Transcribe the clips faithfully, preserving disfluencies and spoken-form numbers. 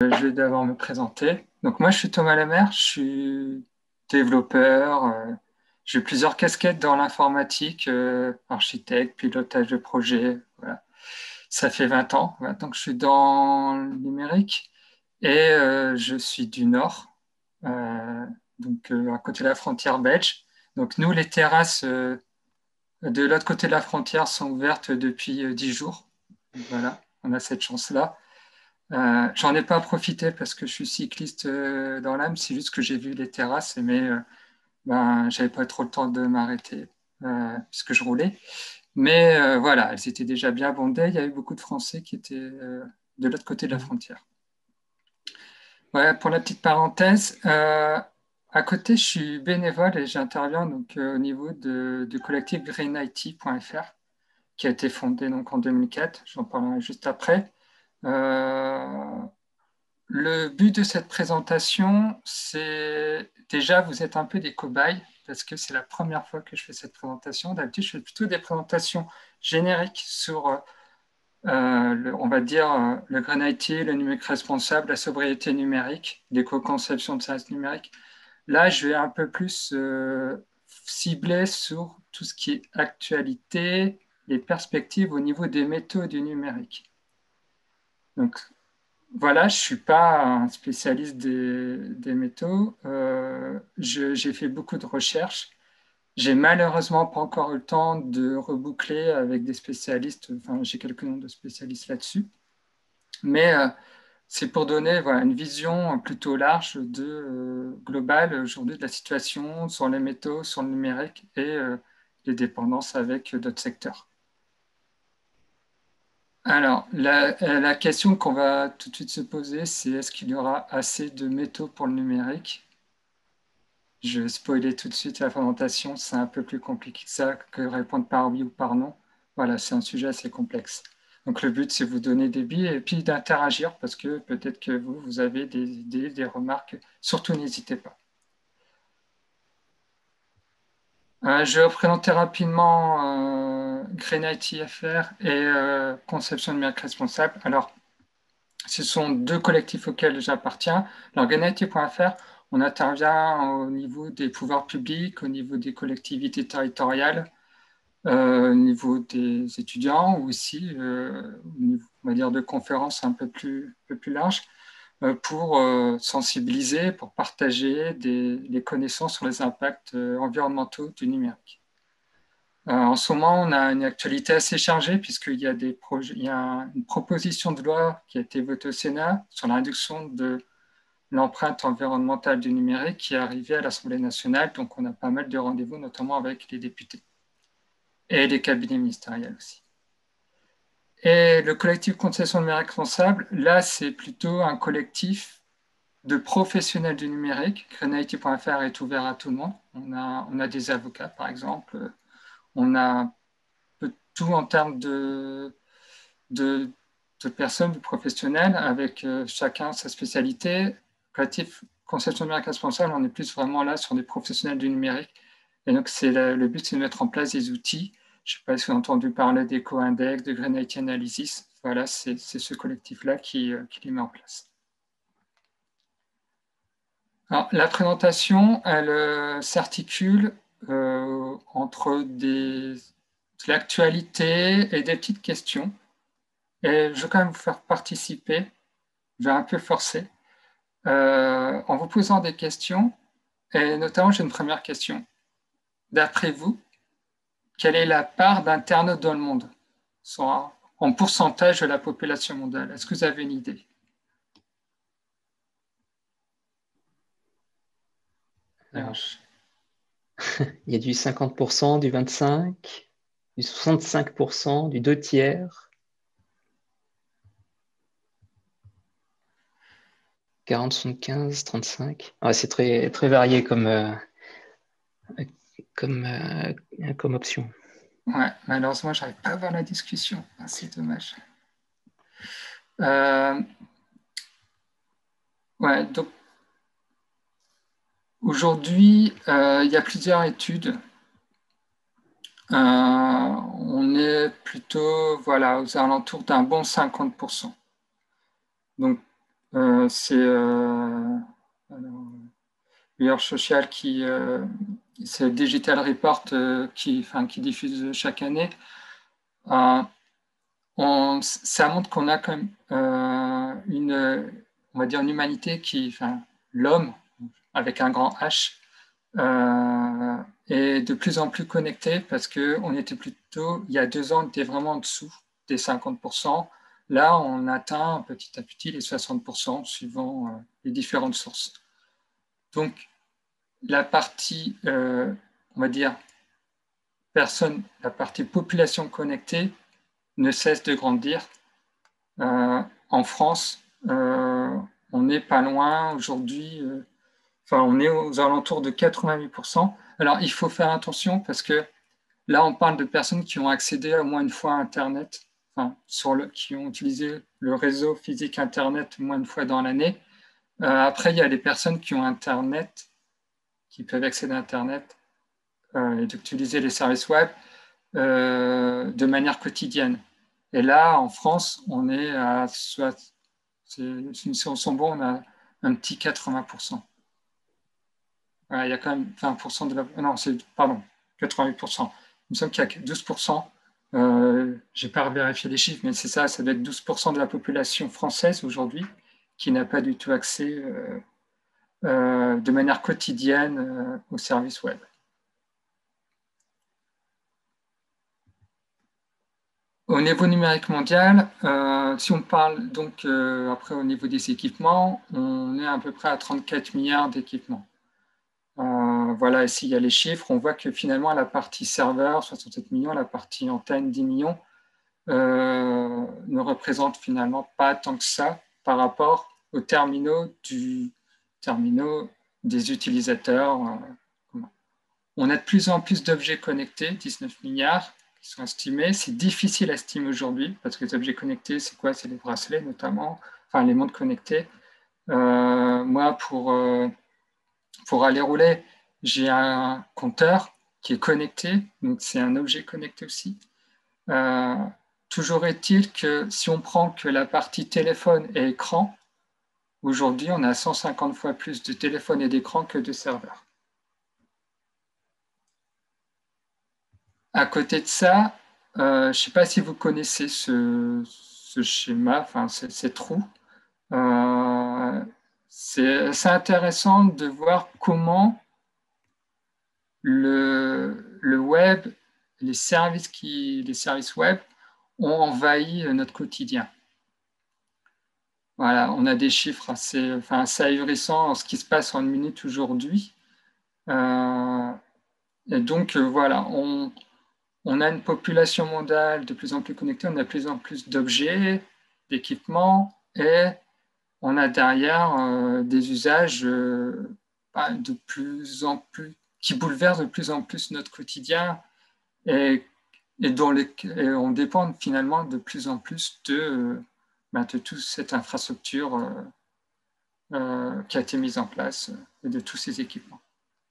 euh, je vais d'abord me présenter. Donc moi, je suis Thomas Lemaire, je suis développeur. euh, j'ai plusieurs casquettes dans l'informatique, euh, architecte, pilotage de projet. Voilà. Ça fait vingt ans maintenant que je suis dans le numérique et euh, je suis du Nord, euh, donc euh, à côté de la frontière belge. Donc nous, les terrasses euh, de l'autre côté de la frontière sont ouvertes depuis euh, dix jours. Donc, voilà, on a cette chance-là. Euh, j'en ai pas profité parce que je suis cycliste euh, dans l'âme, c'est juste que j'ai vu les terrasses, mais euh, ben, j'avais pas trop le temps de m'arrêter euh, puisque je roulais. Mais euh, voilà, elles étaient déjà bien bondées. Il y avait beaucoup de Français qui étaient euh, de l'autre côté de la Mhm. frontière. Voilà pour la petite parenthèse. Euh, à côté, je suis bénévole et j'interviens donc euh, au niveau de- du collectif green I T point F R qui a été fondé donc en deux mille quatre. J'en parlerai juste après. Euh, Le but de cette présentation, c'est déjà, vous êtes un peu des cobayes parce que c'est la première fois que je fais cette présentation. D'habitude, je fais plutôt des présentations génériques sur, euh, le- on va dire, euh, le Green I T, le numérique responsable, la sobriété numérique, l'éco-conception de services numériques. Là, je vais un peu plus euh, cibler sur tout ce qui est actualité, les perspectives au niveau des métaux du numérique. Donc, voilà, je ne suis pas un spécialiste des, des métaux. Euh, je- j'ai fait beaucoup de recherches. J'ai malheureusement pas encore eu le temps de reboucler avec des spécialistes. Enfin, j'ai quelques noms de spécialistes là-dessus. Mais euh, c'est pour donner voilà, une vision plutôt large de, euh, globale aujourd'hui de la situation sur les métaux, sur le numérique et euh, les dépendances avec d'autres secteurs. Alors, la, euh, la question qu'on va tout de suite se poser, c'est est-ce qu'il y aura assez de métaux pour le numérique? Je vais spoiler tout de suite la fermentation, c'est un peu plus compliqué que ça, que répondre par oui ou par non. Voilà, c'est un sujet assez complexe. Donc le but, c'est de vous donner des billes et puis d'interagir parce que peut-être que vous, vous avez des idées, des remarques. Surtout, n'hésitez pas. Euh, je vais vous présenter rapidement euh, Green I T F R et euh, Conception numérique responsable. Alors, ce sont deux collectifs auxquels j'appartiens. L'Organité point F R, on intervient au niveau des pouvoirs publics, au niveau des collectivités territoriales, euh, au niveau des étudiants ou aussi euh, au niveau, on va dire, de conférences un peu plus, un peu plus larges euh, pour euh, sensibiliser, pour partager des, les connaissances sur les impacts euh, environnementaux du numérique. Euh, en ce moment, on a une actualité assez chargée puisqu'il y a, des projets, il y a une proposition de loi qui a été votée au Sénat sur la réduction de l'empreinte environnementale du numérique qui est arrivée à l'Assemblée nationale. Donc, on a pas mal de rendez-vous, notamment avec les députés et les cabinets ministériels aussi. Et le collectif Concession numérique responsable, là, c'est plutôt un collectif de professionnels du numérique. green I T point F R est ouvert à tout le monde. On a, on a des avocats, par exemple. On a tout en termes de, de, de personnes, de professionnels, avec euh, chacun sa spécialité. Collectif Conception numérique responsable, on est plus vraiment là sur des professionnels du numérique. Et donc, c'est le, le but, c'est de mettre en place des outils. Je ne sais pas si vous avez entendu parler d'EcoIndex, de Green I T Analysis. Voilà, c'est ce collectif-là qui, euh, qui les met en place. Alors, la présentation, elle euh, s'articule euh, entre des, de l'actualité et des petites questions. Et je vais quand même vous faire participer, je vais un peu forcer, euh, en vous posant des questions. Et notamment, j'ai une première question. D'après vous, quelle est la part d'internautes dans le monde soit en pourcentage de la population mondiale? Est-ce que vous avez une idée? Alors, Alors, il y a du cinquante pour cent, du vingt-cinq, du soixante-cinq pour cent, du deux tiers, quarante, soixante-quinze, trente-cinq. Ah, c'est très, très varié comme, euh, comme, euh, comme option. ouais, malheureusement, je n'arrive pas à voir la discussion. Ah, c'est dommage. Euh, ouais, donc aujourd'hui, euh, il y a plusieurs études. Euh, on est plutôt voilà, aux alentours d'un bon cinquante pour cent. Donc, Euh, c'est euh, alors, Social qui, euh, c'est Digital Report euh, qui, enfin, qui diffuse chaque année. Euh, on, ça montre qu'on a quand même euh, une, on va dire une humanité qui, enfin, l'homme avec un grand H, euh, est de plus en plus connecté parce qu'on était plutôt, il y a deux ans, on était vraiment en dessous des cinquante pour cent. Là, on atteint petit à petit les soixante pour cent suivant euh, les différentes sources. Donc, la partie, euh, on va dire, personne, la partie population connectée ne cesse de grandir. Euh, en France, euh, on n'est pas loin aujourd'hui, euh, enfin, on est aux alentours de quatre-vingt-huit pour cent. Alors, il faut faire attention parce que là, on parle de personnes qui ont accédé au moins une fois à Internet, enfin, sur le, qui ont utilisé le réseau physique Internet moins une fois dans l'année. Euh, après, il y a les personnes qui ont Internet, qui peuvent accéder à Internet euh, et d'utiliser les services web euh, de manière quotidienne. Et là, en France, on est à, soit, si on sont bons, on a un petit quatre-vingts pour cent. Voilà, il y a quand même vingt pour cent de la... Non, c'est, pardon, quatre-vingt-huit pour cent. Il me semble qu'il y a douze pour cent. Euh, je n'ai pas vérifié les chiffres, mais c'est ça, ça doit être douze pour cent de la population française aujourd'hui qui n'a pas du tout accès euh, euh, de manière quotidienne euh, aux services web. Au niveau numérique mondial, euh, si on parle donc euh, après au niveau des équipements, on est à peu près à trente-quatre milliards d'équipements. Euh, voilà, ici il y a les chiffres. On voit que finalement la partie serveur, soixante-sept millions, la partie antenne, dix millions, euh, ne représente finalement pas tant que ça par rapport aux terminaux, du, terminaux des utilisateurs. Euh, on a de plus en plus d'objets connectés, dix-neuf milliards qui sont estimés. C'est difficile à estimer aujourd'hui parce que les objets connectés, c'est quoi? C'est les bracelets notamment, enfin les montres connectées. Euh, moi, pour, euh, pour aller rouler, j'ai un compteur qui est connecté, donc c'est un objet connecté aussi. Euh, toujours est-il que si on prend que la partie téléphone et écran, aujourd'hui, on a cent cinquante fois plus de téléphones et d'écrans que de serveurs. À côté de ça, euh, je ne sais pas si vous connaissez ce, ce schéma, enfin ces trous. Euh, c'est intéressant de voir comment le, le web, les services, qui, les services web ont envahi notre quotidien. Voilà, on a des chiffres assez, enfin, assez ahurissants en ce qui se passe en une minute aujourd'hui. Euh, et donc, euh, voilà, on, on a une population mondiale de plus en plus connectée, on a de plus en plus d'objets, d'équipements, et on a derrière euh, des usages euh, de plus en plus, qui bouleversent de plus en plus notre quotidien et, et dont les, et on dépend finalement de plus en plus de, euh, ben, de toute cette infrastructure euh, euh, qui a été mise en place euh, et de tous ces équipements.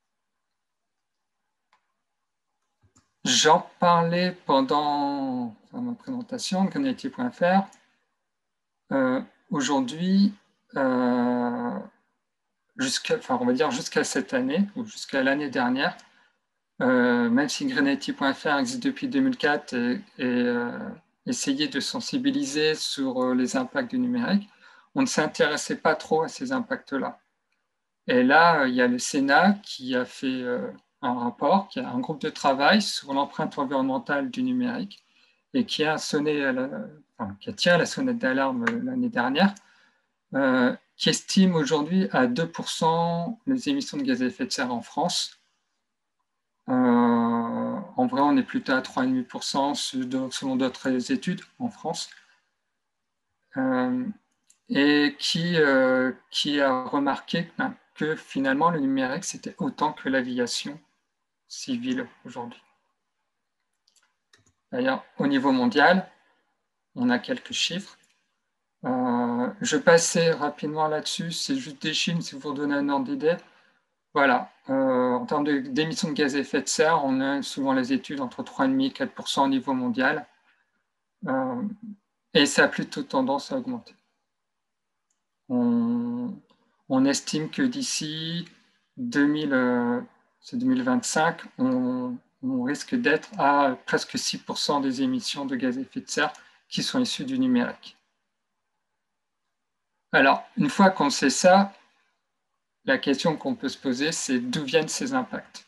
J'en parlais pendant ma présentation de Granity point F R. Euh, Aujourd'hui, euh, jusqu'à, enfin, on va dire jusqu'à cette année ou jusqu'à l'année dernière, euh, même si Granity point F R existe depuis deux mille quatre et, et euh, essayait de sensibiliser sur euh, les impacts du numérique, on ne s'intéressait pas trop à ces impacts-là. Et là, il y a le Sénat qui a fait euh, un rapport, qui a un groupe de travail sur l'empreinte environnementale du numérique et qui a, sonné à la, enfin, qui a tiré la sonnette d'alarme l'année dernière, euh, qui estime aujourd'hui à deux pour cent les émissions de gaz à effet de serre en France. Euh, en vrai, on est plutôt à trois virgule cinq pour cent selon d'autres études en France. Euh, et qui, euh, qui a remarqué ben, que finalement le numérique, c'était autant que l'aviation civile aujourd'hui. D'ailleurs, au niveau mondial, on a quelques chiffres. Euh, je passais rapidement là-dessus, c'est juste des chiffres, si vous redonnez un ordre d'idée. Voilà, euh, en termes d'émissions de, de gaz à effet de serre, on a souvent les études entre trois virgule cinq et quatre pour cent au niveau mondial. Euh, et ça a plutôt tendance à augmenter. On, on estime que d'ici deux mille, euh, deux mille vingt-cinq, on, on risque d'être à presque six pour cent des émissions de gaz à effet de serre qui sont issues du numérique. Alors, une fois qu'on sait ça, la question qu'on peut se poser, c'est d'où viennent ces impacts?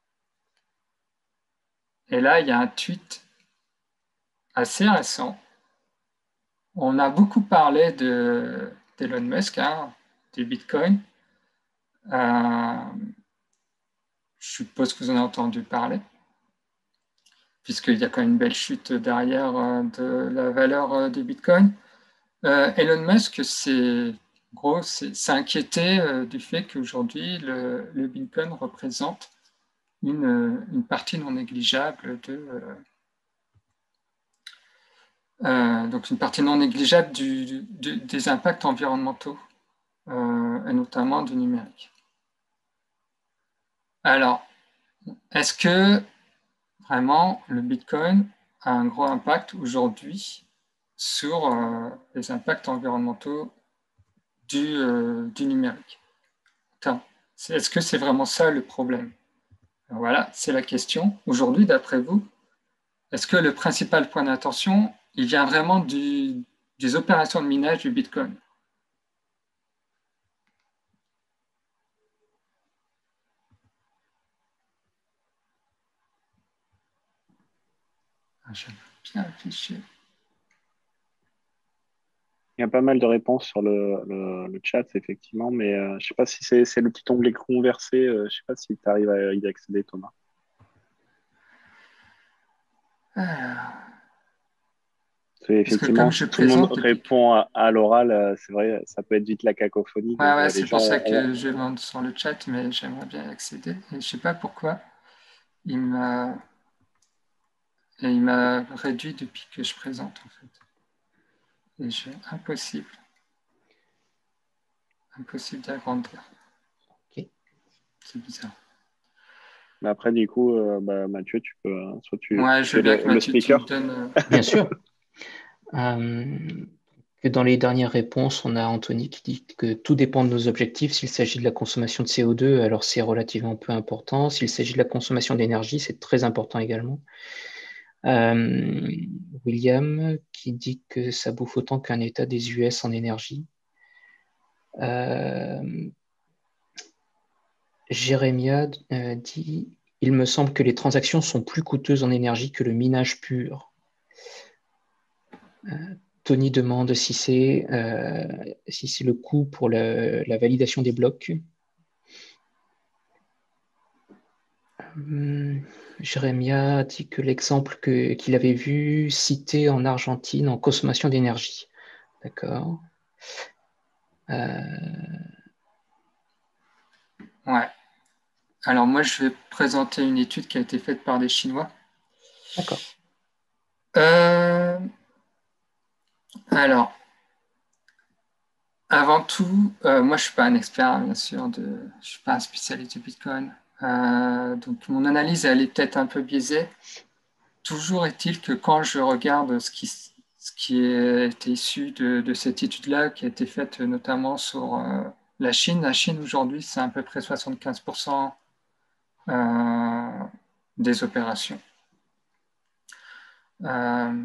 Et là, il y a un tweet assez récent. On a beaucoup parlé d'Elon Musk, hein, du Bitcoin. Euh, je suppose que vous en avez entendu parler, puisqu'il y a quand même une belle chute derrière euh, de la valeur euh, du Bitcoin. Euh, Elon Musk s'est inquiété euh, du fait qu'aujourd'hui, le, le Bitcoin représente une, une partie non négligeable de... Euh, euh, donc une partie non négligeable du, du, des impacts environnementaux, euh, et notamment du numérique. Alors, est-ce que vraiment le Bitcoin a un gros impact aujourd'hui sur euh, les impacts environnementaux du, euh, du numérique? Est-ce que c'est vraiment ça le problème? Alors voilà, c'est la question. Aujourd'hui, d'après vous, est-ce que le principal point d'attention, il vient vraiment du, des opérations de minage du Bitcoin? Ah, je vais bien réfléchir. Il y a pas mal de réponses sur le, le, le chat, effectivement, mais euh, je ne sais pas si c'est le petit onglet conversé. Euh, je ne sais pas si tu arrives à y accéder, Thomas. Alors, parce que comme Effectivement, je si tout le monde présente depuis que... répond à, à l'oral, euh, c'est vrai, ça peut être vite la cacophonie. Ouais, Donc, ouais, euh, les c'est gens pour ça ont, que je demande sur le chat, mais j'aimerais bien y accéder. Et je ne sais pas pourquoi il m'a il m'a réduit depuis que je présente, en fait. Et je... impossible. Impossible d'agrandir. Ok. C'est bizarre. Mais après, du coup, euh, bah, Mathieu, tu peux, euh, soit tu, Ouais, tu je veux fais bien le, que le Mathieu, tu me speaker. donnes... euh, Bien sûr. Euh, que dans les dernières réponses, on a Anthony qui dit que tout dépend de nos objectifs. S'il s'agit de la consommation de C O deux, alors c'est relativement peu important. S'il s'agit de la consommation d'énergie, c'est très important également. Euh, William qui dit que ça bouffe autant qu'un État des U S en énergie. Euh, Jérémia euh, dit « Il me semble que les transactions sont plus coûteuses en énergie que le minage pur. Euh, » Tony demande si c'est euh, si c'est le coût pour le, la validation des blocs. Hum, Jérémia dit que l'exemple que, qu'il avait vu cité en Argentine en consommation d'énergie. D'accord. Euh... Ouais. Alors moi, je vais présenter une étude qui a été faite par des Chinois. D'accord. Euh... Alors, avant tout, euh, moi, je suis pas un expert, bien sûr, de... je suis pas un spécialiste du Bitcoin. Euh, donc, mon analyse, elle est peut-être un peu biaisée. Toujours est-il que quand je regarde ce qui, ce qui est issu de, de cette étude-là, qui a été faite notamment sur euh, la Chine, la Chine aujourd'hui, c'est à peu près soixante-quinze pour cent euh, des opérations. Euh,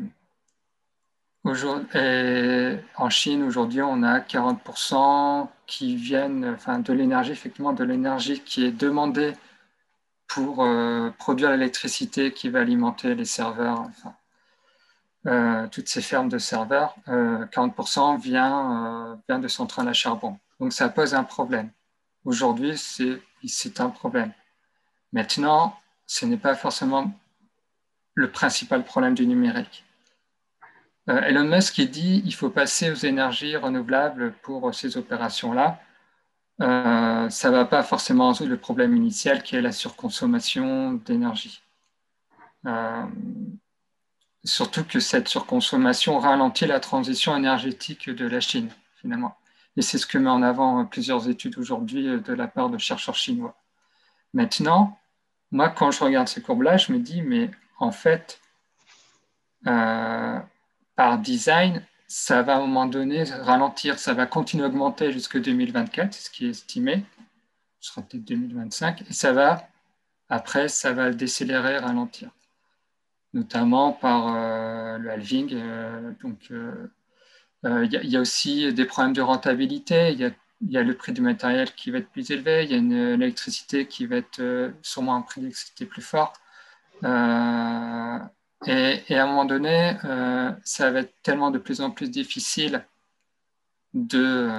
et en Chine, aujourd'hui, on a quarante pour cent qui viennent, enfin, de l'énergie, effectivement, de l'énergie qui est demandée pour euh, produire l'électricité qui va alimenter les serveurs, enfin, euh, toutes ces fermes de serveurs. Euh, quarante pour cent vient, euh, vient de centrales à charbon. Donc, ça pose un problème. Aujourd'hui, c'est un problème. Maintenant, ce n'est pas forcément le principal problème du numérique. Euh, Elon Musk il dit qu'il faut passer aux énergies renouvelables pour ces opérations-là. Euh, ça ne va pas forcément résoudre le problème initial qui est la surconsommation d'énergie. Euh, surtout que cette surconsommation ralentit la transition énergétique de la Chine, finalement. Et c'est ce que met en avant plusieurs études aujourd'hui de la part de chercheurs chinois. Maintenant, moi, quand je regarde ces courbes-là, je me dis, mais en fait, euh, par design, ça va à un moment donné ralentir, ça va continuer à augmenter jusqu'en deux mille vingt-quatre, c'est ce qui est estimé, ce sera peut-être deux mille vingt-cinq, et ça va, après, ça va décélérer, ralentir, notamment par euh, le halving. Euh, donc, il euh, euh, y, y a aussi des problèmes de rentabilité, il y a, y a le prix du matériel qui va être plus élevé, il y a une électricité qui va être euh, sûrement un prix d'électricité plus fort. Euh, et, et, à un moment donné, euh, ça va être tellement de plus en plus difficile de,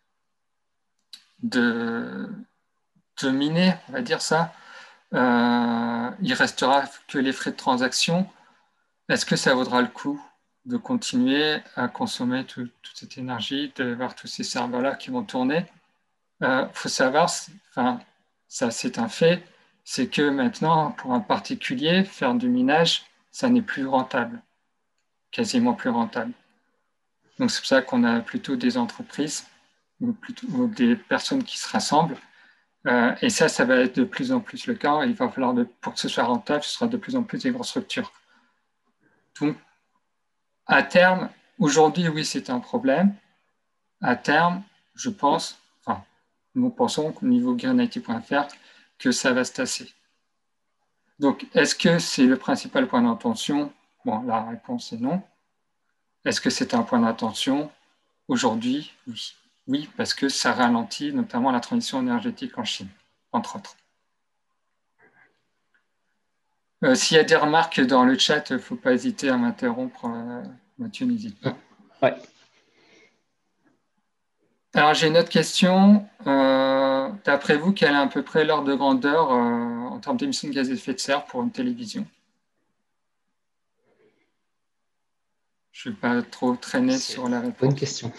de, de miner, on va dire ça. Euh, il restera que les frais de transaction. Est-ce que ça vaudra le coup de continuer à consommer tout, toute cette énergie, de voir tous ces serveurs-là qui vont tourner? Il euh, faut savoir, enfin, ça c'est un fait, c'est que maintenant, pour un particulier, faire du minage, ça n'est plus rentable, quasiment plus rentable. Donc c'est pour ça qu'on a plutôt des entreprises ou, plutôt, ou des personnes qui se rassemblent. Euh, et ça, ça va être de plus en plus le cas. Il va falloir, de, pour que ce soit rentable, ce sera de plus en plus des grosses structures. Donc, à terme, aujourd'hui, oui, c'est un problème. À terme, je pense, enfin, nous pensons au niveau green I T point F R que ça va se tasser. Donc, est-ce que c'est le principal point d'attention? Bon, la réponse est non. Est-ce que c'est un point d'attention? Aujourd'hui, oui. Oui, parce que ça ralentit notamment la transition énergétique en Chine, entre autres. Euh, S'il y a des remarques dans le chat, il ne faut pas hésiter à m'interrompre. Euh, Mathieu, n'hésite pas. Ouais. Alors, j'ai une autre question. Euh, D'après vous, quel est à peu près l'ordre de grandeur euh, en termes d'émissions de gaz à effet de serre pour une télévision? Je ne vais pas trop traîner sur la réponse. Bonne question.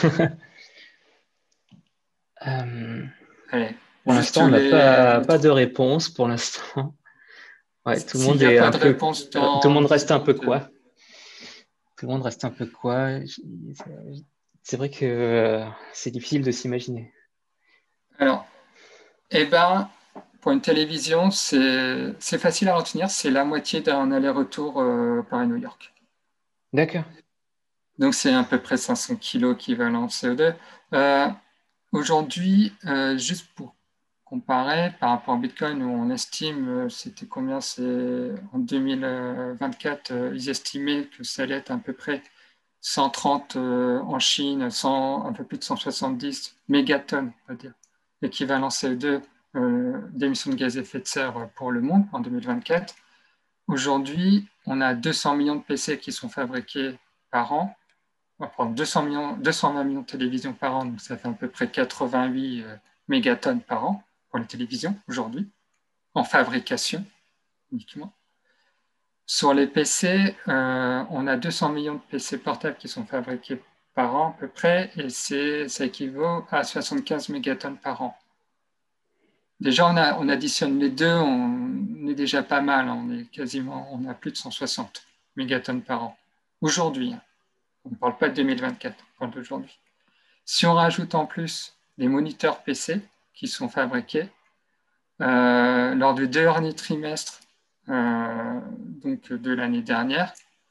euh, Allez, pour l'instant, on n'a les... pas, pas de réponse pour l'instant. Ouais, tout le monde est un peu. Dans... Tout le monde reste un peu quoi. Tout le monde reste un peu quoi. C'est vrai que euh, c'est difficile de s'imaginer. Alors, eh ben, pour une télévision, c'est facile à retenir. C'est la moitié d'un aller-retour euh, Paris-New York. D'accord. Donc, c'est à peu près cinq cents kilos équivalent C O deux. Euh, Aujourd'hui, euh, juste pour comparer, par rapport au Bitcoin, où on estime, euh, c'était combien? C'est en deux mille vingt-quatre, euh, ils estimaient que ça allait être à peu près cent trente euh, en Chine, cent, un peu plus de cent soixante-dix mégatonnes, on va dire, équivalent C O deux euh, d'émissions de gaz à effet de serre pour le monde en deux mille vingt-quatre. Aujourd'hui, on a deux cents millions de P C qui sont fabriqués par an. On va prendre deux cents millions, deux cent vingt millions de télévisions par an, donc ça fait à peu près quatre-vingt-huit euh, mégatonnes par an pour les télévisions aujourd'hui, en fabrication uniquement. Sur les P C, euh, on a deux cents millions de P C portables qui sont fabriqués par an à peu près, et ça équivaut à soixante-quinze mégatonnes par an. Déjà, on, a, on additionne les deux, on est déjà pas mal, on est quasiment, on a plus de cent soixante mégatonnes par an. Aujourd'hui, on ne parle pas de deux mille vingt-quatre, on parle d'aujourd'hui. Si on rajoute en plus les moniteurs P C qui sont fabriqués, euh, lors du dernier trimestre euh, donc de l'année dernière,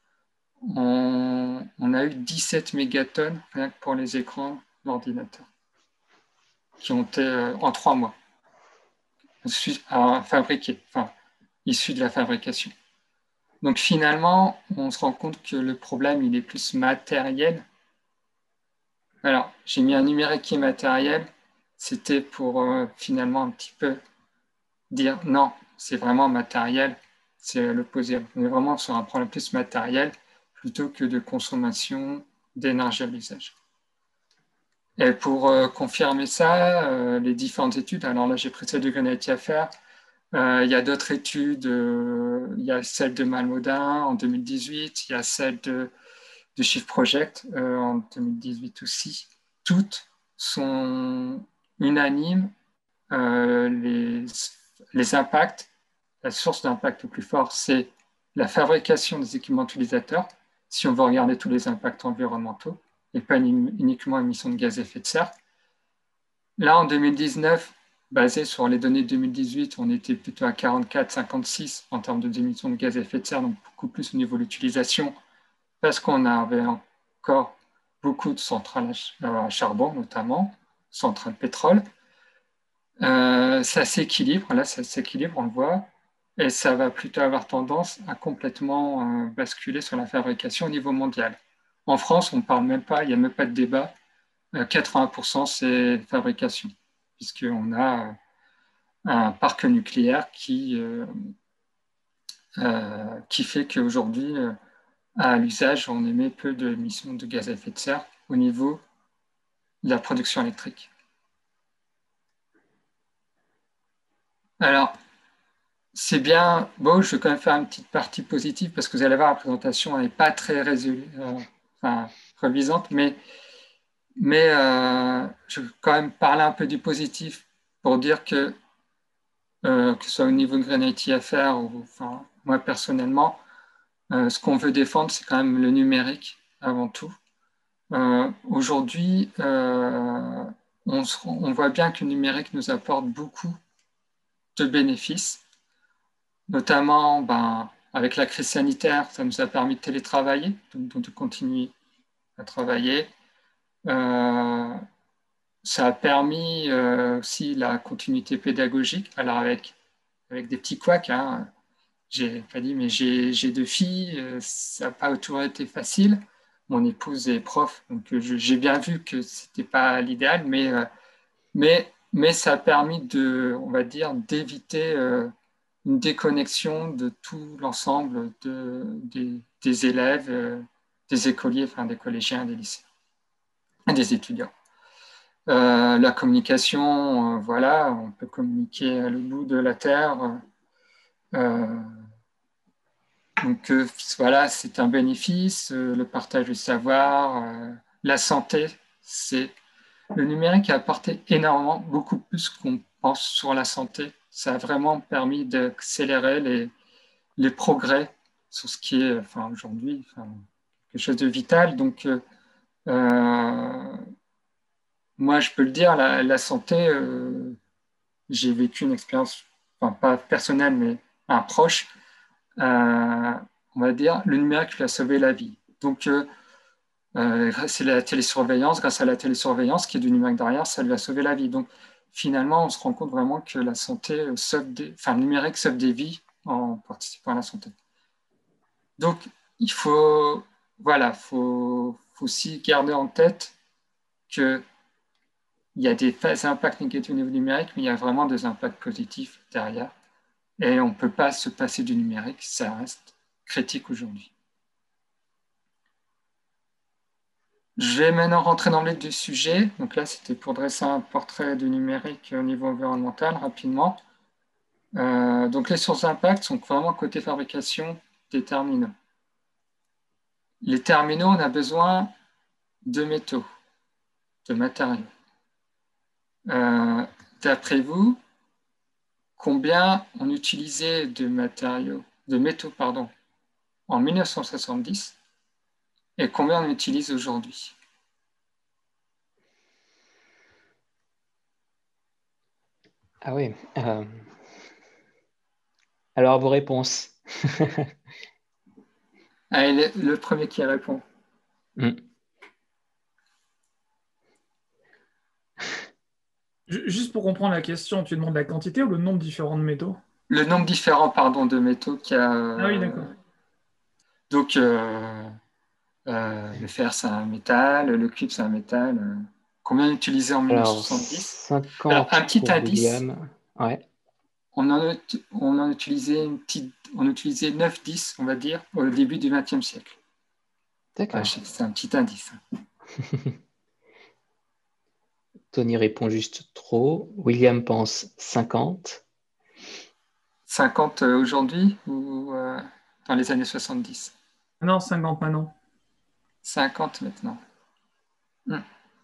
on, on, a eu dix-sept mégatonnes rien que pour les écrans d'ordinateur qui ont été euh, en trois mois à fabriquer, enfin, issus de la fabrication. Donc finalement, on se rend compte que le problème, il est plus matériel. Alors, j'ai mis un numérique qui est matériel, c'était pour euh, finalement un petit peu dire non, c'est vraiment matériel, c'est l'opposé. On est vraiment sur un problème plus matériel plutôt que de consommation d'énergie à l'usage. Et pour euh, confirmer ça, euh, les différentes études, alors là j'ai pris celle de Green I T à faire, euh, il y a d'autres études, euh, il y a celle de Malmodin en deux mille dix-huit, il y a celle de, de Shift Project euh, en deux mille dix-huit aussi. Toutes sont unanimes. Euh, les, les impacts, la source d'impact le plus fort, c'est la fabrication des équipements utilisateurs, si on veut regarder tous les impacts environnementaux, et pas uniquement émissions de gaz à effet de serre. Là, en deux mille dix-neuf, basé sur les données de deux mille dix-huit, on était plutôt à quarante-quatre à cinquante-six en termes d'émissions de gaz à effet de serre, donc beaucoup plus au niveau de l'utilisation, parce qu'on avait encore beaucoup de centrales à charbon, notamment, centrales pétrole. Euh, ça s'équilibre, là, ça s'équilibre, on le voit, et ça va plutôt avoir tendance à complètement euh, basculer sur la fabrication au niveau mondial. En France, on ne parle même pas, il n'y a même pas de débat. Euh, quatre-vingts pour cent, c'est fabrication, puisqu'on a euh, un parc nucléaire qui, euh, euh, qui fait qu'aujourd'hui, euh, à l'usage, on émet peu d'émissions de gaz à effet de serre au niveau de la production électrique. Alors, c'est bien, bon, je vais quand même faire une petite partie positive parce que vous allez voir, la présentation n'est pas très résolue, euh, enfin, reluisante, mais, mais euh, je vais quand même parler un peu du positif pour dire que, euh, que ce soit au niveau de Green I T F R ou enfin, moi personnellement, euh, ce qu'on veut défendre, c'est quand même le numérique avant tout. Euh, Aujourd'hui, euh, on, on voit bien que le numérique nous apporte beaucoup de bénéfices. Notamment, ben, avec la crise sanitaire, ça nous a permis de télétravailler, donc de continuer à travailler. Euh, ça a permis euh, aussi la continuité pédagogique, alors avec, avec des petits couacs. Hein. J'ai pas dit, mais j'ai deux filles, euh, ça n'a pas toujours été facile. Mon épouse est prof, donc j'ai bien vu que c'était pas l'idéal, mais, euh, mais, mais ça a permis de, on va dire, d'éviter euh, une déconnexion de tout l'ensemble de, des, des élèves, euh, des écoliers, enfin des collégiens, des lycéens et des étudiants. Euh, la communication, euh, voilà, on peut communiquer à l'autre bout de la Terre. Euh, donc euh, voilà, c'est un bénéfice. Euh, le partage du savoir, euh, la santé, c'est le numérique a apporté énormément, beaucoup plus qu'on pense sur la santé. Ça a vraiment permis d'accélérer les les progrès sur ce qui est, enfin, aujourd'hui, enfin, quelque chose de vital. Donc, euh, euh, moi, je peux le dire, la, la santé, euh, j'ai vécu une expérience, enfin, pas personnelle, mais un proche, euh, on va dire, le numérique lui a sauvé la vie. Donc, euh, euh, c'est la télésurveillance, grâce à la télésurveillance qui est du numérique derrière, ça lui a sauvé la vie. Donc, finalement, on se rend compte vraiment que la santé sauve des, enfin, le numérique sauve des vies en participant à la santé. Donc, il faut, voilà, faut, faut aussi garder en tête qu'il y a des impacts négatifs au niveau numérique, mais il y a vraiment des impacts positifs derrière. Et on ne peut pas se passer du numérique, ça reste critique aujourd'hui. Je vais maintenant rentrer dans le vif du sujet. Donc là, c'était pour dresser un portrait du numérique au niveau environnemental rapidement. Euh, donc les sources d'impact sont vraiment côté fabrication des terminaux. Les terminaux, on a besoin de métaux, de matériaux. Euh, D'après vous, combien on utilisait de matériaux, de métaux, pardon, en mille neuf cent soixante-dix et combien on utilise aujourd'hui? Ah oui. Euh... Alors, vos réponses. Allez, le, le premier qui répond. Mm. Juste pour comprendre la question, tu demandes la quantité ou le nombre différent de métaux? Le nombre différent, pardon, de métaux qu'il y a. Euh, ah oui, d'accord. Donc, euh, euh, le fer, c'est un métal, le cuivre, c'est un métal. Euh, combien utilisé en mille neuf cent soixante-dix? cinquante Alors, un petit pour indice. William. Ouais. On en, a, on en utilisait une petite, on utilisait neuf dix, on va dire, au début du vingtième siècle. D'accord. Ah, c'est un petit indice. Tony répond juste trop. William pense cinquante. cinquante euh, aujourd'hui ou euh, dans les années soixante-dix? Non, cinquante maintenant. cinquante maintenant. Hmm.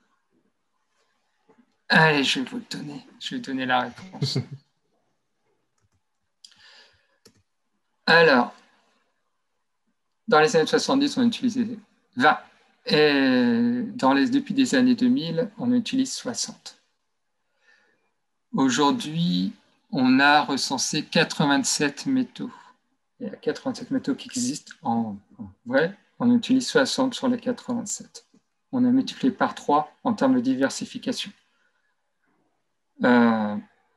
Allez, je vais vous le donner. Je vais donner la réponse. Alors, dans les années soixante-dix, on utilisait vingt. Et dans les, depuis les années deux mille, on utilise soixante. Aujourd'hui, on a recensé quatre-vingt-sept métaux. Il y a quatre-vingt-sept métaux qui existent en, en vrai. On utilise soixante sur les quatre-vingt-sept. on a multiplié par trois en termes de diversification. Euh,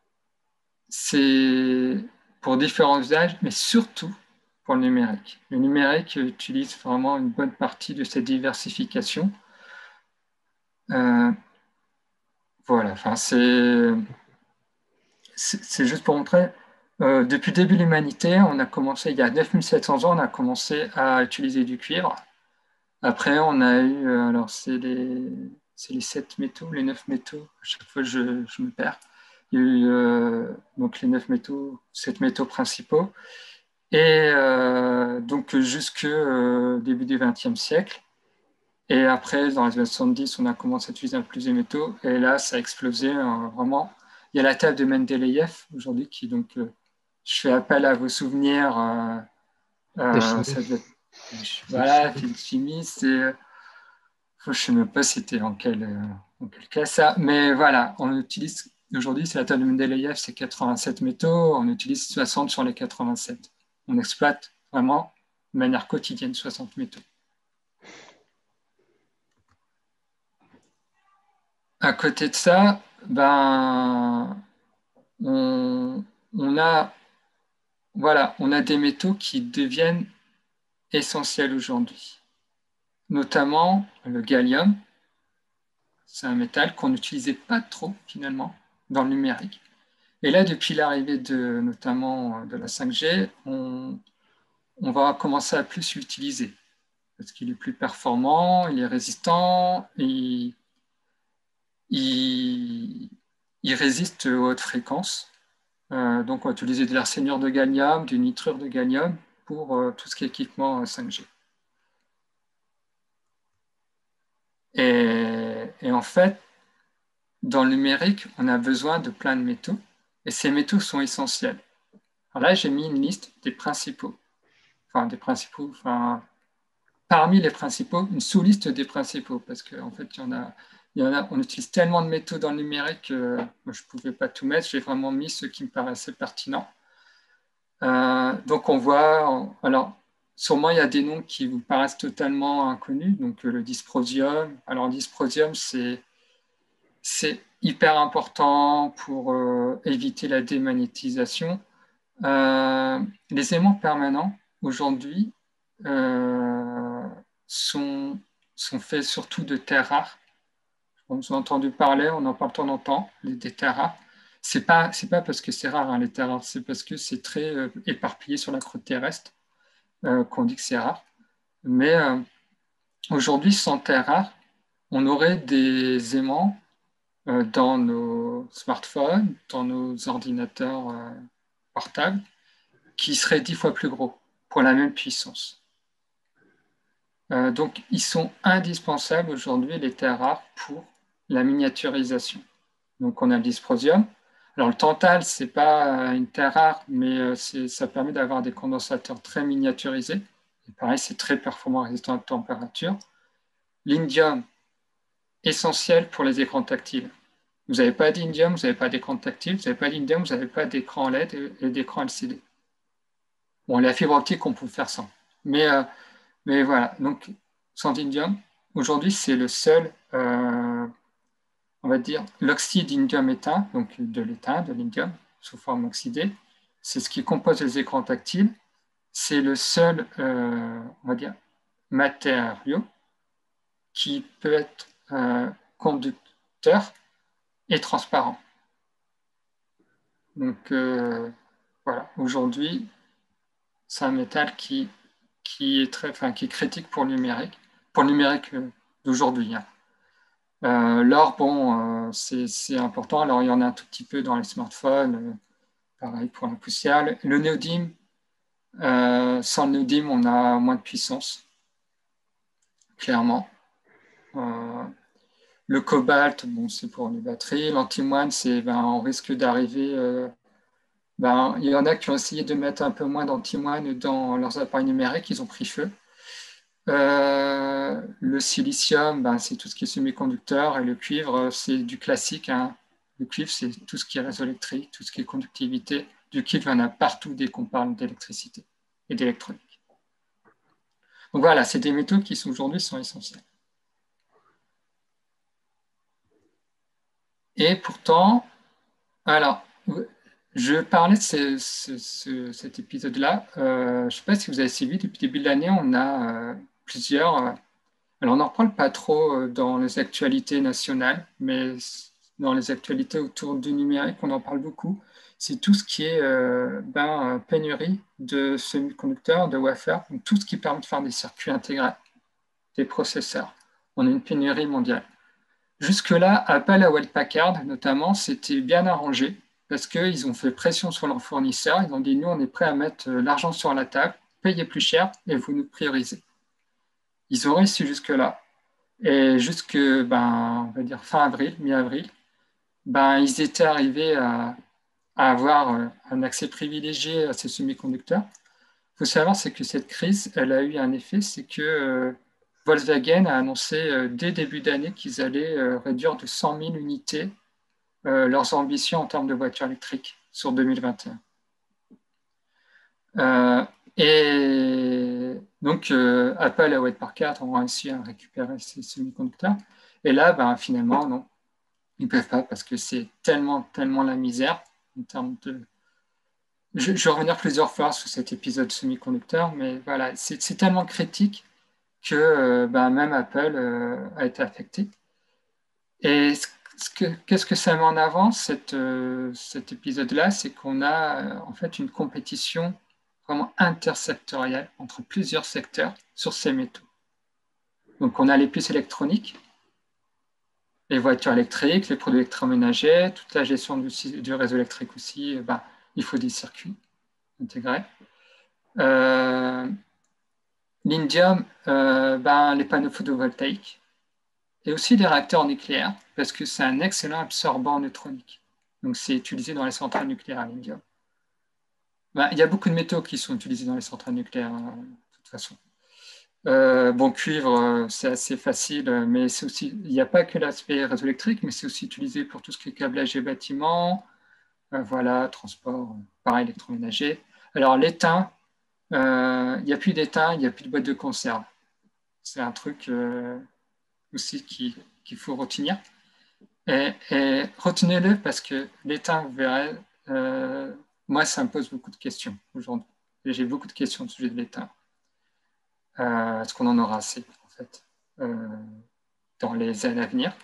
c'est pour différents usages, mais surtout pour le numérique. Le numérique utilise vraiment une bonne partie de cette diversification. Euh, voilà, enfin, c'est c'est juste pour montrer. Euh, depuis le début de l'humanité, on a commencé, il y a neuf mille sept cents ans, on a commencé à utiliser du cuivre. Après, on a eu, euh, alors c'est les, les sept métaux, les neuf métaux, à chaque fois je, je me perds. Il y a eu euh, donc les neuf métaux, sept métaux principaux. Et euh, donc jusqu'au euh, début du vingtième siècle. Et après, dans les années soixante-dix, on a commencé à utiliser un peu plus de métaux. Et là, ça a explosé euh, vraiment. Il y a la table de Mendeleïev aujourd'hui qui, donc, euh, je fais appel à vos souvenirs. Euh, De euh, ça chimie. doit être- voilà, de chimie, c'est. euh, je ne sais même pas c'était en quel, euh, en quel cas ça. Mais voilà, on utilise. Aujourd'hui, c'est la table de Mendeleïev, c'est quatre-vingt-sept métaux. On utilise soixante sur les quatre-vingt-sept. On exploite vraiment de manière quotidienne soixante métaux. À côté de ça, ben, on, on a, voilà, on a des métaux qui deviennent essentiels aujourd'hui, notamment le gallium. C'est un métal qu'on n'utilisait pas trop finalement dans le numérique. Et là, depuis l'arrivée de notamment de la cinq G, on, on va commencer à plus l'utiliser parce qu'il est plus performant, il est résistant, il, il, il résiste aux hautes fréquences. Euh, donc, on va utiliser de l'arsénure de gallium, du nitrure de gallium pour euh, tout ce qui est équipement cinq G. Et, et, en fait, dans le numérique, on a besoin de plein de métaux, et ces métaux sont essentiels. Alors là, j'ai mis une liste des principaux, enfin des principaux, enfin parmi les principaux, une sous-liste des principaux, parce qu'en en fait, il y en a, il y en a, on utilise tellement de métaux dans le numérique que moi, je ne pouvais pas tout mettre, j'ai vraiment mis ceux qui me paraissaient pertinents. Euh, donc on voit, alors sûrement il y a des noms qui vous paraissent totalement inconnus, donc euh, le dysprosium. Alors le dysprosium, c'est hyper important pour euh, éviter la démagnétisation. Euh, les aimants permanents, aujourd'hui, euh, sont, sont faits surtout de terres rares. On vous a entendu parler, on en parle de temps en temps, des terres rares. C'est pas, c'est pas parce que c'est rare, hein, les terres rares, c'est parce que c'est très euh, éparpillé sur la croûte terrestre euh, qu'on dit que c'est rare. Mais euh, aujourd'hui, sans terres rares, on aurait des aimants euh, dans nos smartphones, dans nos ordinateurs euh, portables, qui seraient dix fois plus gros pour la même puissance. Euh, donc, ils sont indispensables aujourd'hui, les terres rares, pour la miniaturisation. Donc, on a le dysprosium. Alors, le tantal, ce n'est pas une terre rare, mais euh, ça permet d'avoir des condensateurs très miniaturisés. Et pareil, c'est très performant, résistant à la température. L'indium, essentiel pour les écrans tactiles. Vous n'avez pas d'indium, vous n'avez pas d'écran tactile, vous n'avez pas d'indium, vous n'avez pas d'écran L E D et, et d'écran L C D. Bon, la fibre optique, on peut faire sans. Mais, euh, mais voilà, donc sans indium, aujourd'hui, c'est le seul, euh, on va dire, l'oxyde indium éteint, donc de l'étain, de l'indium, sous forme oxydée. C'est ce qui compose les écrans tactiles. C'est le seul, euh, on va dire, matériau qui peut être euh, conducteur et transparent. Donc euh, voilà, aujourd'hui, c'est un métal qui, qui, est très, enfin, qui est critique pour le numérique, pour le numérique euh, d'aujourd'hui. Hein. Euh, L'or, bon, euh, c'est important. Alors, il y en a un tout petit peu dans les smartphones, euh, pareil pour la poussière. Le néodyme, euh, sans le néodyme, on a moins de puissance, clairement. Euh, le cobalt, bon, c'est pour les batteries. L'antimoine, c'est ben, on risque d'arriver. Euh, ben, il y en a qui ont essayé de mettre un peu moins d'antimoine dans leurs appareils numériques, ils ont pris feu. Euh, le silicium, ben, c'est tout ce qui est semi-conducteur, et le cuivre, c'est du classique. Hein. Le cuivre, c'est tout ce qui est réseau électrique, tout ce qui est conductivité. Du cuivre, il y en a partout dès qu'on parle d'électricité et d'électronique. Donc voilà, c'est des métaux qui aujourd'hui sont essentiels. Et pourtant, alors, je parlais de ce, ce, ce, cet épisode-là. Euh, je ne sais pas si vous avez suivi, depuis le début de l'année, on a euh, plusieurs... Euh, alors, on n'en parle pas trop euh, dans les actualités nationales, mais dans les actualités autour du numérique, on en parle beaucoup. C'est tout ce qui est euh, ben, pénurie de semi-conducteurs, de wafers, donc tout ce qui permet de faire des circuits intégrés, des processeurs. On a une pénurie mondiale. Jusque-là, Apple et Hewlett Packard, notamment, c'était bien arrangé parce qu'ils ont fait pression sur leurs fournisseurs. Ils ont dit, nous, on est prêts à mettre l'argent sur la table, payer plus cher et vous nous priorisez. Ils ont réussi jusque-là. Et jusque, ben, on va dire fin avril, mi-avril, ben, ils étaient arrivés à, à avoir un accès privilégié à ces semi-conducteurs. Il faut savoir, c'est que cette crise, elle a eu un effet, c'est que euh, Volkswagen a annoncé euh, dès début d'année qu'ils allaient euh, réduire de cent mille unités euh, leurs ambitions en termes de voitures électriques sur deux mille vingt et un. Euh, et donc, euh, Apple et Hewlett Packard ont réussi à récupérer ces semi-conducteurs. Et là, ben, finalement, non, ils ne peuvent pas parce que c'est tellement, tellement la misère en termes de... Je, je vais revenir plusieurs fois sur cet épisode semi-conducteur, mais voilà, c'est tellement critique que euh, ben, même Apple euh, a été affecté. Et qu'est-ce que ça met en avant, cette, euh, cet épisode-là? C'est qu'on a euh, en fait une compétition vraiment intersectorielle entre plusieurs secteurs sur ces métaux. Donc on a les puces électroniques, les voitures électriques, les produits électroménagers, toute la gestion du, du réseau électrique aussi, ben, il faut des circuits intégrés. Euh, L'indium, euh, ben, les panneaux photovoltaïques, et aussi les réacteurs nucléaires, parce que c'est un excellent absorbant neutronique. Donc, c'est utilisé dans les centrales nucléaires, l'indium. Ben, il y a beaucoup de métaux qui sont utilisés dans les centrales nucléaires, hein, de toute façon. Euh, bon, cuivre, c'est assez facile, mais c'est aussi, il n'y a pas que l'aspect réseau électrique, mais c'est aussi utilisé pour tout ce qui est câblage et bâtiment, euh, voilà, transport, pareil, électroménager. Alors, l'étain, euh, il n'y a plus d'étain, il n'y a plus de boîte de conserve. C'est un truc euh, aussi qu'il qu'il faut retenir. Et, et retenez-le parce que l'étain, vous verrez, euh, moi, ça me pose beaucoup de questions aujourd'hui. J'ai beaucoup de questions au sujet de l'étain. Euh, Est-ce qu'on en aura assez, en fait, euh, dans les années à venir?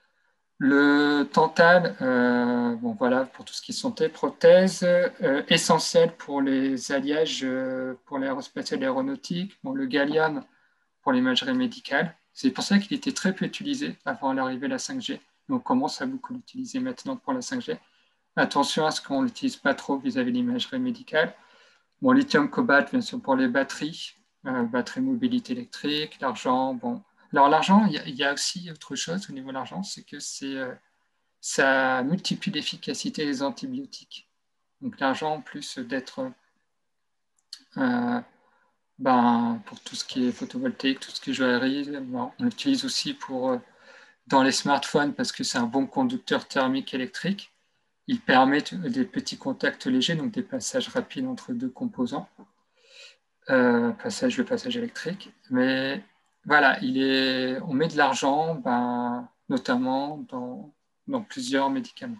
Le tantal, euh, bon voilà, pour tout ce qui est santé, prothèse, euh, essentiel pour les alliages euh, pour l'aérospatiale et l'aéronautique. Bon, le gallium pour l'imagerie médicale. C'est pour ça qu'il était très peu utilisé avant l'arrivée de la cinq G. Et on commence à beaucoup l'utiliser maintenant pour la cinq G. Attention à ce qu'on ne l'utilise pas trop vis-à-vis de l'imagerie médicale. Bon, lithium, cobalt, bien sûr, pour les batteries, euh, batterie mobilité électrique, l'argent, bon. Alors, l'argent, il y, y, a aussi autre chose au niveau de l'argent, c'est que c'est, euh, ça multiplie l'efficacité des antibiotiques. Donc, l'argent, en plus d'être euh, ben, pour tout ce qui est photovoltaïque, tout ce qui est joaillerie, ben, on l'utilise aussi pour, euh, dans les smartphones parce que c'est un bon conducteur thermique électrique. Il permet des petits contacts légers, donc des passages rapides entre deux composants. Euh, passage, le passage électrique. Mais voilà, il est, on met de l'argent, ben, notamment dans, dans plusieurs médicaments.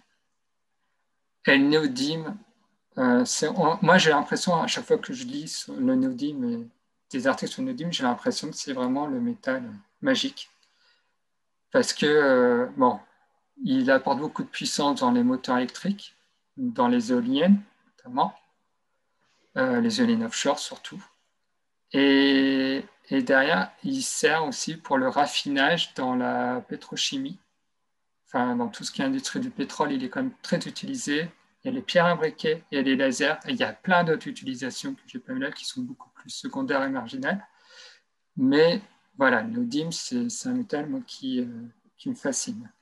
Et le néodyme, euh, on, moi j'ai l'impression, à chaque fois que je lis le néodyme et des articles sur le néodyme, j'ai l'impression que c'est vraiment le métal magique. Parce que, euh, bon, il apporte beaucoup de puissance dans les moteurs électriques, dans les éoliennes notamment, euh, les éoliennes offshore surtout. Et, et derrière, il sert aussi pour le raffinage dans la pétrochimie. Enfin, dans tout ce qui est industrie du pétrole, il est quand même très utilisé. Il y a les pierres imbriquées, il y a les lasers, et il y a plein d'autres utilisations que je n'ai pas mis là qui sont beaucoup plus secondaires et marginales. Mais voilà, le néodyme, c'est un métal moi, qui, euh, qui me fascine.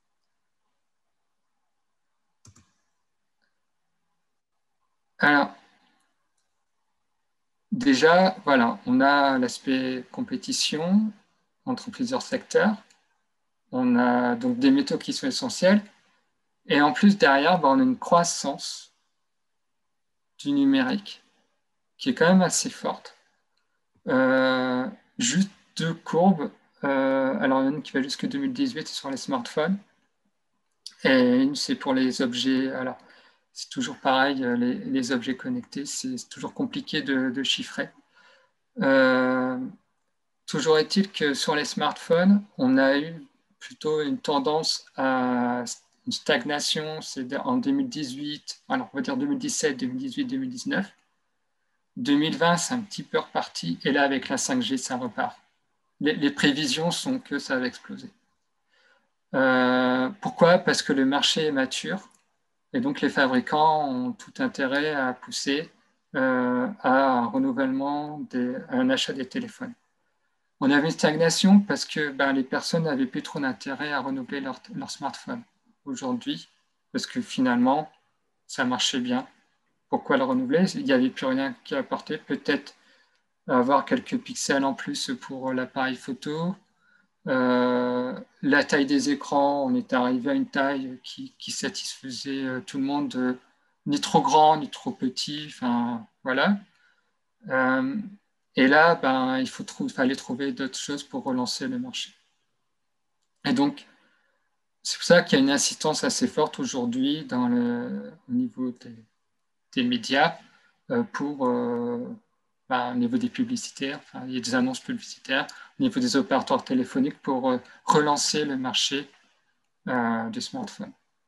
Alors, déjà, voilà, on a l'aspect compétition entre plusieurs secteurs. On a donc des métaux qui sont essentiels. Et en plus, derrière, ben, on a une croissance du numérique qui est quand même assez forte. Euh, juste deux courbes. Euh, alors, il y en a une qui va jusqu'en deux mille dix-huit sur les smartphones. et une, c'est pour les objets. Alors, c'est toujours pareil, les, les objets connectés, c'est toujours compliqué de, de chiffrer. Euh, toujours est-il que sur les smartphones, on a eu plutôt une tendance à une stagnation, c'est en deux mille dix-huit, alors on va dire deux mille dix-sept, deux mille dix-huit, deux mille dix-neuf. deux mille vingt, c'est un petit peu reparti, et là, avec la cinq G, ça repart. Les, les prévisions sont que ça va exploser. Euh, pourquoi? Parce que le marché est mature, et donc les fabricants ont tout intérêt à pousser euh, à un renouvellement, des, à un achat des téléphones. On avait une stagnation parce que ben, les personnes n'avaient plus trop d'intérêt à renouveler leur, leur smartphone aujourd'hui, parce que finalement, ça marchait bien. Pourquoi le renouveler? Il n'y avait plus rien qui apportait. Peut-être avoir quelques pixels en plus pour l'appareil photo. Euh, la taille des écrans, on est arrivé à une taille qui, qui satisfaisait euh, tout le monde, euh, ni trop grand, ni trop petit. Enfin, voilà. Euh, et là, ben, il faut trou- fallait trouver d'autres choses pour relancer le marché. Et donc, c'est pour ça qu'il y a une insistance assez forte aujourd'hui dans le, au niveau des, des médias euh, pour, euh, ben, au niveau des publicitaires, enfin, il y a des annonces publicitaires, au niveau des opérateurs téléphoniques pour euh, relancer le marché euh, du smartphone.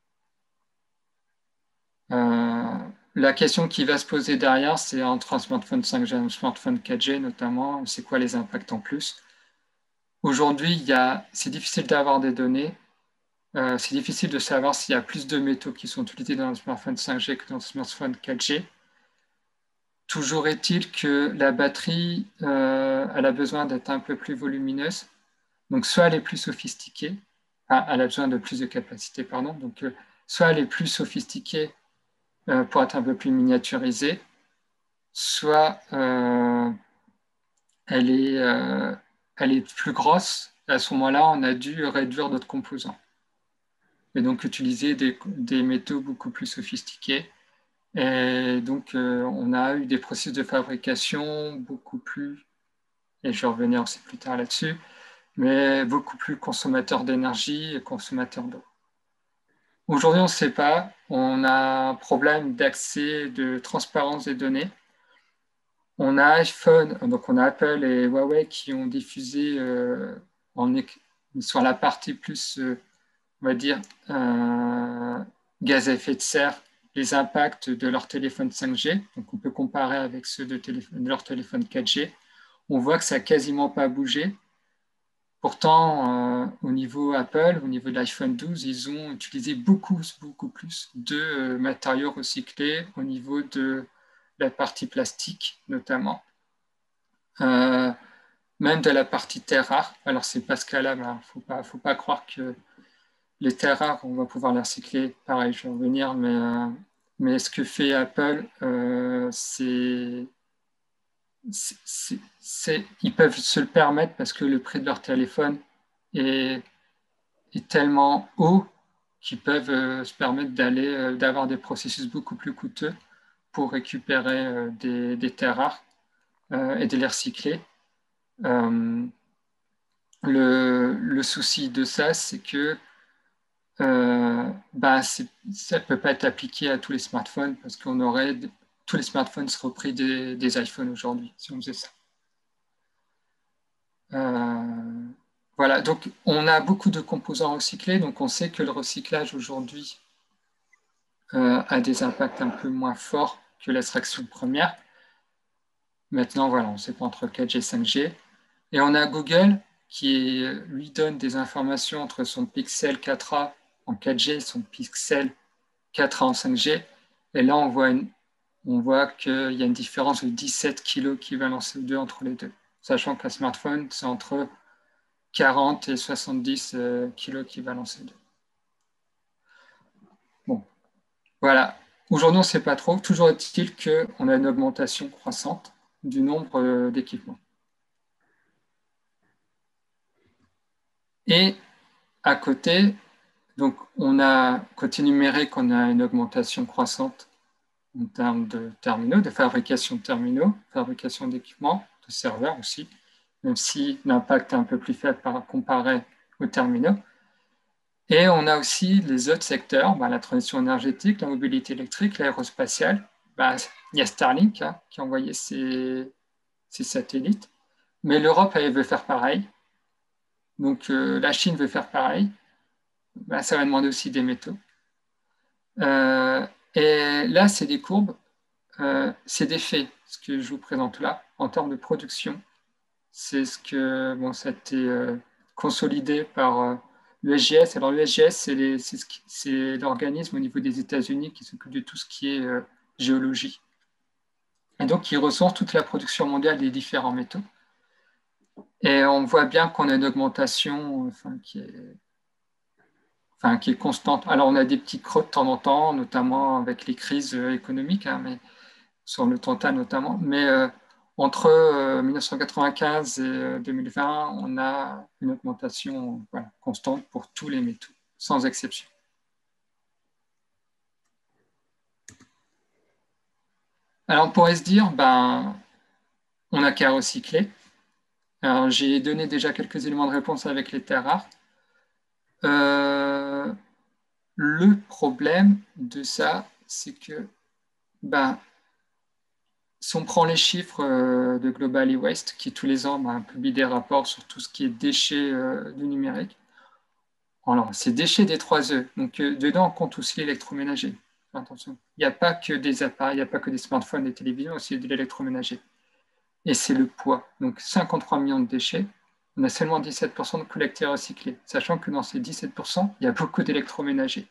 Euh, la question qui va se poser derrière, c'est entre un smartphone cinq G et un smartphone quatre G notamment, c'est quoi les impacts en plus? Aujourd'hui, c'est difficile d'avoir des données. Euh, c'est difficile de savoir s'il y a plus de métaux qui sont utilisés dans un smartphone cinq G que dans un smartphone quatre G. Toujours est-il que la batterie, euh, elle a besoin d'être un peu plus volumineuse. Donc, soit elle est plus sophistiquée, enfin, elle a besoin de plus de capacité, pardon. Donc, euh, soit elle est plus sophistiquée euh, pour être un peu plus miniaturisée, soit euh, elle, est, euh, elle est plus grosse. À ce moment-là, on a dû réduire d'autres composants. Et donc, utiliser des, des métaux beaucoup plus sophistiqués. Et donc, euh, on a eu des processus de fabrication beaucoup plus, et je vais revenir aussi plus tard là-dessus, mais beaucoup plus consommateurs d'énergie et consommateurs d'eau. Aujourd'hui, on ne sait pas. On a un problème d'accès, de transparence des données. On a iPhone, donc on a Apple et Huawei qui ont diffusé euh, en, sur la partie plus, euh, on va dire, euh, gaz à effet de serre, les impacts de leur téléphone cinq G. Donc on peut comparer avec ceux de, de leur téléphone quatre G. On voit que ça n'a quasiment pas bougé. Pourtant, euh, au niveau Apple, au niveau de l'iPhone douze, ils ont utilisé beaucoup, beaucoup plus de euh, matériaux recyclés au niveau de la partie plastique, notamment. Euh, même de la partie terres rares. Alors, c'est pas ce cas-là, il ne faut pas, faut pas croire que les terres rares, on va pouvoir les recycler. Pareil, je vais revenir, mais, euh, mais ce que fait Apple, euh, c'est ils peuvent se le permettre parce que le prix de leur téléphone est, est tellement haut qu'ils peuvent euh, se permettre d'aller euh, d'avoir des processus beaucoup plus coûteux pour récupérer euh, des, des terres rares euh, et de les recycler. Euh, le, le souci de ça, c'est que euh, bah, ça ne peut pas être appliqué à tous les smartphones parce qu'on aurait tous les smartphones seraient pris des, des iPhones aujourd'hui si on faisait ça. Euh, voilà, donc on a beaucoup de composants recyclés, donc on sait que le recyclage aujourd'hui euh, a des impacts un peu moins forts que l'extraction première. Maintenant, voilà, on ne sait pas entre quatre G et cinq G. Et on a Google qui lui donne des informations entre son Pixel quatre A en quatre G et son Pixel quatre A en cinq G. Et là, on voit, une, on voit qu'il y a une différence de dix-sept kilos équivalent C O deux entre les deux, sachant qu'un smartphone, c'est entre quarante et soixante-dix euh, kilos équivalent C O deux. Bon, voilà. Aujourd'hui, on ne sait pas trop. Toujours est-il qu'on a une augmentation croissante du nombre euh, d'équipements. Et à côté, donc on a, côté numérique, on a une augmentation croissante en termes de terminaux, de fabrication de terminaux, fabrication d'équipements, de serveurs aussi, même si l'impact est un peu plus faible par, comparé aux terminaux. Et on a aussi les autres secteurs, bah, la transition énergétique, la mobilité électrique, l'aérospatiale. Bah, il y a Starlink hein, qui a envoyé ses, ses satellites, mais l'Europe, elle veut faire pareil. Donc euh, la Chine veut faire pareil. Bah, ça va demander aussi des métaux. Euh, et là, c'est des courbes, euh, c'est des faits, ce que je vous présente là, en termes de production. C'est ce que, bon, ça a été euh, consolidé par euh, l'U S G S. Alors, l'U S G S, c'est les- c'est ce qui- c'est l'organisme au niveau des États-Unis qui s'occupe de tout ce qui est euh, géologie. Et donc, il recense toute la production mondiale des différents métaux. Et on voit bien qu'on a une augmentation enfin, qui est, enfin, qui est constante. Alors, on a des petits creux de temps en temps, notamment avec les crises euh, économiques, hein, mais sur le Tantal notamment. Mais euh, entre euh, mille neuf cent quatre-vingt-quinze et euh, deux mille vingt, on a une augmentation voilà, constante pour tous les métaux, sans exception. Alors, on pourrait se dire, ben, on n'a qu'à recycler. Alors, j'ai donné déjà quelques éléments de réponse avec les terres rares. Euh, le problème de ça, c'est que ben, si on prend les chiffres euh, de Global E-Waste, qui tous les ans ben, publie des rapports sur tout ce qui est déchets euh, du numérique, alors c'est déchets des trois E, donc euh, dedans on compte aussi l'électroménager. Attention, il n'y a pas que des appareils, il n'y a pas que des smartphones, des télévisions, aussi de l'électroménager. Et c'est le poids, donc cinquante-trois millions de déchets, on a seulement dix-sept pour cent de collectés et recyclés, sachant que dans ces dix-sept pour cent, il y a beaucoup d'électroménagers.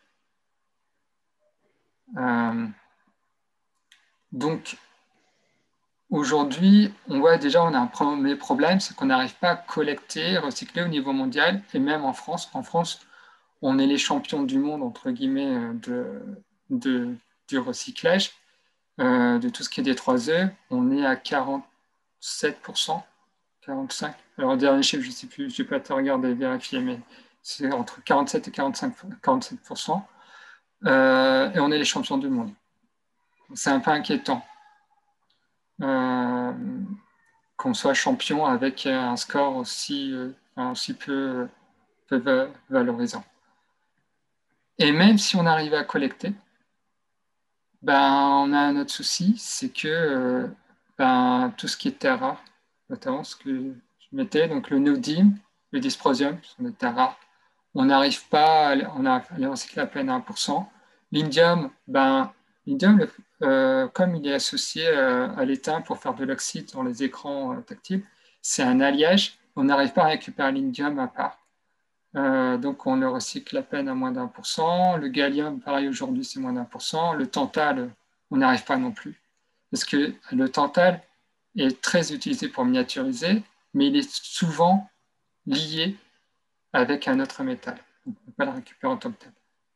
Euh, donc, aujourd'hui, on voit déjà, on a un premier problème, c'est qu'on n'arrive pas à collecter, recycler au niveau mondial, et même en France. En France, on est les champions du monde, entre guillemets, de, de, du recyclage, euh, de tout ce qui est des trois E. On est à quarante-sept pour cent, quarante-cinq. Alors, le dernier chiffre, je ne sais plus, je n'ai pas te regarder et vérifier, mais c'est entre quarante-sept et quarante-cinq, quarante-sept pour cent. Euh, et on est les champions du monde. C'est un peu inquiétant. Euh, qu'on soit champion avec un score aussi, euh, aussi peu, peu valorisant. Et même si on arrive à collecter, ben, on a un autre souci, c'est que euh, ben, tout ce qui est terre rare, notamment ce que je mettais, donc le néodyme, le dysprosium, ce sont des terres rares, on n'arrive pas à les, on a, à les recycler à peine à un pour cent. L'indium, ben, l'indium euh, comme il est associé euh, à l'étain pour faire de l'oxyde dans les écrans euh, tactiles, c'est un alliage, on n'arrive pas à récupérer l'indium à part. Euh, donc on le recycle à peine à moins d'un pour cent. Le gallium, pareil aujourd'hui, c'est moins d'un pour cent. Le tantal, on n'arrive pas non plus. Parce que le tantal est très utilisé pour miniaturiser, mais il est souvent lié avec un autre métal. On ne peut pas le récupérer en tant que tel.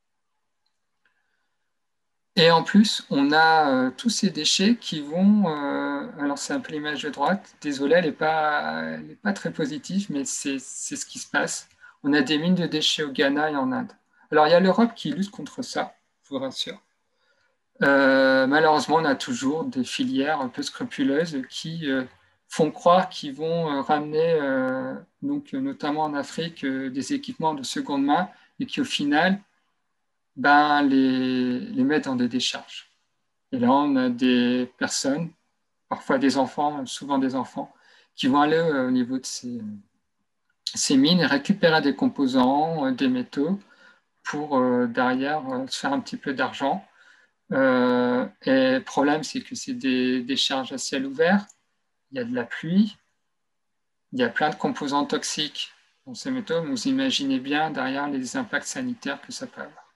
Et en plus, on a euh, tous ces déchets qui vont... Euh, alors c'est un peu l'image de droite. Désolé, elle n'est pas, pas très positive, mais c'est ce qui se passe. On a des mines de déchets au Ghana et en Inde. Alors il y a l'Europe qui lutte contre ça, je vous rassure. Euh, malheureusement, on a toujours des filières un peu scrupuleuses qui euh, font croire qu'ils vont euh, ramener, euh, donc, notamment en Afrique, euh, des équipements de seconde main et qui au final ben, les, les mettent dans des décharges. Et là, on a des personnes, parfois des enfants, souvent des enfants, qui vont aller euh, au niveau de ces, ces mines et récupérer des composants, euh, des métaux, pour euh, derrière euh, se faire un petit peu d'argent. Euh, et le problème, c'est que c'est des décharges à ciel ouvert, il y a de la pluie, il y a plein de composants toxiques dans ces métaux. Vous imaginez bien derrière les impacts sanitaires que ça peut avoir.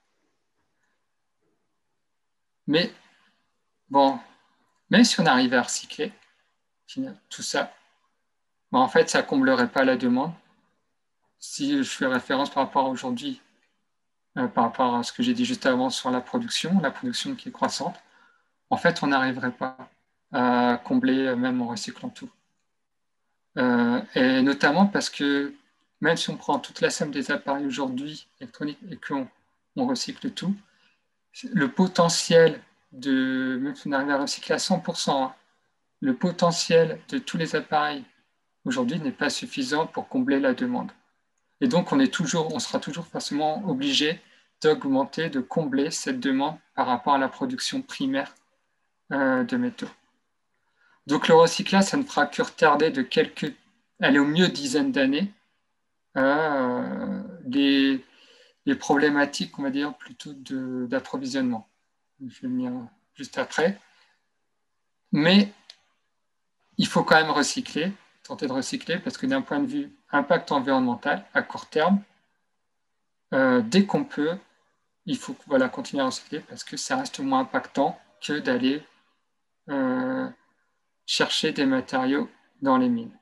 Mais bon, même si on arrivait à recycler tout ça, ben en fait, ça ne comblerait pas la demande. Si je fais référence par rapport à aujourd'hui, euh, par rapport à ce que j'ai dit juste avant sur la production, la production qui est croissante, en fait, on n'arriverait pas à combler euh, même en recyclant tout. Euh, et notamment parce que même si on prend toute la somme des appareils aujourd'hui électroniques et qu'on on recycle tout, le potentiel de, même si on arrive à recycler à cent pour cent, hein, le potentiel de tous les appareils aujourd'hui n'est pas suffisant pour combler la demande. Et donc, on, est toujours, on sera toujours forcément obligé d'augmenter, de combler cette demande par rapport à la production primaire euh, de métaux. Donc, le recyclage, ça ne fera que retarder de quelques, allez, au mieux dizaines d'années, euh, les, les problématiques, on va dire, plutôt d'approvisionnement. Je vais venir juste après. Mais il faut quand même recycler, tenter de recycler, parce que d'un point de vue impact environnemental, à court terme, euh, dès qu'on peut, il faut voilà, continuer à recycler, parce que ça reste moins impactant que d'aller euh, chercher des matériaux dans les mines.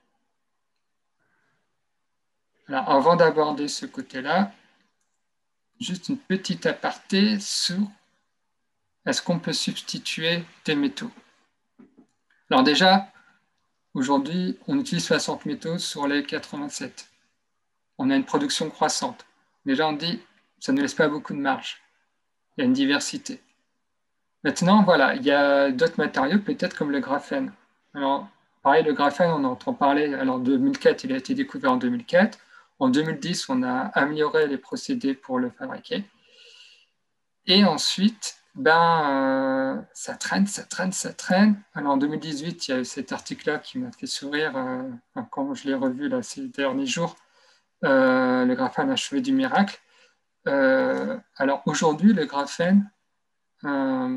Alors, avant d'aborder ce côté-là, juste une petite aparté sur est-ce qu'on peut substituer des métaux. Alors déjà, aujourd'hui, on utilise soixante métaux sur les quatre-vingt-sept. On a une production croissante. Déjà, on dit, ça ne laisse pas beaucoup de marge. Il y a une diversité. Maintenant, voilà, il y a d'autres matériaux, peut-être comme le graphène. Alors, pareil, le graphène, on entend parler, alors en deux mille quatre, il a été découvert en deux mille quatre. En deux mille dix, on a amélioré les procédés pour le fabriquer. Et ensuite, ben, euh, ça traîne, ça traîne, ça traîne. Alors en deux mille dix-huit, il y a eu cet article-là qui m'a fait sourire euh, quand je l'ai revu là, ces derniers jours, euh, le graphène achevé du miracle. Euh, alors aujourd'hui, le graphène, euh,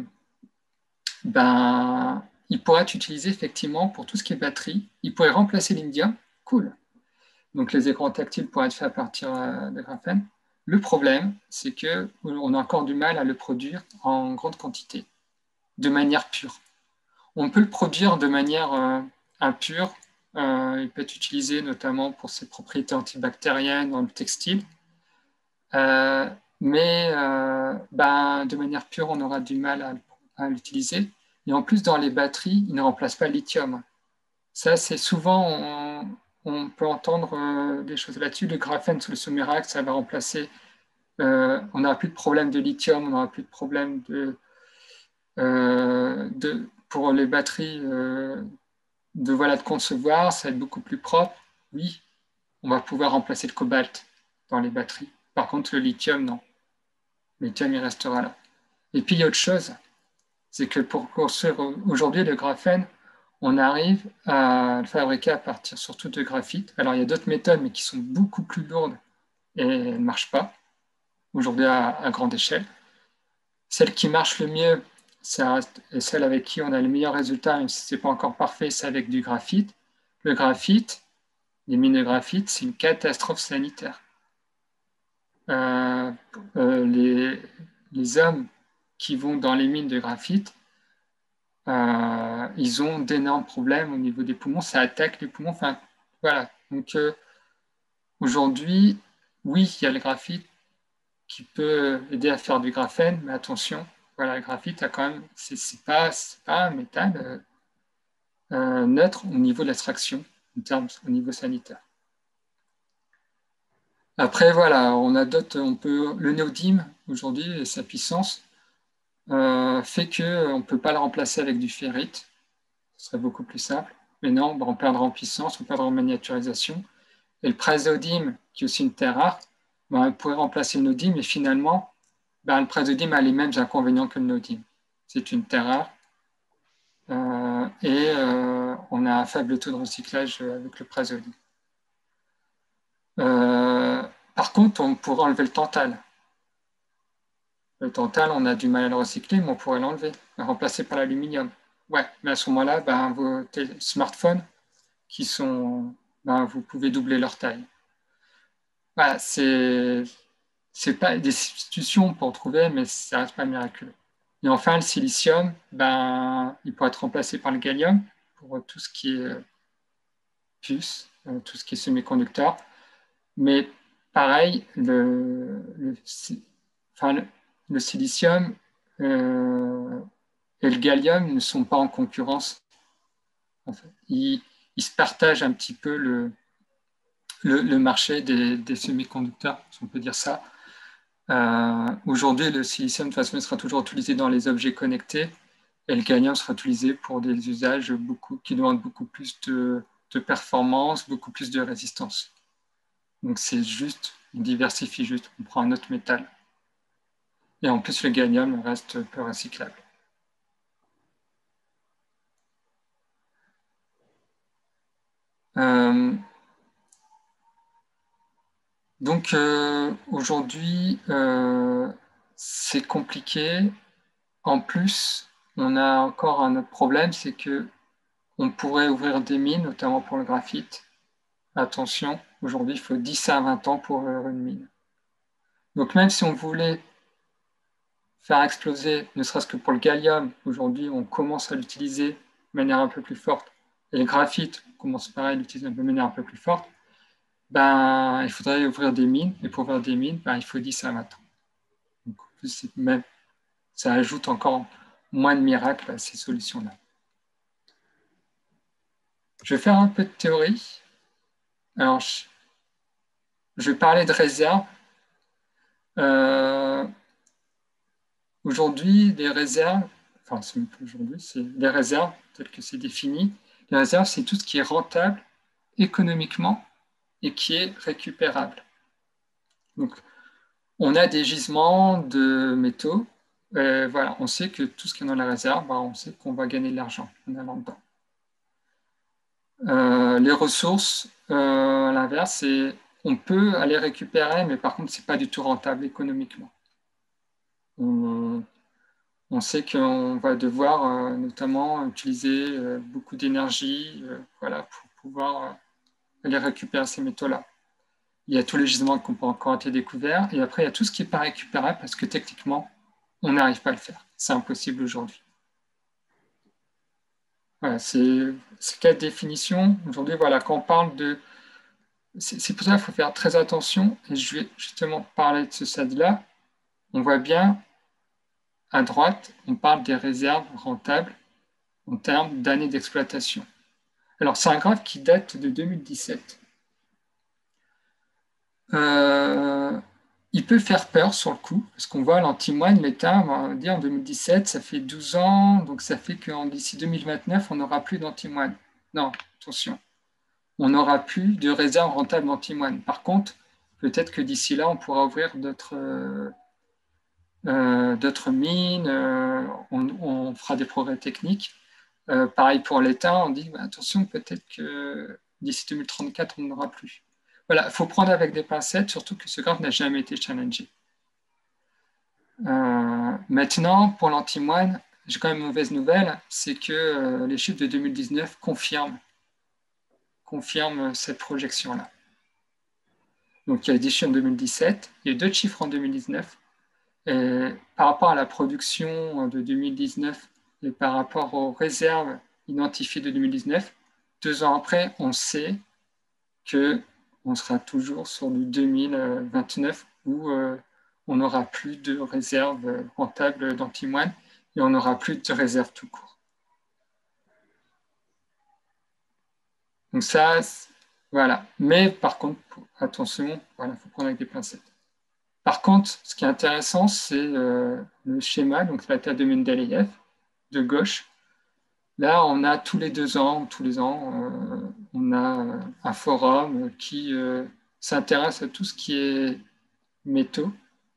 ben, il pourrait être utilisé effectivement pour tout ce qui est batterie. Il pourrait remplacer l'indium. Cool. Donc les écrans tactiles pourraient être faits à partir euh, de graphène. Le problème, c'est qu'on a encore du mal à le produire en grande quantité, de manière pure. On peut le produire de manière euh, impure. Euh, il peut être utilisé notamment pour ses propriétés antibactériennes dans le textile. Euh, mais euh, ben, de manière pure, on aura du mal à, à l'utiliser. Et en plus, dans les batteries, il ne remplace pas le lithium. Ça, c'est souvent, on, on peut entendre euh, des choses là-dessus. Le graphène sous le sous-miracle, ça va remplacer. Euh, on n'aura plus de problème de lithium, on n'aura plus de problème de, euh, de, pour les batteries euh, de, voilà, de concevoir, ça va être beaucoup plus propre. Oui, on va pouvoir remplacer le cobalt dans les batteries. Par contre, le lithium, non. Le lithium, il restera là. Et puis, il y a autre chose, c'est que pour construire aujourd'hui le graphène, on arrive à le fabriquer à partir surtout de graphite. Alors, il y a d'autres méthodes, mais qui sont beaucoup plus lourdes et elles ne marchent pas aujourd'hui à, à grande échelle. Celle qui marche le mieux, ça reste, et celle avec qui on a le meilleur résultat, même si ce n'est pas encore parfait, c'est avec du graphite. Le graphite, les mines de graphite, c'est une catastrophe sanitaire. Euh, euh, les, les hommes qui vont dans les mines de graphite, euh, ils ont d'énormes problèmes au niveau des poumons, ça attaque les poumons. Enfin, voilà. Donc, euh, aujourd'hui, oui, il y a le graphite qui peut aider à faire du graphène, mais attention, voilà, le graphite a quand même, c'est, c'est pas, c'est pas un métal euh, euh, neutre au niveau de l'extraction, en termes, au niveau sanitaire. Après, voilà, on a d'autres, on peut, le néodyme aujourd'hui et sa puissance euh, fait qu'on ne peut pas le remplacer avec du ferrite, ce serait beaucoup plus simple. Mais non, ben, on perdra en puissance, on perdra en miniaturisation. Et le praséodyme, qui est aussi une terre rare, ben, on pourrait remplacer le néodyme, et finalement, ben, le praséodyme a les mêmes inconvénients que le néodyme. C'est une terre rare, euh, et euh, on a un faible taux de recyclage avec le praséodyme. Euh, par contre, on pourrait enlever le tantal. Le tantal, on a du mal à le recycler, mais on pourrait l'enlever, le remplacer par l'aluminium. Ouais, mais à ce moment-là, ben, vos smartphones, qui sont, ben, vous pouvez doubler leur taille. Voilà, c'est, c'est pas des substitutions pour trouver, mais ça reste pas miraculeux. Et enfin, le silicium, ben, il pourrait être remplacé par le gallium pour tout ce qui est puce, tout ce qui est semi-conducteur. Mais pareil, le, le, enfin, le, le silicium euh, et le gallium ne sont pas en concurrence. En fait. Ils, ils se partagent un petit peu le, le, le marché des, des semi-conducteurs, si on peut dire ça. Euh, aujourd'hui, le silicium, de toute façon, sera toujours utilisé dans les objets connectés et le gallium sera utilisé pour des usages beaucoup, qui demandent beaucoup plus de, de performance, beaucoup plus de résistance. Donc c'est juste, on diversifie juste, on prend un autre métal. Et en plus, le gallium reste peu recyclable. Euh, donc euh, aujourd'hui, euh, c'est compliqué. En plus, on a encore un autre problème, c'est que on pourrait ouvrir des mines, notamment pour le graphite. Attention, aujourd'hui, il faut dix à vingt ans pour ouvrir une mine. Donc même si on voulait faire exploser, ne serait-ce que pour le gallium, aujourd'hui, on commence à l'utiliser de manière un peu plus forte, et le graphite, on commence pareil à l'utiliser de manière un peu plus forte, ben, il faudrait ouvrir des mines, et pour ouvrir des mines, ben, il faut dix à vingt ans. Donc, en plus, même, ça ajoute encore moins de miracles à ces solutions-là. Je vais faire un peu de théorie. Alors, je, je vais parler de réserves. Euh, aujourd'hui, les réserves, enfin, c'est même pas aujourd'hui, c'est les réserves, telles que c'est défini. Les réserves, c'est tout ce qui est rentable économiquement et qui est récupérable. Donc, on a des gisements de métaux. Euh, voilà, on sait que tout ce qui est dans la réserve, bah, on sait qu'on va gagner de l'argent en allant dedans. Euh, les ressources, euh, à l'inverse, c'est on peut aller récupérer, mais par contre, c'est pas du tout rentable économiquement. On, on sait qu'on va devoir euh, notamment utiliser euh, beaucoup d'énergie euh, voilà, pour pouvoir euh, aller récupérer ces métaux-là. Il y a tous les gisements qui n'ont pas encore été découverts, et après, il y a tout ce qui n'est pas récupérable parce que techniquement, on n'arrive pas à le faire. C'est impossible aujourd'hui. Voilà, c'est quatre définitions. Aujourd'hui, voilà, quand on parle de... C'est pour ça qu'il faut faire très attention, et je vais justement parler de ce stade-là. On voit bien, à droite, on parle des réserves rentables en termes d'années d'exploitation. Alors, c'est un graphe qui date de deux mille dix-sept. Euh, il peut faire peur sur le coup, parce qu'on voit l'antimoine, l'État, on va dire en deux mille dix-sept, ça fait douze ans, donc ça fait que d'ici deux mille vingt-neuf, on n'aura plus d'antimoine. Non, attention, on n'aura plus de réserve rentable d'antimoine. Par contre, peut-être que d'ici là, on pourra ouvrir d'autres euh, euh, d'autres mines, euh, on, on, fera des progrès techniques. Euh, pareil pour l'État, on dit, bah, attention, peut-être que d'ici deux mille trente-quatre, on n'aura plus. Voilà, il faut prendre avec des pincettes, surtout que ce graphe n'a jamais été challengé. Euh, maintenant, pour l'antimoine, j'ai quand même une mauvaise nouvelle, c'est que euh, les chiffres de deux mille dix-neuf confirment, confirment cette projection-là. Donc, il y a des chiffres en deux mille dix-sept, il y a deux chiffres en deux mille dix-neuf. Et par rapport à la production de deux mille dix-neuf et par rapport aux réserves identifiées de deux mille dix-neuf, deux ans après, on sait qu'on sera toujours sur du deux mille vingt-neuf où euh, on n'aura plus de réserves rentables d'antimoine et on n'aura plus de réserves tout court. Donc ça, voilà. Mais par contre, attention, voilà, il faut prendre avec des pincettes. Par contre, ce qui est intéressant, c'est euh, le schéma, donc la taille de Mendeleïev, de gauche. Là, on a tous les deux ans, tous les ans, euh, on a un forum qui euh, s'intéresse à tout ce qui est métaux.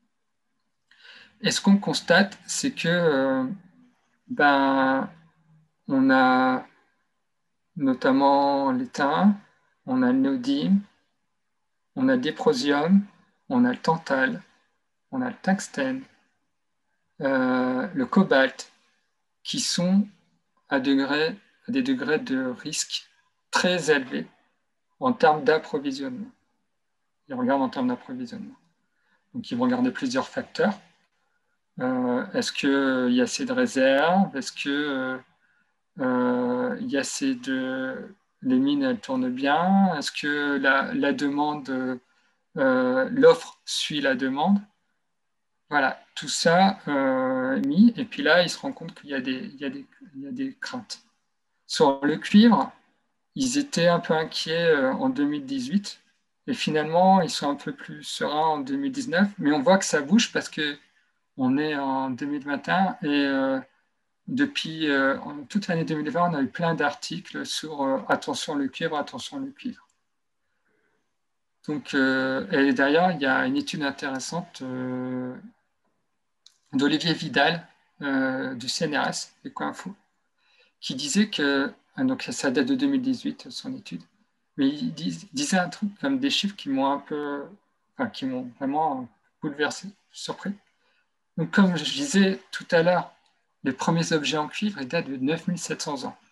Et ce qu'on constate, c'est que euh, ben, on a notamment l'étain, on a le néodyme, on a le déprosium, on a le tantal, on a le tungstène, euh, le cobalt, qui sont à, degré, à des degrés de risque très élevés en termes d'approvisionnement. Ils regardent en termes d'approvisionnement. Donc, ils vont regarder plusieurs facteurs. Euh, est-ce qu'il y a assez de réserves? Est-ce qu'il euh, y a assez de... Les mines, elles tournent bien? Est-ce que la, la demande, euh, l'offre suit la demande? Voilà, tout ça euh, mis. Et puis là, ils se rendent compte qu'il y a des, il y a des, il y a des craintes. Sur le cuivre, ils étaient un peu inquiets en deux mille dix-huit et finalement, ils sont un peu plus sereins en deux mille dix-neuf, mais on voit que ça bouge parce qu'on est en deux mille vingt et un et euh, depuis euh, toute l'année deux mille vingt, on a eu plein d'articles sur euh, attention le cuivre, attention le cuivre. Donc, euh, et d'ailleurs, il y a une étude intéressante euh, d'Olivier Vidal euh, du C N R S, Ecoinfo, qui disait que, donc ça date de deux mille dix-huit, son étude, mais il dis, disait un truc comme des chiffres qui m'ont un peu, enfin, qui m'ont vraiment bouleversé, surpris. Donc, comme je disais tout à l'heure, les premiers objets en cuivre ils datent de neuf mille sept cents ans.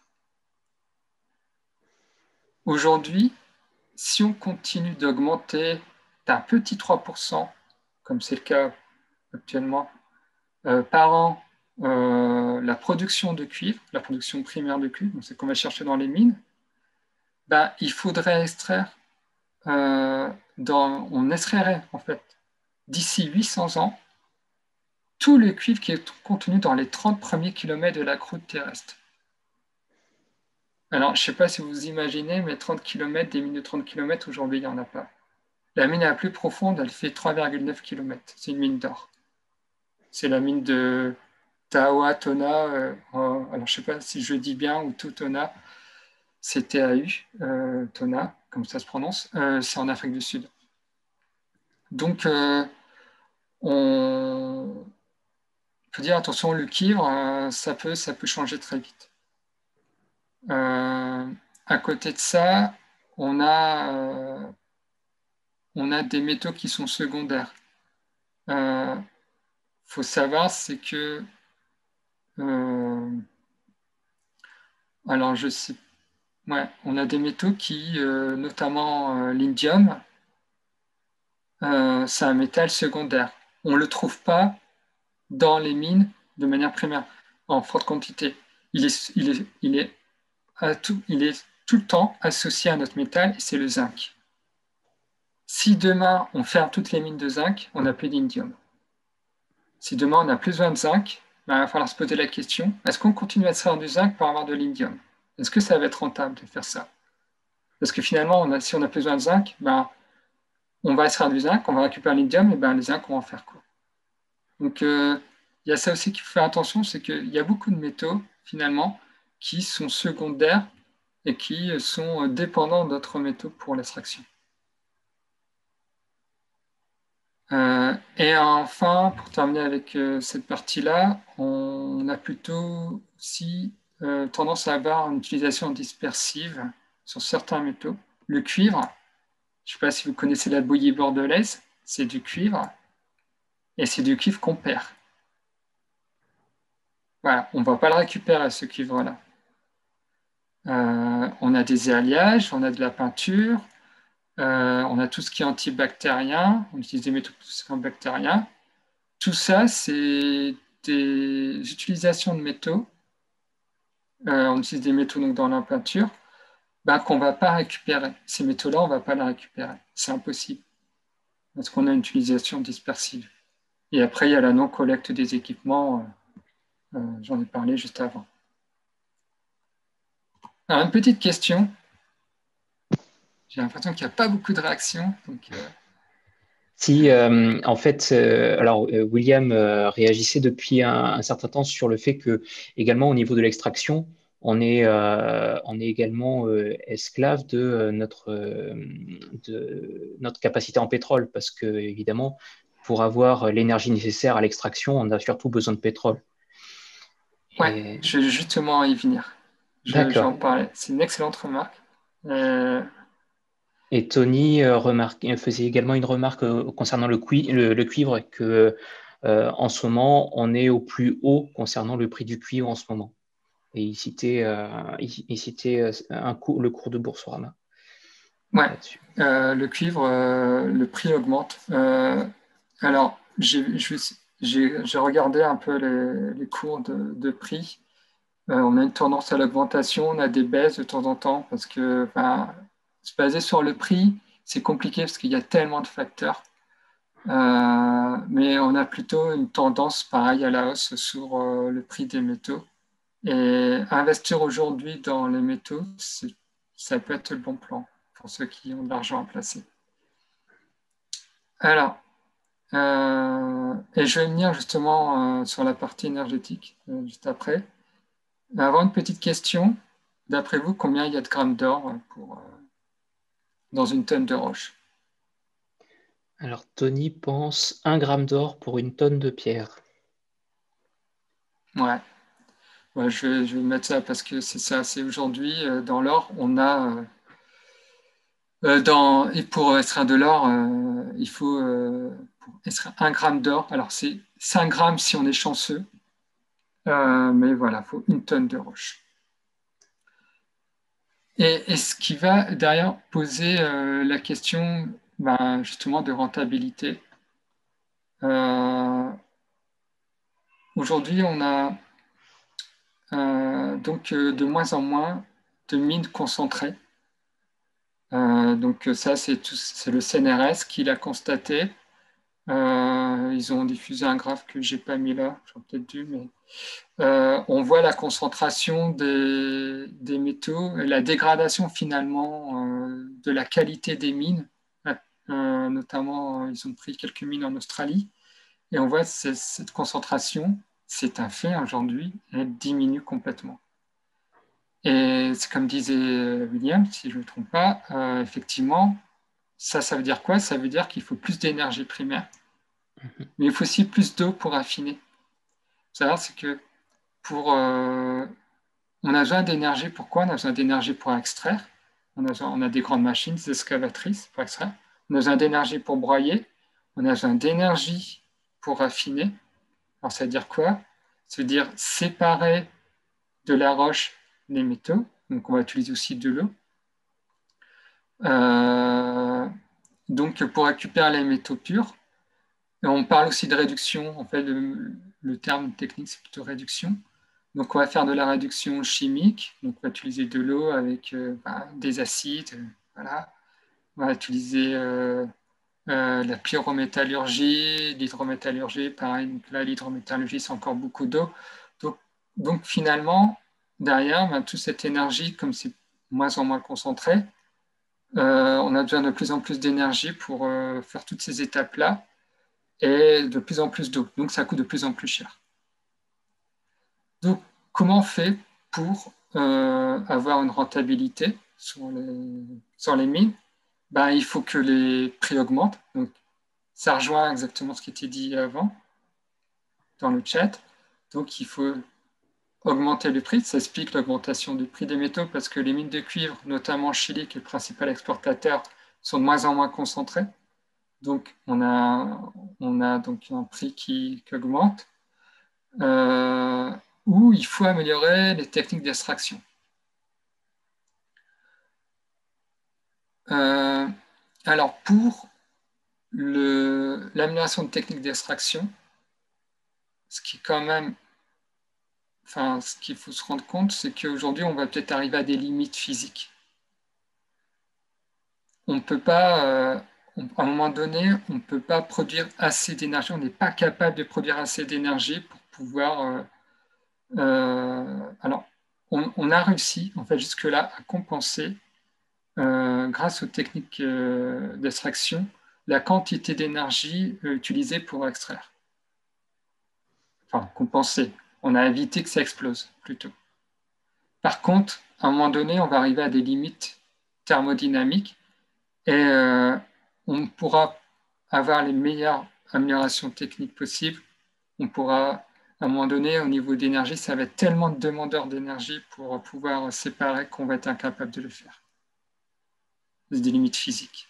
Aujourd'hui, si on continue d'augmenter d'un petit trois pour cent, comme c'est le cas actuellement, euh, par an, euh, la production de cuivre, la production primaire de cuivre, c'est qu'on va chercher dans les mines, ben, il faudrait extraire, euh, dans, on extrairait en fait, d'ici huit cents ans, tout le cuivre qui est contenu dans les trente premiers kilomètres de la croûte terrestre. Alors, je ne sais pas si vous imaginez, mais trente kilomètres, des mines de trente kilomètres, aujourd'hui, il n'y en a pas. La mine la plus profonde, elle fait trois virgule neuf kilomètres. C'est une mine d'or. C'est la mine de Tahoa Tona. Euh, alors, je ne sais pas si je dis bien, ou Totona. C'est T A U, euh, Tona, comme ça se prononce. Euh, c'est en Afrique du Sud. Donc, euh, on peut dire, attention, le cuivre, euh, ça, peut, ça peut changer très vite. Euh, à côté de ça, on a, euh, on a des métaux qui sont secondaires. Il euh, faut savoir, c'est que euh, alors je sais, ouais, on a des métaux qui, euh, notamment euh, l'indium, euh, c'est un métal secondaire. On ne le trouve pas dans les mines de manière primaire, en forte quantité. Il est, il est, il est, à tout, il est tout le temps associé à notre métal, et c'est le zinc. Si demain on ferme toutes les mines de zinc, on n'a plus d'indium. Si demain on n'a plus besoin de zinc, ben, il va falloir se poser la question, est-ce qu'on continue à extraire du zinc pour avoir de l'indium? Est-ce que ça va être rentable de faire ça? Parce que finalement, on a, si on n'a plus besoin de zinc, ben, on va extraire du zinc, on va récupérer l'indium, et ben, le zinc, on va en faire quoi? Donc, euh, il y a ça aussi qu'il faut faire attention, c'est qu'il y a beaucoup de métaux, finalement, qui sont secondaires et qui sont dépendants d'autres métaux pour l'extraction. Euh, et enfin, pour terminer avec euh, cette partie-là, on a plutôt aussi euh, tendance à avoir une utilisation dispersive sur certains métaux. Le cuivre, je ne sais pas si vous connaissez la bouillie bordelaise, c'est du cuivre, et c'est du cuivre qu'on perd. Voilà, on ne va pas le récupérer, ce cuivre-là. Euh, on a des alliages, on a de la peinture, euh, on a tout ce qui est antibactérien, on utilise des métaux bactériens. Tout ça, c'est des utilisations de métaux. Euh, on utilise des métaux donc, dans la peinture ben, qu'on ne va pas récupérer. Ces métaux-là, on ne va pas les récupérer. C'est impossible. Parce qu'on a une utilisation dispersive. Et après, il y a la non-collecte des équipements. Euh, euh, J'en ai parlé juste avant. Alors, une petite question. J'ai l'impression qu'il n'y a pas beaucoup de réactions. Donc, euh... Si, euh, en fait, euh, alors euh, William euh, réagissait depuis un, un certain temps sur le fait que, également au niveau de l'extraction, on est, euh, on est également euh, esclave de, euh, notre, euh, de notre capacité en pétrole, parce que, évidemment, pour avoir l'énergie nécessaire à l'extraction, on a surtout besoin de pétrole. Ouais, Et... je vais justement y venir. Je, je vais en parler. C'est une excellente remarque. Euh... Et Tony euh, remarque, faisait également une remarque euh, concernant le, cui, le, le cuivre, que euh, en ce moment, on est au plus haut concernant le prix du cuivre en ce moment. Et il citait, euh, il, il citait euh, un cours, le cours de Boursorama. Ouais, euh, le cuivre, euh, le prix augmente. Euh, alors, j'ai regardé un peu les, les cours de, de prix. Euh, on a une tendance à l'augmentation, on a des baisses de temps en temps parce que ben, se baser sur le prix, c'est compliqué parce qu'il y a tellement de facteurs. Euh, mais on a plutôt une tendance pareille à la hausse sur euh, le prix des métaux. Et investir aujourd'hui dans les métaux, ça peut être le bon plan pour ceux qui ont de l'argent à placer. Alors, euh, et je vais venir justement euh, sur la partie énergétique euh, juste après. Avant une petite question, d'après vous, combien il y a de grammes d'or pour, euh, dans une tonne de roche? Alors, Tony pense un gramme d'or pour une tonne de pierre. Ouais. Ouais, je vais, je vais mettre ça parce que c'est ça. C'est aujourd'hui, euh, dans l'or, on a. euh, euh, dans, et pour extraire de l'or, euh, il faut euh, pour extraire un gramme d'or. Alors, c'est cinq grammes si on est chanceux. Euh, mais voilà, il faut une tonne de roche. Et, et ce qui va d'ailleurs poser euh, la question ben, justement de rentabilité. Euh, aujourd'hui, on a euh, donc euh, de moins en moins de mines concentrées. Euh, donc ça, c'est tout- c'est le C N R S qui l'a constaté. Euh, ils ont diffusé un graphe que j'ai pas mis là, j'aurais peut-être dû, mais euh, on voit la concentration des, des métaux et la dégradation finalement euh, de la qualité des mines. Euh, notamment, ils ont pris quelques mines en Australie et on voit que cette concentration, c'est un fait aujourd'hui, elle diminue complètement. Et c'est comme disait William, si je ne me trompe pas, euh, effectivement, ça, ça veut dire quoi? Ça veut dire qu'il faut plus d'énergie primaire, mais il faut aussi plus d'eau pour affiner. Ça, c'est que pour, euh, on a besoin d'énergie. Pourquoi? On a besoin d'énergie pour extraire. On a, besoin, on a des grandes machines, des excavatrices pour extraire. On a besoin d'énergie pour broyer. On a besoin d'énergie pour raffiner. Alors, ça veut dire quoi? Ça veut dire séparer de la roche les métaux. Donc, on va utiliser aussi de l'eau. Euh, donc, pour récupérer les métaux purs, et on parle aussi de réduction. En fait, le, le terme technique, c'est plutôt réduction. Donc, on va faire de la réduction chimique. Donc, on va utiliser de l'eau avec euh, bah, des acides. Euh, voilà. On va utiliser euh, euh, la pyrométallurgie, l'hydrométallurgie. Pareil, donc là, l'hydrométallurgie, c'est encore beaucoup d'eau. Donc, donc, finalement, derrière, bah, toute cette énergie, comme c'est moins en moins concentré, euh, on a besoin de plus en plus d'énergie pour euh, faire toutes ces étapes-là et de plus en plus d'eau. Donc, ça coûte de plus en plus cher. Donc, comment on fait pour euh, avoir une rentabilité sur les, sur les mines? Ben, il faut que les prix augmentent. Donc, ça rejoint exactement ce qui était dit avant dans le chat. Donc, il faut augmenter le prix. Ça explique l'augmentation du prix des métaux parce que les mines de cuivre, notamment Chili, qui est le principal exportateur, sont de moins en moins concentrées. Donc, on a, on a donc un prix qui, qui augmente. Euh, où il faut améliorer les techniques d'extraction. Euh, alors, pour l'amélioration de techniques d'extraction, ce qui est quand même, enfin, ce qu'il faut se rendre compte, c'est qu'aujourd'hui, on va peut-être arriver à des limites physiques. On ne peut pas, euh, on, à un moment donné, on ne peut pas produire assez d'énergie, on n'est pas capable de produire assez d'énergie pour pouvoir... Euh, euh, alors, on, on a réussi, en fait, jusque-là, à compenser Euh, grâce aux techniques euh, d'extraction, la quantité d'énergie euh, utilisée pour extraire. Enfin, compenser. On a évité que ça explose, plutôt. Par contre, à un moment donné, on va arriver à des limites thermodynamiques et euh, on pourra avoir les meilleures améliorations techniques possibles. On pourra, à un moment donné, au niveau d'énergie, ça va être tellement de demandeurs d'énergie pour pouvoir séparer qu'on va être incapable de le faire. C'est des limites physiques.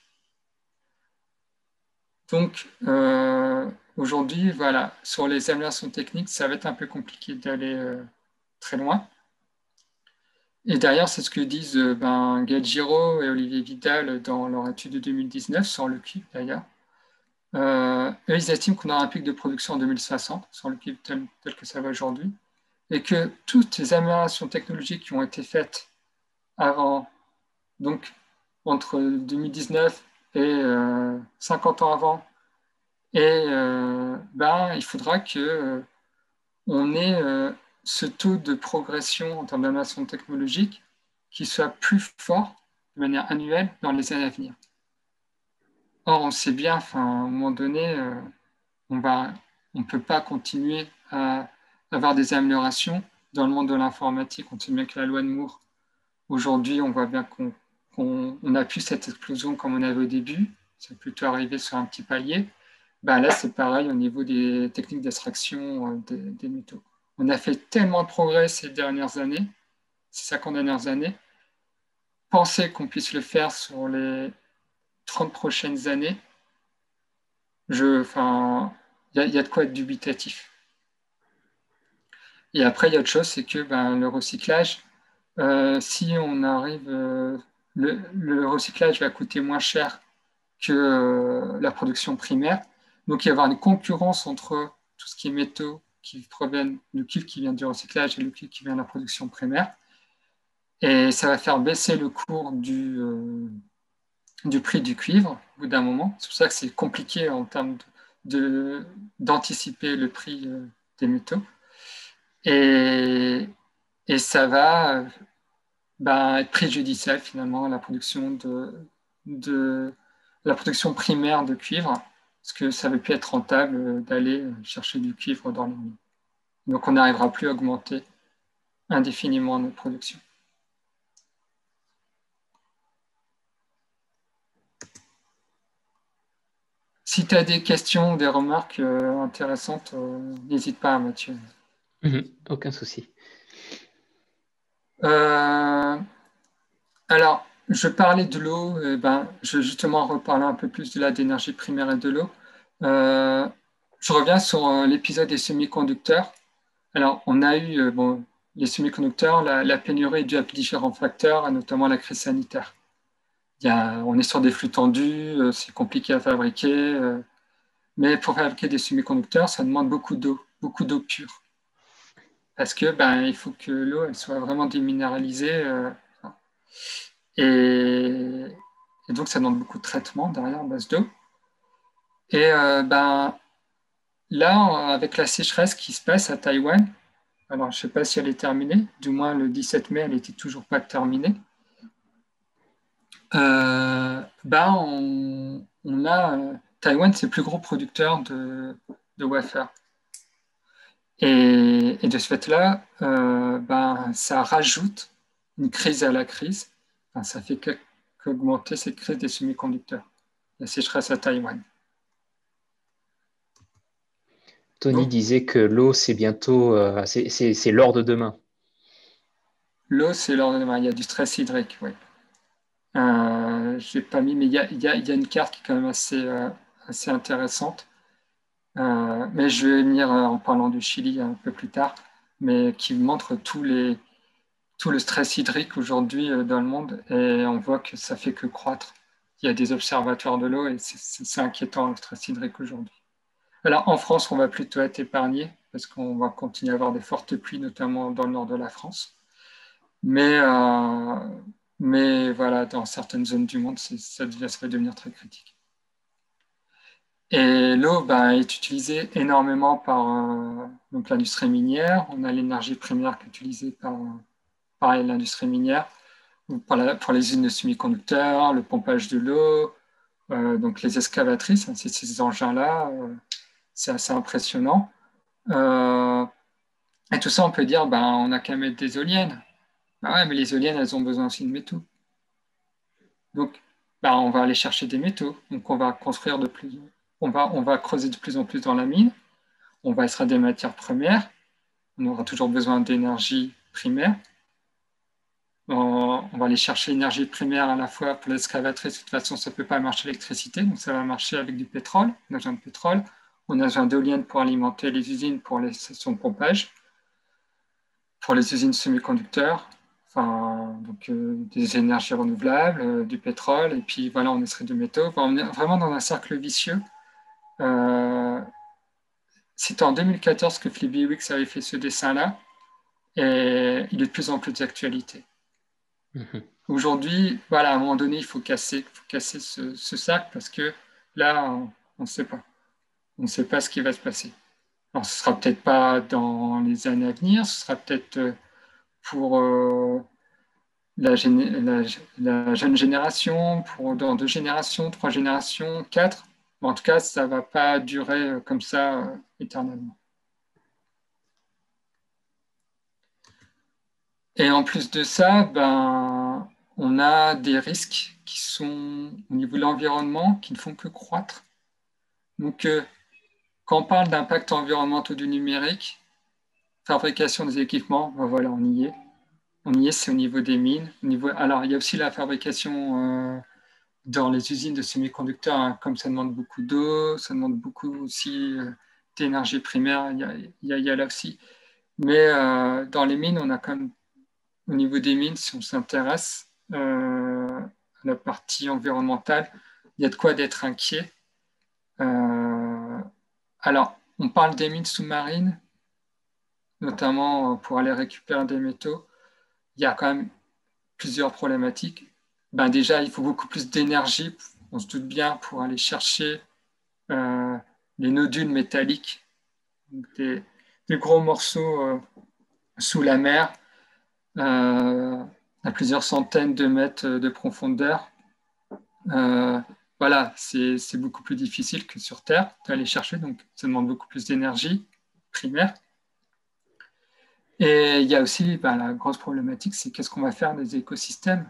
Donc, euh, aujourd'hui, voilà, sur les améliorations techniques, ça va être un peu compliqué d'aller euh, très loin. Et derrière, c'est ce que disent euh, ben, Gaël Giraud et Olivier Vidal dans leur étude de deux mille dix-neuf, sur le cuivre d'ailleurs. Euh, eux, ils estiment qu'on aura un pic de production en deux mille soixante, sur le cuivre tel, tel que ça va aujourd'hui, et que toutes les améliorations technologiques qui ont été faites avant, donc entre deux mille dix-neuf et euh, cinquante ans avant, et euh, ben, il faudra qu'on euh, ait euh, ce taux de progression en termes d'amélioration technologique qui soit plus fort de manière annuelle dans les années à venir. Or, on sait bien, enfin, à un moment donné, euh, on va, on ne peut pas continuer à avoir des améliorations dans le monde de l'informatique. On sait bien que la loi de Moore, aujourd'hui, on voit bien qu'on qu'on n'a plus cette explosion comme on avait au début. ça va plutôt arriver sur un petit palier. Ben là, c'est pareil au niveau des techniques d'extraction euh, des, des métaux. On a fait tellement de progrès ces dernières années, ces cinquante dernières années. Penser qu'on puisse le faire sur les trente prochaines années, je, enfin, il y, y a de quoi être dubitatif. Et après, il y a autre chose, c'est que ben, le recyclage, euh, si on arrive, euh, le, le recyclage va coûter moins cher que euh, la production primaire. Donc, il va y avoir une concurrence entre tout ce qui est métaux qui proviennent du cuivre qui vient du recyclage et le cuivre qui vient de la production primaire. Et ça va faire baisser le cours du, euh, du prix du cuivre au bout d'un moment. C'est pour ça que c'est compliqué en termes de, de, d'anticiper le prix euh, des métaux. Et, et ça va euh, ben, être préjudiciable finalement à la production de, de la production primaire de cuivre, parce que ça ne va plus être rentable d'aller chercher du cuivre dans les mines. Donc on n'arrivera plus à augmenter indéfiniment notre production. Si tu as des questions ou des remarques euh, intéressantes, euh, n'hésite pas, Mathieu. Mmh, aucun souci. Euh, alors, je parlais de l'eau, eh ben, je vais justement reparler un peu plus de la d'énergie primaire et de l'eau. Euh, je reviens sur euh, l'épisode des semi-conducteurs. Alors, on a eu euh, bon, les semi-conducteurs, la, la pénurie est due à différents facteurs, notamment la crise sanitaire. Il y a, on est sur des flux tendus, euh, c'est compliqué à fabriquer, euh, mais pour fabriquer des semi-conducteurs, ça demande beaucoup d'eau, beaucoup d'eau pure. Parce que ben, il faut que l'eau elle soit vraiment déminéralisée. Euh, et, et donc, ça demande beaucoup de traitement derrière en base d'eau. Et euh, ben, là, avec la sécheresse qui se passe à Taïwan, alors je ne sais pas si elle est terminée, du moins le dix-sept mai, elle n'était toujours pas terminée. Euh, ben, on, on a euh, Taïwan, c'est le plus gros producteur de, de wafer. Et, et de ce fait-là, euh, ben, ça rajoute une crise à la crise. Enfin, ça fait qu'augmenter cette crise des semi-conducteurs, la sécheresse à Taïwan. Tony Donc, disait que l'eau, c'est bientôt, euh, c'est, c'est, c'est l'or de demain. L'eau, c'est l'or de demain. Il y a du stress hydrique, oui. Euh, je n'ai pas mis, mais il y a, il y a, il y a une carte qui est quand même assez, euh, assez intéressante. Euh, mais je vais venir euh, en parlant du Chili un peu plus tard, mais qui montre tous les, tout le stress hydrique aujourd'hui euh, dans le monde, et on voit que ça fait que croître. Il y a des observatoires de l'eau et c'est, c'est inquiétant le stress hydrique aujourd'hui. Alors en France, on va plutôt être épargné parce qu'on va continuer à avoir des fortes pluies, notamment dans le nord de la France. Mais, euh, mais voilà, dans certaines zones du monde, c'est, ça, devient, ça va devenir très critique. Et l'eau ben, est utilisée énormément par euh, donc l'industrie minière. On a l'énergie primaire qui est utilisée par, par l'industrie minière, pour, la, pour les usines de semi-conducteurs, le pompage de l'eau, euh, donc les excavatrices, hein, c'est ces engins-là, euh, c'est assez impressionnant. Euh, et tout ça, on peut dire, ben, on n'a qu'à mettre des éoliennes. Ben ouais, mais les éoliennes, elles ont besoin aussi de métaux. Donc, ben, on va aller chercher des métaux. Donc, on va construire de plus, on va, on va creuser de plus en plus dans la mine. On va extraire des matières premières. On aura toujours besoin d'énergie primaire. On va aller chercher l'énergie primaire à la fois pour l'excavatrice. De toute façon, ça ne peut pas marcher l'électricité, donc ça va marcher avec du pétrole. On a besoin de pétrole. On a besoin d'éoliennes pour alimenter les usines pour les stations de pompage, pour les usines semi-conducteurs, enfin, donc euh, des énergies renouvelables, euh, du pétrole, et puis voilà, on extrait de métaux. Enfin, on est vraiment dans un cercle vicieux. Euh, C'était en deux mille quatorze que Phoebe Wicks avait fait ce dessin-là, et il est de plus en plus d'actualité. Mmh. Aujourd'hui, voilà, à un moment donné, il faut casser, il faut casser ce, ce cercle parce que là, on ne sait pas. On ne sait pas ce qui va se passer. Alors, ce ne sera peut-être pas dans les années à venir, ce sera peut-être pour euh, la, la, la jeune génération, pour dans deux générations, trois générations, quatre. Mais en tout cas, ça ne va pas durer comme ça euh, éternellement. Et en plus de ça, ben, on a des risques qui sont au niveau de l'environnement qui ne font que croître. Donc, euh, quand on parle d'impact environnemental du numérique, fabrication des équipements, ben voilà, on y est. On y est, c'est au niveau des mines. Au niveau... Alors, il y a aussi la fabrication euh, dans les usines de semi-conducteurs, hein, comme ça demande beaucoup d'eau, ça demande beaucoup aussi euh, d'énergie primaire, il y a, il y a, il y a là aussi. Mais euh, dans les mines, on a quand même, au niveau des mines, si on s'intéresse euh, à la partie environnementale, il y a de quoi d'être inquiet. Euh, alors, on parle des mines sous-marines, notamment pour aller récupérer des métaux. Il y a quand même plusieurs problématiques. Ben déjà, il faut beaucoup plus d'énergie, on se doute bien, pour aller chercher euh, les nodules métalliques, des, des gros morceaux euh, sous la mer, euh, à plusieurs centaines de mètres de profondeur. Euh, voilà, c'est beaucoup plus difficile que sur Terre d'aller chercher, donc ça demande beaucoup plus d'énergie primaire. Et il y a aussi ben, la grosse problématique, c'est qu'est-ce qu'on va faire des écosystèmes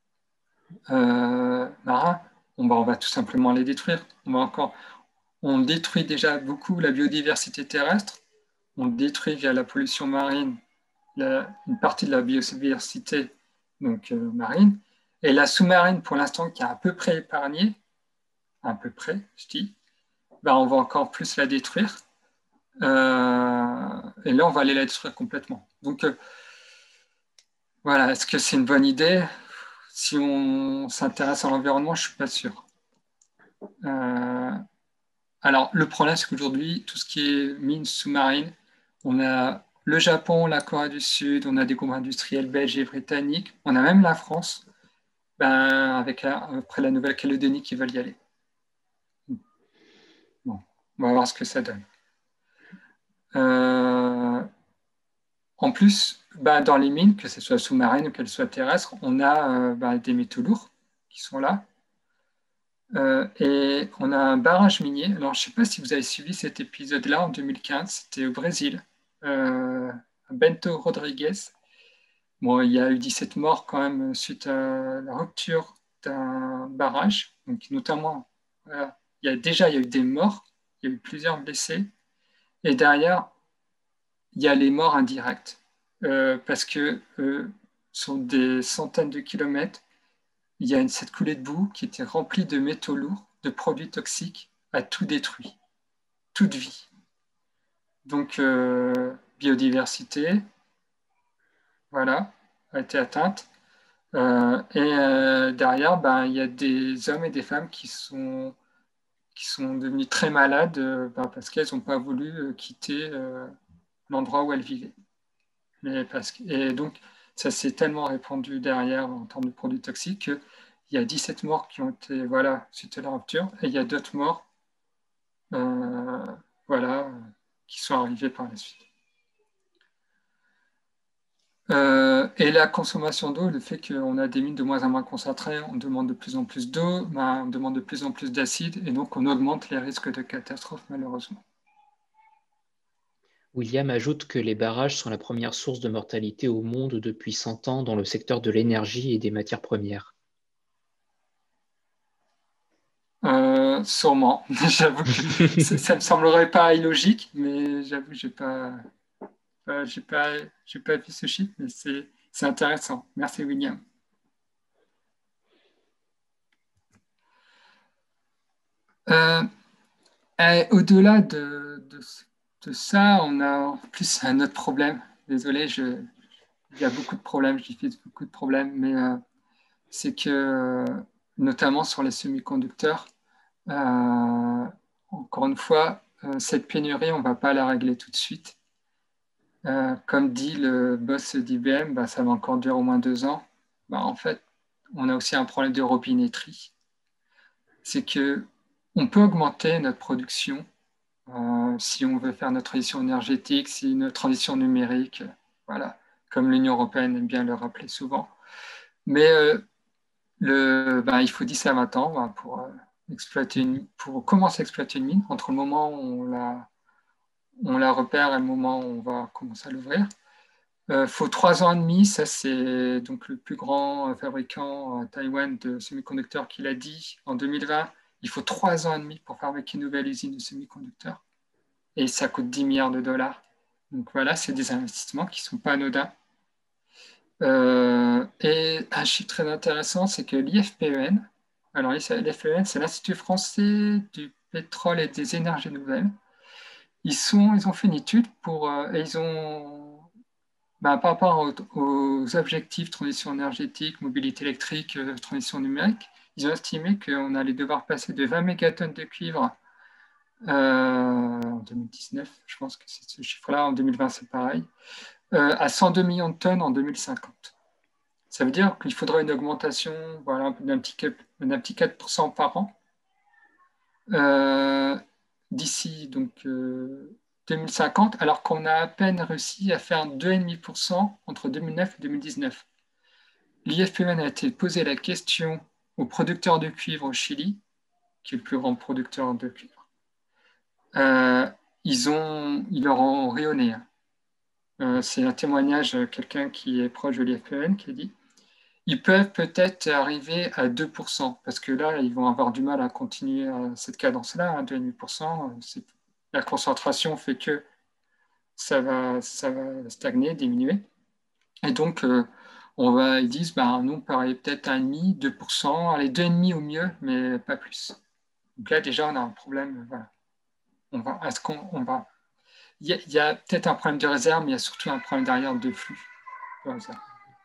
euh, marins. On va, on va tout simplement les détruire. On va encore, on détruit déjà beaucoup la biodiversité terrestre. On détruit via la pollution marine la, une partie de la biodiversité donc, euh, marine. Et la sous-marine, pour l'instant, qui est à peu près épargnée, à peu près, je dis, ben, on va encore plus la détruire. Euh, et là, on va aller la détruire complètement. Donc, euh, voilà, est-ce que c'est une bonne idée? Si on s'intéresse à l'environnement, je ne suis pas sûr. Euh, alors, le problème, c'est qu'aujourd'hui, tout ce qui est mines sous-marines, on a le Japon, la Corée du Sud, on a des groupes industriels belges et britanniques, on a même la France, ben, avec la, après la Nouvelle-Calédonie qui veulent y aller. Bon, on va voir ce que ça donne. Euh, en plus, ben, dans les mines, que ce soit sous-marines ou qu'elles soient terrestres, on a euh, ben, des métaux lourds qui sont là. Euh, et on a un barrage minier. Alors, je ne sais pas si vous avez suivi cet épisode-là en deux mille quinze, c'était au Brésil, euh, à Bento Rodrigues. Bon, il y a eu dix-sept morts quand même suite à la rupture d'un barrage. Donc, notamment, voilà, il y a, déjà, il y a eu des morts, il y a eu plusieurs blessés. Et derrière, il y a les morts indirectes. Euh, parce que euh, sur des centaines de kilomètres, il y a une, cette coulée de boue qui était remplie de métaux lourds, de produits toxiques, a tout détruit, toute vie. Donc, euh, biodiversité, voilà, a été atteinte. Euh, et euh, derrière, ben, il y a des hommes et des femmes qui sont, qui sont devenus très malades euh, ben, parce qu'elles n'ont pas voulu euh, quitter euh, l'endroit où elles vivaient. Mais parce que, et donc, ça s'est tellement répandu derrière en termes de produits toxiques qu'il y a dix-sept morts qui ont été, voilà, suite à la rupture, et il y a d'autres morts, euh, voilà, qui sont arrivés par la suite. Euh, et la consommation d'eau, le fait qu'on a des mines de moins en moins concentrées, on demande de plus en plus d'eau, ben, on demande de plus en plus d'acide, et donc on augmente les risques de catastrophes, malheureusement. William ajoute que les barrages sont la première source de mortalité au monde depuis cent ans dans le secteur de l'énergie et des matières premières. Euh, sûrement. J'avoue que ça ne me semblerait pas illogique, mais j'avoue que je n'ai pas, pas, j'ai pas, j'ai pas vu ce chiffre, mais c'est intéressant. Merci, William. Euh, Au-delà de, de, de ça, on a en plus un autre problème. Désolé, je, il y a beaucoup de problèmes, je diffuse beaucoup de problèmes, mais euh, c'est que, notamment sur les semi-conducteurs, euh, encore une fois, euh, cette pénurie, on ne va pas la régler tout de suite. Euh, comme dit le boss d'I B M, bah, ça va encore durer au moins deux ans. Bah, en fait, on a aussi un problème de robinetterie. C'est que on peut augmenter notre production euh, si on veut faire notre transition énergétique, si une transition numérique, voilà, comme l'Union européenne aime bien le rappeler souvent. Mais euh, le, bah, il faut dix à vingt ans bah, pour, euh, exploiter une, pour commencer à exploiter une mine, entre le moment où on la, on la repère et le moment où on va commencer à l'ouvrir. Il faut trois ans et demi, ça c'est donc le plus grand fabricant à Taïwan de semi-conducteurs qui l'a dit en deux mille vingt. Il faut trois ans et demi pour fabriquer une nouvelle usine de semi-conducteurs. Et ça coûte dix milliards de dollars. Donc voilà, c'est des investissements qui ne sont pas anodins. Euh, et un chiffre très intéressant, c'est que l'I F P E N, alors l'I F P E N, c'est l'Institut français du pétrole et des énergies nouvelles. Ils, sont, ils ont fait une étude pour, euh, et ils ont, bah, par rapport aux, aux objectifs transition énergétique, mobilité électrique, euh, transition numérique, ils ont estimé qu'on allait devoir passer de vingt mégatonnes de cuivre euh, en deux mille dix-neuf, je pense que c'est ce chiffre-là, en deux mille vingt c'est pareil, euh, à cent deux millions de tonnes en deux mille cinquante. Ça veut dire qu'il faudra une augmentation voilà, d'un petit, petit quatre pour cent par an euh, d'ici donc euh, deux mille cinquante, alors qu'on a à peine réussi à faire deux virgule cinq pour cent entre deux mille neuf et deux mille dix-neuf. L'I F P E N a été posé la question aux producteurs de cuivre au Chili, qui est le plus grand producteur de cuivre. Euh, ils, ont, ils leur ont rayonné. Euh, c'est un témoignage de quelqu'un qui est proche de l'I F P E N qui a dit ils peuvent peut-être arriver à deux pour cent, parce que là, ils vont avoir du mal à continuer à cette cadence-là, hein, deux virgule cinq pour cent. La concentration fait que ça va, ça va stagner, diminuer. Et donc, euh, on va, ils disent, bah, nous, on peut arriver peut-être à un virgule cinq, deux pour cent, allez, deux virgule cinq au mieux, mais pas plus. Donc là, déjà, on a un problème. Voilà. On va, est-ce qu'on on va... Il y a, il y a peut-être un problème de réserve, mais il y a surtout un problème derrière de flux. Comme ça.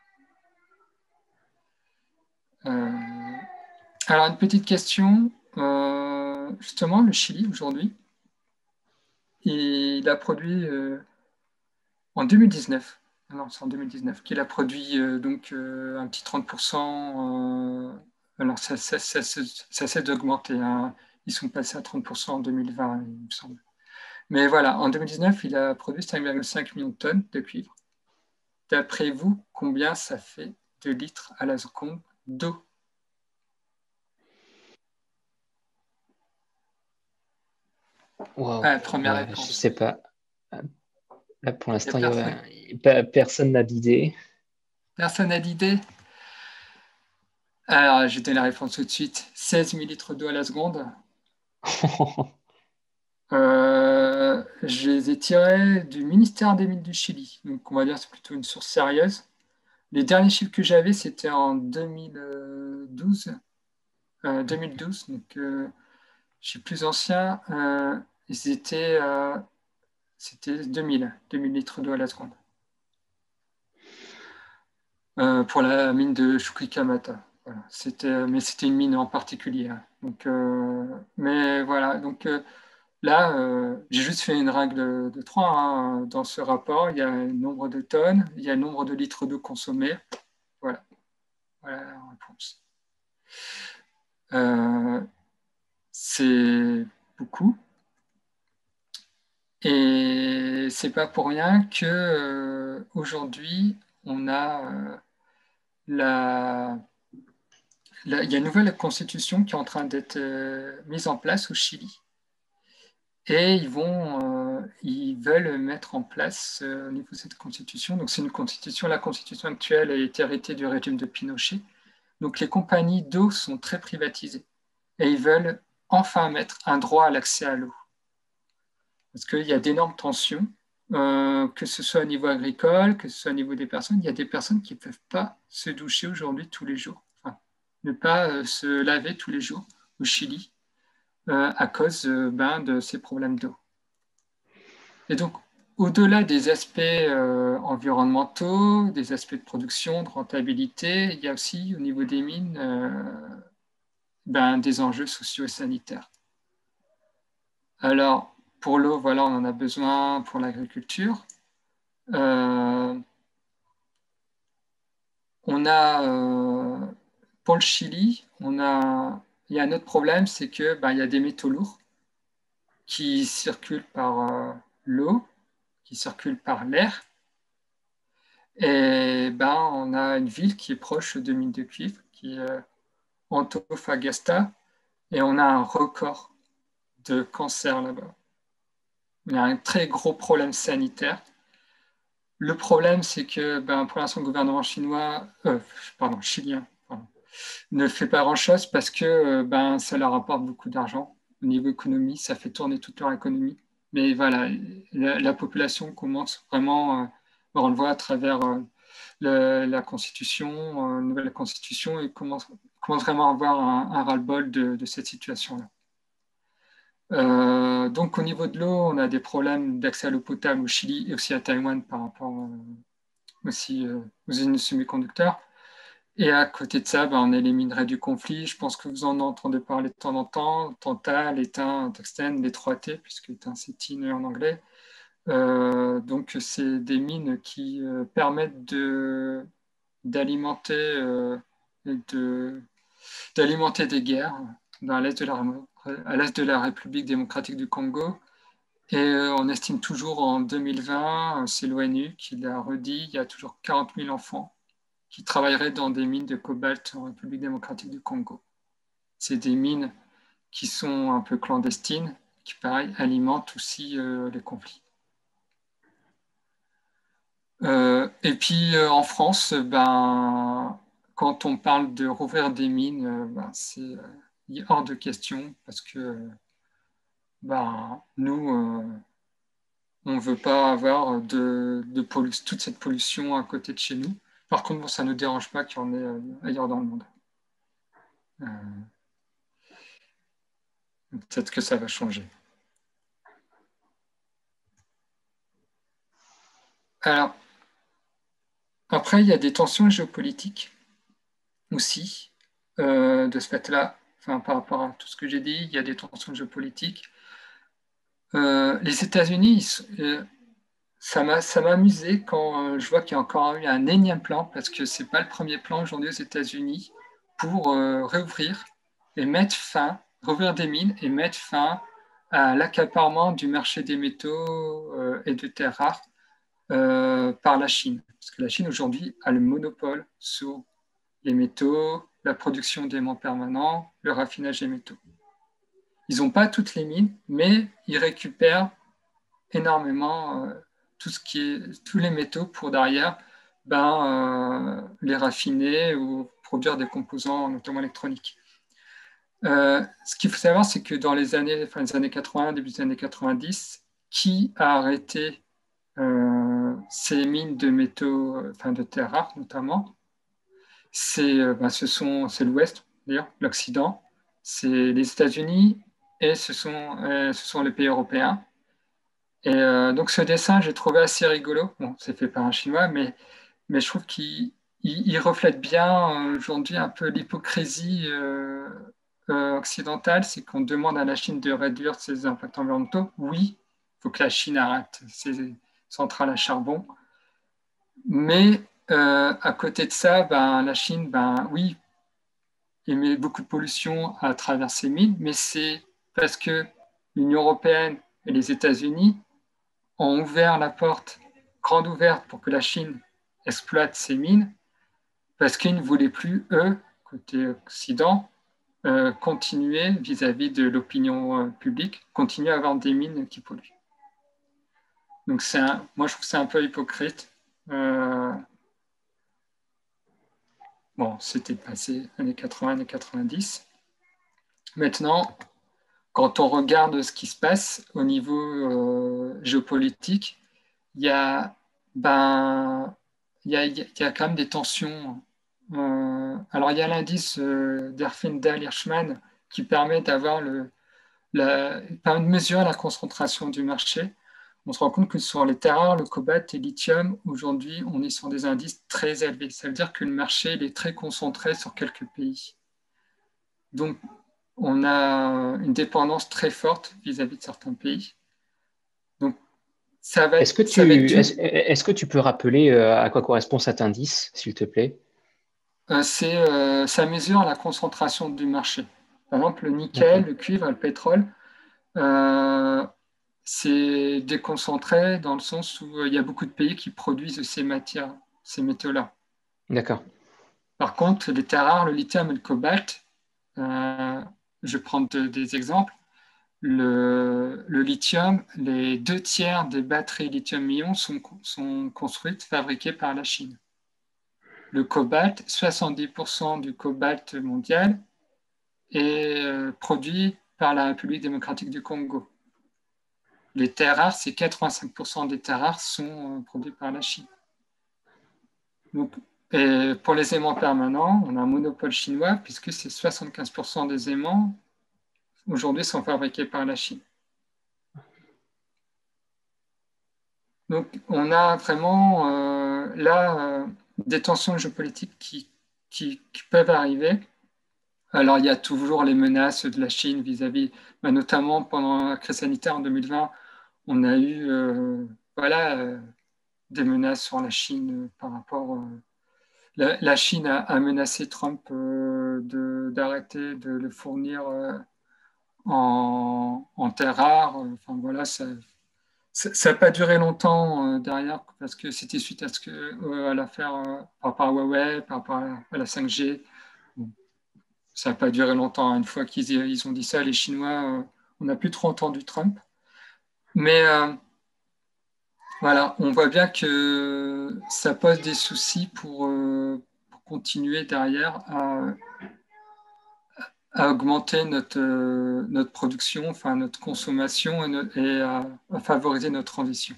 Euh, alors, une petite question. Euh, justement, le Chili, aujourd'hui, il a produit euh, en deux mille dix-neuf, non, c'est en deux mille dix-neuf, qu'il a produit euh, donc euh, un petit trente pour cent. Euh, alors, ça, ça, ça, ça, ça cesse d'augmenter. Hein. Ils sont passés à trente pour cent en deux mille vingt, il me semble. Mais voilà, en deux mille dix-neuf, il a produit cinq virgule cinq millions de tonnes de cuivre. D'après vous, combien ça fait de litres à la seconde d'eau? Wow. Ah, première Ouais, réponse. je sais pas. Là, pour l'instant, Il y a il y a, personne n'a d'idée. Personne n'a d'idée? Alors, je donne la réponse tout de suite. seize mille litres d'eau à la seconde. euh, je les ai tirés du ministère des Mines du Chili. Donc, on va dire que c'est plutôt une source sérieuse. Les derniers chiffres que j'avais, c'était en deux mille douze. Euh, deux mille douze, donc euh, je suis plus ancien. Euh, c'était euh, c'était deux mille, deux mille litres d'eau à la seconde. Euh, pour la mine de Chuquicamata. Voilà. C'était, mais c'était une mine en particulier. Hein. Donc, euh, mais voilà, donc euh, là, euh, j'ai juste fait une règle de trois. Hein. Dans ce rapport, il y a le nombre de tonnes, il y a le nombre de litres d'eau consommés. Voilà, voilà la réponse. Euh, c'est beaucoup. Et c'est pas pour rien que euh, aujourd'hui, on a euh, la Là, il y a une nouvelle constitution qui est en train d'être euh, mise en place au Chili. Et ils, vont, euh, ils veulent mettre en place euh, au niveau de cette constitution. Donc, c'est une constitution, la constitution actuelle a été héritée du régime de Pinochet. Donc, les compagnies d'eau sont très privatisées. Et ils veulent enfin mettre un droit à l'accès à l'eau. Parce qu'il y a d'énormes tensions, euh, que ce soit au niveau agricole, que ce soit au niveau des personnes. Il y a des personnes qui ne peuvent pas se doucher aujourd'hui tous les jours. Ne pas euh, se laver tous les jours au Chili euh, à cause euh, ben, de ces problèmes d'eau. Et donc, au-delà des aspects euh, environnementaux, des aspects de production, de rentabilité, il y a aussi au niveau des mines euh, ben, des enjeux sociaux et sanitaires. Alors, pour l'eau, voilà, on en a besoin pour l'agriculture. Euh, on a, euh, pour le Chili, on a, il y a un autre problème, c'est que ben, il y a des métaux lourds qui circulent par euh, l'eau, qui circulent par l'air. Et ben, on a une ville qui est proche de mines de cuivre, qui est euh, Antofagasta, et on a un record de cancer là-bas. Il y a un très gros problème sanitaire. le problème, c'est que ben, pour l'instant, le gouvernement chinois, euh, pardon, chilien, pardon, ne fait pas grand-chose parce que euh, ben, ça leur apporte beaucoup d'argent. Au niveau économie, ça fait tourner toute leur économie. Mais voilà, la, la population commence vraiment, euh, on le voit à travers euh, le- la constitution, euh, nouvelle constitution, et commence, commence vraiment à avoir un, un ras-le-bol de, de cette situation-là. Euh, donc au niveau de l'eau, on a des problèmes d'accès à l'eau potable au Chili et aussi à Taïwan par rapport euh, aussi euh, aux usines de semi-conducteurs. Et à côté de ça, ben, on a les minerais du conflit. Je pense que vous en entendez parler de temps en temps. Tantal, étain, tungstène, les trois T, puisque étain c'est tin en anglais. Euh, donc c'est des mines qui euh, permettent de, d'alimenter, euh, de, d'alimenter des guerres dans l'est de la, à l'est de la République démocratique du Congo. Et euh, on estime toujours en deux mille vingt, c'est l'ONU qui l'a redit, il y a toujours quarante mille enfants qui travailleraient dans des mines de cobalt en République démocratique du Congo. C'est des mines qui sont un peu clandestines, qui, pareil, alimentent aussi euh, les conflits. Euh, et puis euh, en France, ben, quand on parle de rouvrir des mines, euh, ben, c'est euh, hors de question parce que ben, nous, euh, on ne veut pas avoir de, de pollu- toute cette pollution à côté de chez nous. Par contre, bon, ça ne nous dérange pas qu'il y en ait euh, ailleurs dans le monde. Euh, peut-être que ça va changer. Alors, après, il y a des tensions géopolitiques aussi euh, de ce fait-là. Enfin, par rapport à tout ce que j'ai dit, il y a des tensions géopolitiques. Euh, les États-Unis, euh, ça m'a, ça m'a amusé quand euh, je vois qu'il y a encore eu un énième plan, parce que c'est pas le premier plan aujourd'hui aux États-Unis pour euh, réouvrir et mettre fin, rouvrir des mines et mettre fin à l'accaparement du marché des métaux euh, et de terres rares euh, par la Chine. Parce que la Chine aujourd'hui a le monopole sur les métaux, la production d'aimants permanents, le raffinage des métaux. Ils n'ont pas toutes les mines, mais ils récupèrent énormément euh, tout ce qui est, tous les métaux pour derrière ben, euh, les raffiner ou produire des composants, notamment électroniques. Euh, ce qu'il faut savoir, c'est que dans les années, fin des années quatre-vingts, début des années quatre-vingt-dix, qui a arrêté euh, ces mines de métaux, enfin de terres rares notamment? C'est euh, ben, ce sont, c'est l'Ouest, d'ailleurs, l'Occident, c'est les États-Unis et ce sont, euh, ce sont les pays européens. Et euh, donc ce dessin, j'ai trouvé assez rigolo. Bon, c'est fait par un Chinois, mais, mais je trouve qu'il il, il reflète bien euh, aujourd'hui un peu l'hypocrisie euh, euh, occidentale. C'est qu'on demande à la Chine de réduire ses impacts environnementaux. Oui, il faut que la Chine arrête ses centrales à charbon. Mais euh, à côté de ça, ben, la Chine, ben, oui, émet beaucoup de pollution à travers ses mines, mais c'est parce que l'Union européenne et les États-Unis ont ouvert la porte grande ouverte pour que la Chine exploite ses mines, parce qu'ils ne voulaient plus, eux, côté Occident, euh, continuer vis-à-vis de l'opinion euh, publique, continuer à avoir des mines qui polluent. Donc c'est un, moi je trouve que c'est un peu hypocrite. Euh, bon, c'était passé années quatre-vingts, années quatre-vingt-dix. Maintenant, quand on regarde ce qui se passe au niveau euh, géopolitique, il y a, ben, il y a, il y a quand même des tensions. Euh, alors, il y a l'indice euh, d'Erfindal-Hirschman qui permet d'avoir le, la, permet de mesurer la concentration du marché. On se rend compte que sur les terres rares, le cobalt et le lithium, aujourd'hui, on est sur des indices très élevés. Ça veut dire que le marché il est très concentré sur quelques pays. Donc, on a une dépendance très forte vis-à-vis de certains pays. Donc, ça va Est-ce que être, ça va être tu, dur. est-ce, est-ce que tu peux rappeler euh, à quoi correspond cet indice, s'il te plaît? Euh, c'est, euh, ça mesure la concentration du marché. Par exemple, le nickel, D'accord. le cuivre et le pétrole, euh, c'est déconcentré dans le sens où euh, il y a beaucoup de pays qui produisent ces matières, ces métaux-là. D'accord. Par contre, les terres rares, le lithium et le cobalt, euh, je vais prendre de- des exemples. le, le lithium, les deux tiers des batteries lithium-ion sont, sont construites, fabriquées par la Chine. Le cobalt, soixante-dix pour cent du cobalt mondial est euh, produit par la République démocratique du Congo. Les terres rares, c'est quatre-vingt-cinq pour cent des terres rares sont euh, produits par la Chine. Donc, et pour les aimants permanents, on a un monopole chinois puisque c'est soixante-quinze pour cent des aimants aujourd'hui sont fabriqués par la Chine. Donc, on a vraiment euh, là euh, des tensions géopolitiques qui, qui, qui peuvent arriver. Alors, il y a toujours les menaces de la Chine vis-à-vis, bah, notamment pendant la crise sanitaire en deux mille vingt, on a eu euh, voilà, euh, des menaces sur la Chine euh, par rapport. Euh, la, la, Chine a, a menacé Trump euh, de, d'arrêter de le fournir euh, en, en terres rares. Enfin, voilà, ça. Ça n'a pas duré longtemps euh, derrière parce que c'était suite à, ce que, euh, à l'affaire euh, par rapport à Huawei, par rapport à la, à la cinq G. Bon, ça n'a pas duré longtemps. Une fois qu'ils ils ont dit ça, les Chinois, euh, on n'a plus trop entendu Trump. Mais euh, voilà, on voit bien que ça pose des soucis pour, euh, pour continuer derrière à, à augmenter notre, euh, notre production, enfin notre consommation et, notre, et à, à favoriser notre transition.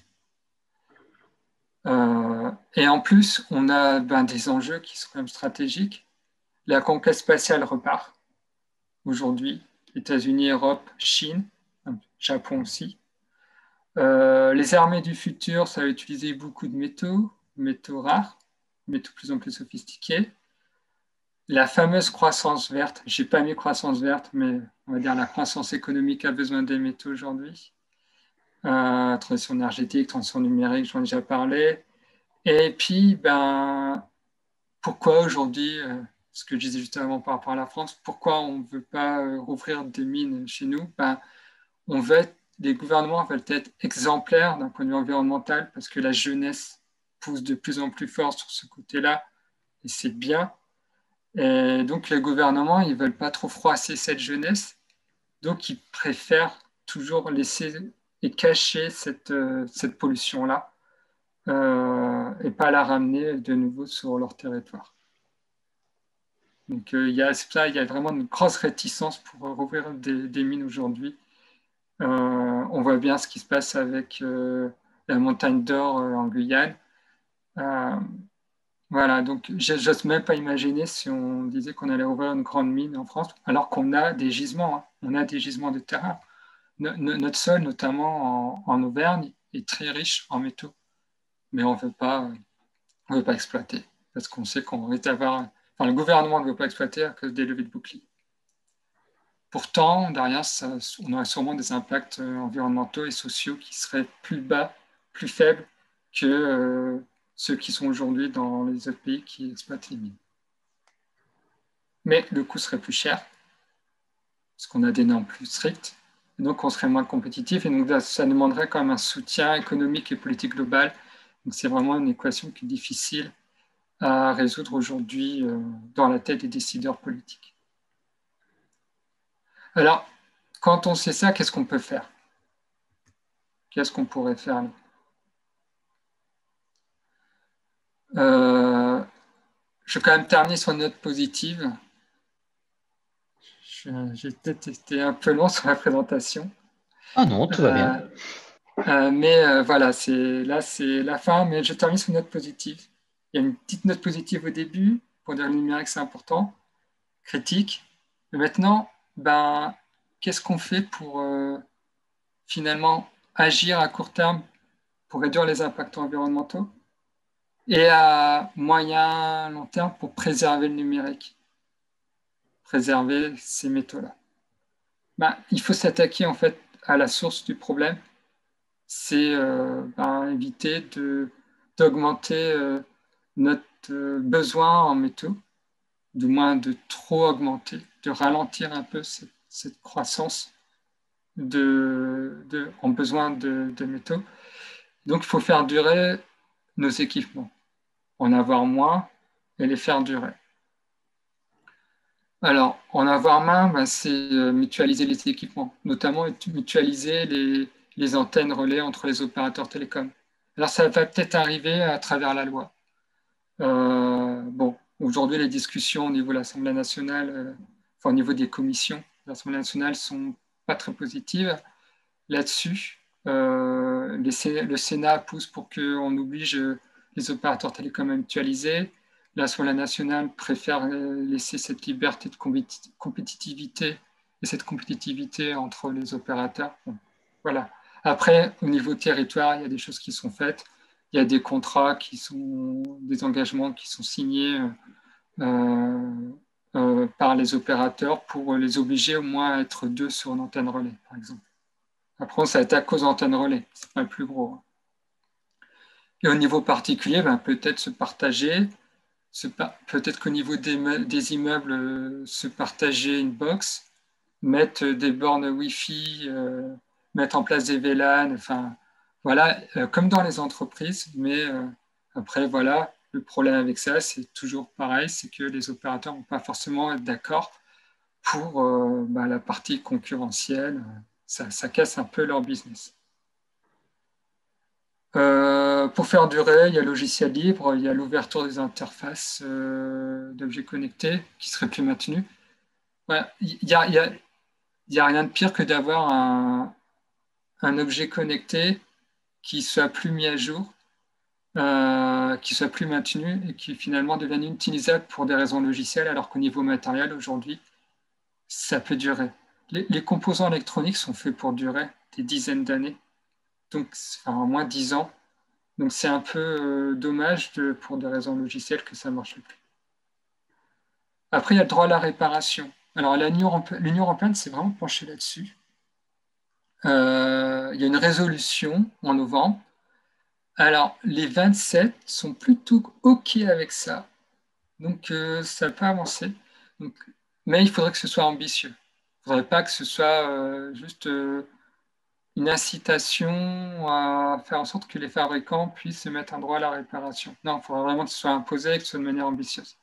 Euh, et en plus, on a ben, des enjeux qui sont quand même stratégiques. La conquête spatiale repart aujourd'hui. États-Unis, Europe, Chine, Japon aussi. Euh, les armées du futur, ça va utiliser beaucoup de métaux, métaux rares, métaux de plus en plus sophistiqués. La fameuse croissance verte, je n'ai pas mis croissance verte, mais on va dire la croissance économique a besoin des métaux aujourd'hui. Euh, transition énergétique, transition numérique, j'en ai déjà parlé. Et puis, ben, pourquoi aujourd'hui, euh, ce que je disais juste avant par rapport à la France, pourquoi on ne veut pas euh, rouvrir des mines chez nous? Ben, on veut être, les gouvernements veulent être exemplaires d'un point de vue environnemental parce que la jeunesse pousse de plus en plus fort sur ce côté-là et c'est bien. Et donc les gouvernements, ils ne veulent pas trop froisser cette jeunesse, donc ils préfèrent toujours laisser et cacher cette, euh, cette pollution-là. Euh, et pas la ramener de nouveau sur leur territoire. Donc euh, il y a ça, il y a vraiment une grosse réticence pour rouvrir des, des mines aujourd'hui. Euh, on voit bien ce qui se passe avec euh, la montagne d'or euh, en Guyane. Euh, voilà, donc j'ose même pas imaginer si on disait qu'on allait ouvrir une grande mine en France, alors qu'on a des gisements, hein. On a des gisements de terrain. No, no, notre sol, notamment en, en Auvergne, est très riche en métaux, mais on ne veut pas. On ne veut pas exploiter, parce qu'on sait qu'on va avoir... Enfin, le gouvernement ne veut pas exploiter à cause des levées de boucliers. Pourtant, derrière, ça, on aurait sûrement des impacts environnementaux et sociaux qui seraient plus bas, plus faibles que euh, ceux qui sont aujourd'hui dans les autres pays qui exploitent les mines. Mais le coût serait plus cher, parce qu'on a des normes plus strictes, et donc on serait moins compétitif, et donc ça demanderait quand même un soutien économique et politique global. Donc c'est vraiment une équation qui est difficile à résoudre aujourd'hui euh, dans la tête des décideurs politiques. Alors, quand on sait ça, qu'est-ce qu'on peut faire? Qu'est-ce qu'on pourrait faire? euh, Je vais quand même terminer sur une note positive. J'ai peut-être été un peu long sur la présentation. Ah non, tout va bien. Euh, euh, mais euh, voilà, là, c'est la fin, mais je termine sur une note positive. Il y a une petite note positive au début, pour dire le numérique, c'est important, critique. Mais maintenant, ben, qu'est-ce qu'on fait pour euh, finalement agir à court terme pour réduire les impacts environnementaux et à moyen, long terme pour préserver le numérique, préserver ces métaux-là? Ben, il faut s'attaquer en fait à la source du problème, c'est euh, ben, éviter de, d'augmenter euh, notre euh, besoin en métaux, du moins de trop augmenter, de ralentir un peu cette, cette croissance de, de, en besoin de, de métaux. Donc, il faut faire durer nos équipements, en avoir moins et les faire durer. Alors, en avoir main, ben, c'est euh, mutualiser les équipements, notamment mutualiser les, les antennes relais entre les opérateurs télécoms. Alors, ça va peut-être arriver à travers la loi. Euh, bon, aujourd'hui, les discussions au niveau de l'Assemblée nationale, euh, enfin, au niveau des commissions de l'Assemblée nationale, sont pas très positives là-dessus. Euh, les Sé- le Sénat pousse pour qu'on oblige les opérateurs télécoms à mutualiser. L'Assemblée nationale préfère euh, laisser cette liberté de compéti- compétitivité et cette compétitivité entre les opérateurs. Bon, voilà. Après, au niveau territoire, il y a des choses qui sont faites. Il y a des contrats qui sont, des engagements qui sont signés euh, euh, par les opérateurs pour les obliger au moins à être deux sur une antenne relais, par exemple. Après, ça attaque aux antennes relais, c'est pas le plus gros. Et au niveau particulier, ben, peut-être se partager, se par... peut-être qu'au niveau des, des immeubles, euh, se partager une box, mettre des bornes Wi-Fi, euh, mettre en place des V LAN, enfin, voilà, euh, comme dans les entreprises, mais euh, après, voilà, le problème avec ça, c'est toujours pareil, c'est que les opérateurs ne vont pas forcément être d'accord pour euh, ben, la partie concurrentielle, ça, ça casse un peu leur business. Euh, pour faire durer, il y a le logiciel libre, il y a l'ouverture des interfaces euh, d'objets connectés qui seraient plus maintenues. Voilà. Il n'y a, il y a, il y a rien de pire que d'avoir un, un objet connecté qui soit plus mis à jour, euh, qui soit plus maintenu et qui finalement devienne inutilisable pour des raisons logicielles, alors qu'au niveau matériel, aujourd'hui, ça peut durer. Les, les composants électroniques sont faits pour durer des dizaines d'années, donc enfin, au moins dix ans. Donc c'est un peu euh, dommage de, pour des raisons logicielles que ça ne marche plus. Après, il y a le droit à la réparation. Alors l'Union européenne s'est vraiment penchée là-dessus. Euh, il y a une résolution en novembre. Alors les vingt-sept sont plutôt OK avec ça. Donc euh, ça peut avancer. Donc, mais il faudrait que ce soit ambitieux. Il ne faudrait pas que ce soit euh, juste euh, une incitation à faire en sorte que les fabricants puissent se mettre un droit à la réparation. Non, il faudrait vraiment que ce soit imposé et que ce soit de manière ambitieuse.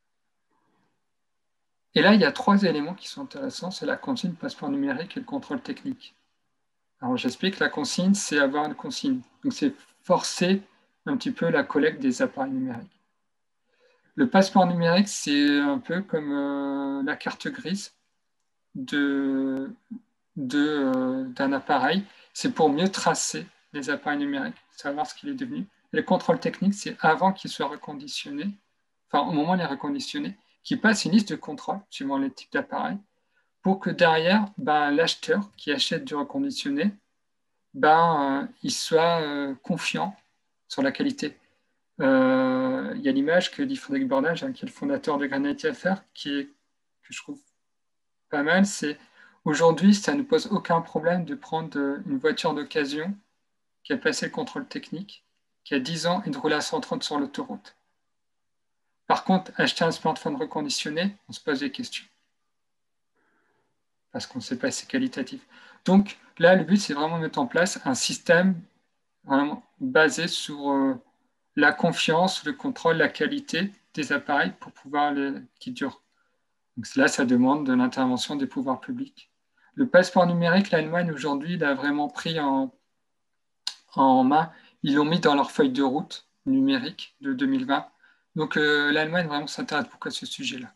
Et là, il y a trois éléments qui sont intéressants, c'est la consigne, le passeport numérique et le contrôle technique. Alors j'explique, la consigne, c'est avoir une consigne. Donc c'est forcer un petit peu la collecte des appareils numériques. Le passeport numérique, c'est un peu comme euh, la carte grise de, de, euh, d'un appareil. C'est pour mieux tracer les appareils numériques, savoir ce qu'il est devenu. Et le contrôle technique, c'est avant qu'il soit reconditionné, enfin au moment où il est reconditionné, qu'il passe une liste de contrôle suivant les types d'appareils, pour que derrière, ben, l'acheteur qui achète du reconditionné, ben, euh, il soit euh, confiant sur la qualité. Euh, il y a l'image que dit Frédéric Bornage, hein, qui est le fondateur de Granite F R, qui est, que je trouve pas mal, c'est aujourd'hui, ça ne pose aucun problème de prendre une voiture d'occasion qui a passé le contrôle technique, qui a dix ans et de rouler à cent trente sur l'autoroute. Par contre, acheter un smartphone reconditionné, on se pose des questions. Parce qu'on ne sait pas si c'est qualitatif. Donc là, le but, c'est vraiment de mettre en place un système vraiment basé sur euh, la confiance, le contrôle, la qualité des appareils pour pouvoir les qui durent. Donc là, ça demande de l'intervention des pouvoirs publics. Le passeport numérique, l'Allemagne aujourd'hui l'a vraiment pris en, en main. Ils l'ont mis dans leur feuille de route numérique de deux mille vingt. Donc euh, l'Allemagne vraiment s'intéresse beaucoup à ce sujet-là.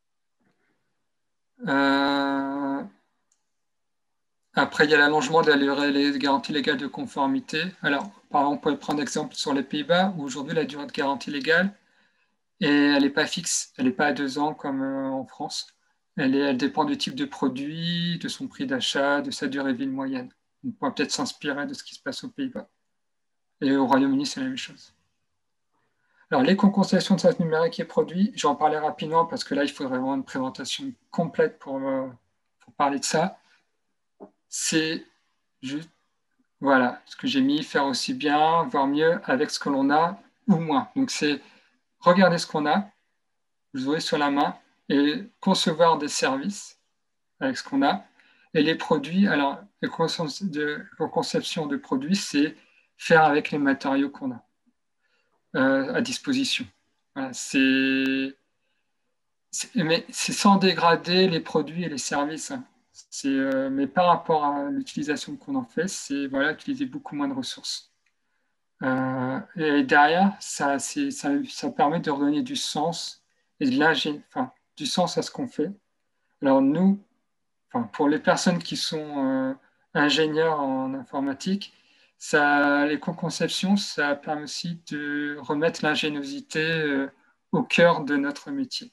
Euh, Après, il y a l'allongement de la durée des garanties légales de conformité. Alors, par exemple, on pourrait prendre exemple sur les Pays-Bas, où aujourd'hui la durée de garantie légale, et elle n'est pas fixe, elle n'est pas à deux ans comme euh, en France. Elle, est, elle dépend du type de produit, de son prix d'achat, de sa durée de vie moyenne. On pourrait peut-être s'inspirer de ce qui se passe aux Pays-Bas. Et au Royaume-Uni, c'est la même chose. Alors, les concentrations de sas numérique et produits, j'en parlais rapidement parce que là, il faudrait vraiment une présentation complète pour, euh, pour parler de ça. C'est juste, voilà, ce que j'ai mis, faire aussi bien, voire mieux avec ce que l'on a ou moins. Donc, c'est regarder ce qu'on a, vous aurez sur la main, et concevoir des services avec ce qu'on a. Et les produits, alors, la conception de produits, c'est faire avec les matériaux qu'on a euh, à disposition. Voilà, c'est mais c'est sans dégrader les produits et les services. Hein. Euh, mais par rapport à l'utilisation qu'on en fait, c'est voilà, utiliser beaucoup moins de ressources. Euh, et derrière, ça, ça, ça permet de redonner du sens et de l'ingé, enfin, du sens à ce qu'on fait. Alors nous, enfin, pour les personnes qui sont euh, ingénieurs en informatique, ça, l'éco-conception, ça permet aussi de remettre l'ingéniosité euh, au cœur de notre métier.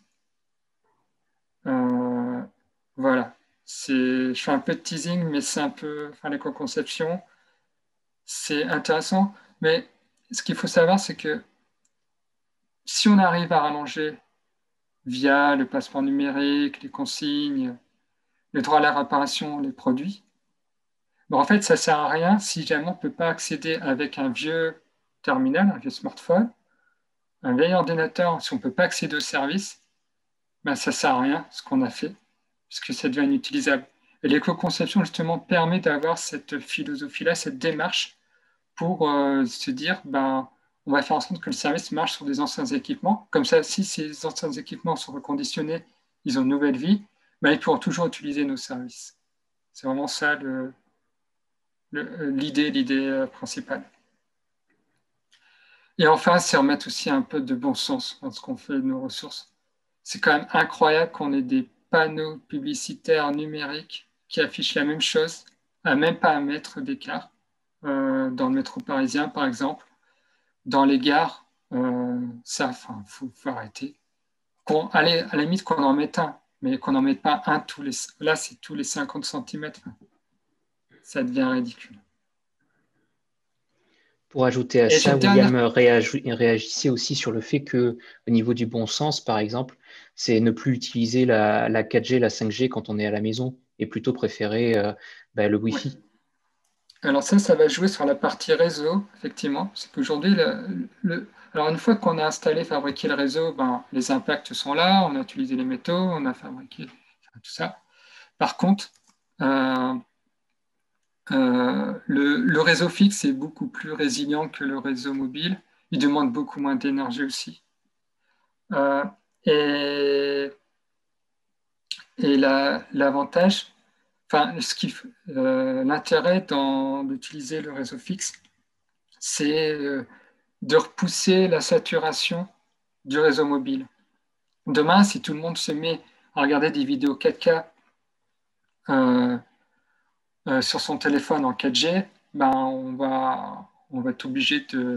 Euh, voilà. C'est, je fais un peu de teasing, mais c'est un peu, enfin, l'éco-conception, c'est intéressant. Mais ce qu'il faut savoir, c'est que si on arrive à rallonger via le passeport numérique, les consignes, le droit à la réparation, les produits, bon, en fait, ça ne sert à rien si jamais on ne peut pas accéder avec un vieux terminal, un vieux smartphone, un vieil ordinateur, si on ne peut pas accéder au service, ben, ça ne sert à rien ce qu'on a fait, puisque ça devient inutilisable. Et l'éco-conception, justement, permet d'avoir cette philosophie-là, cette démarche pour euh, se dire, ben, on va faire en sorte que le service marche sur des anciens équipements. Comme ça, si ces anciens équipements sont reconditionnés, ils ont une nouvelle vie, ben, ils pourront toujours utiliser nos services. C'est vraiment ça le, le, l'idée, l'idée euh, principale. Et enfin, c'est remettre aussi un peu de bon sens dans ce qu'on fait de nos ressources. C'est quand même incroyable qu'on ait des panneaux publicitaires numériques qui affichent la même chose, à même pas un mètre d'écart, euh, dans le métro parisien, par exemple. Dans les gares, euh, ça, enfin, faut, faut arrêter. Qu'on, allez, à la limite qu'on en mette un, mais qu'on n'en mette pas un tous les. Là, c'est tous les cinquante centimètres. Ça devient ridicule. Pour ajouter à Et j'ai ça, une dernière. William réagi- réagissait aussi sur le fait que, au niveau du bon sens, par exemple, c'est ne plus utiliser la, la quatre G, la cinq G quand on est à la maison et plutôt préférer euh, bah, le Ouais. Wi-Fi. Alors ça, ça va jouer sur la partie réseau, effectivement. C'est qu'aujourd'hui, le, le- alors une fois qu'on a installé, fabriqué le réseau, ben, les impacts sont là, on a utilisé les métaux, on a fabriqué enfin, tout ça. Par contre, euh, euh, le, le réseau fixe est beaucoup plus résilient que le réseau mobile. Il demande beaucoup moins d'énergie aussi. Euh, et et la- l'avantage, enfin, ce qui, euh, l'intérêt dans- d'utiliser le réseau fixe, c'est euh, de repousser la saturation du réseau mobile. Demain, si tout le monde se met à regarder des vidéos quatre K euh, euh, sur son téléphone en quatre G, ben on va, on va être obligé de,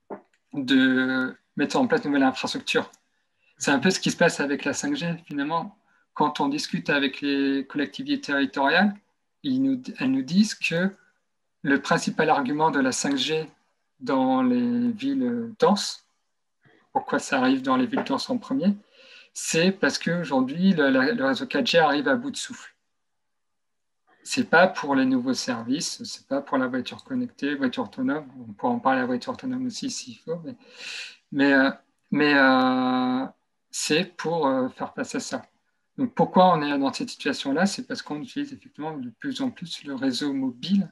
de mettre en place de nouvelles infrastructures. C'est un peu ce qui se passe avec la cinq G, finalement. Quand on discute avec les collectivités territoriales, ils nous, elles nous disent que le principal argument de la cinq G dans les villes denses, pourquoi ça arrive dans les villes denses en premier, c'est parce qu'aujourd'hui, le, le réseau quatre G arrive à bout de souffle. C'est pas pour les nouveaux services, c'est pas pour la voiture connectée, voiture autonome. On pourra en parler de la voiture autonome aussi s'il faut, mais, mais, euh, mais euh, c'est pour euh, faire face à ça. Donc pourquoi on est dans cette situation-là? C'est parce qu'on utilise effectivement de plus en plus le réseau mobile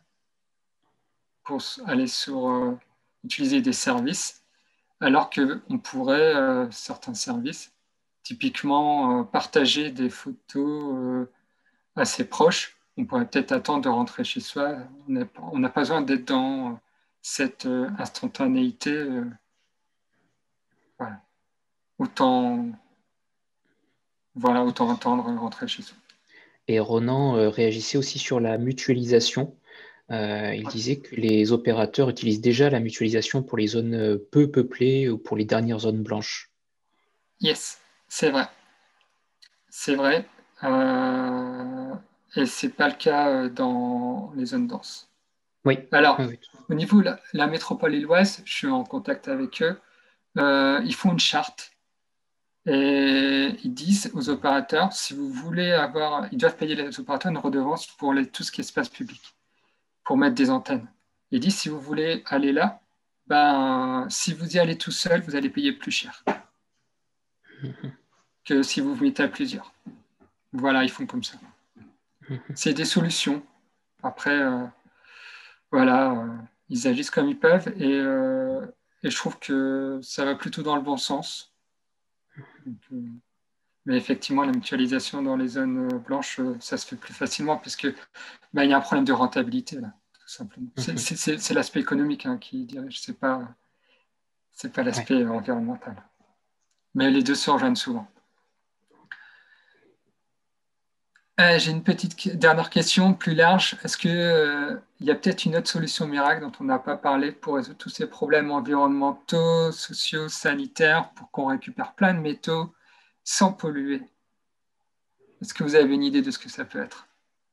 pour aller sur euh, utiliser des services, alors qu'on pourrait, euh, certains services, typiquement euh, partager des photos euh, assez proches. On pourrait peut-être attendre de rentrer chez soi. On n'a pas besoin d'être dans cette euh, instantanéité. Euh, voilà. Autant, voilà, autant attendre rentrer chez soi. Et Ronan euh, réagissait aussi sur la mutualisation. Euh, il disait que les opérateurs utilisent déjà la mutualisation pour les zones euh, peu peuplées ou pour les dernières zones blanches. Yes, c'est vrai. C'est vrai. Euh, et ce n'est pas le cas euh, dans les zones denses. Oui, Alors, oui, oui. au niveau de la, la métropole lilloise, je suis en contact avec eux. Euh, ils font une charte et ils disent aux opérateurs, si vous voulez avoir, ils doivent payer les opérateurs une redevance pour les, tout ce qui est espace public, pour mettre des antennes. Ils disent, si vous voulez aller là, ben, si vous y allez tout seul, vous allez payer plus cher que si vous vous mettez à plusieurs. Voilà, ils font comme ça. C'est des solutions. Après, euh, voilà, euh, ils agissent comme ils peuvent et, euh, et je trouve que ça va plutôt dans le bon sens. Donc, euh, Mais effectivement, la mutualisation dans les zones blanches, ça se fait plus facilement parce que bah, il y a un problème de rentabilité là, tout simplement. C'est, c'est, c'est, c'est l'aspect économique hein, qui dirige, c'est pas, c'est pas l'aspect ouais. environnemental. Mais les deux se rejoignent souvent. Euh, j'ai une petite dernière question plus large. Est-ce qu'il euh, y a peut-être une autre solution miracle dont on n'a pas parlé pour résoudre tous ces problèmes environnementaux, sociaux, sanitaires, pour qu'on récupère plein de métaux sans polluer? Est-ce que vous avez une idée de ce que ça peut être?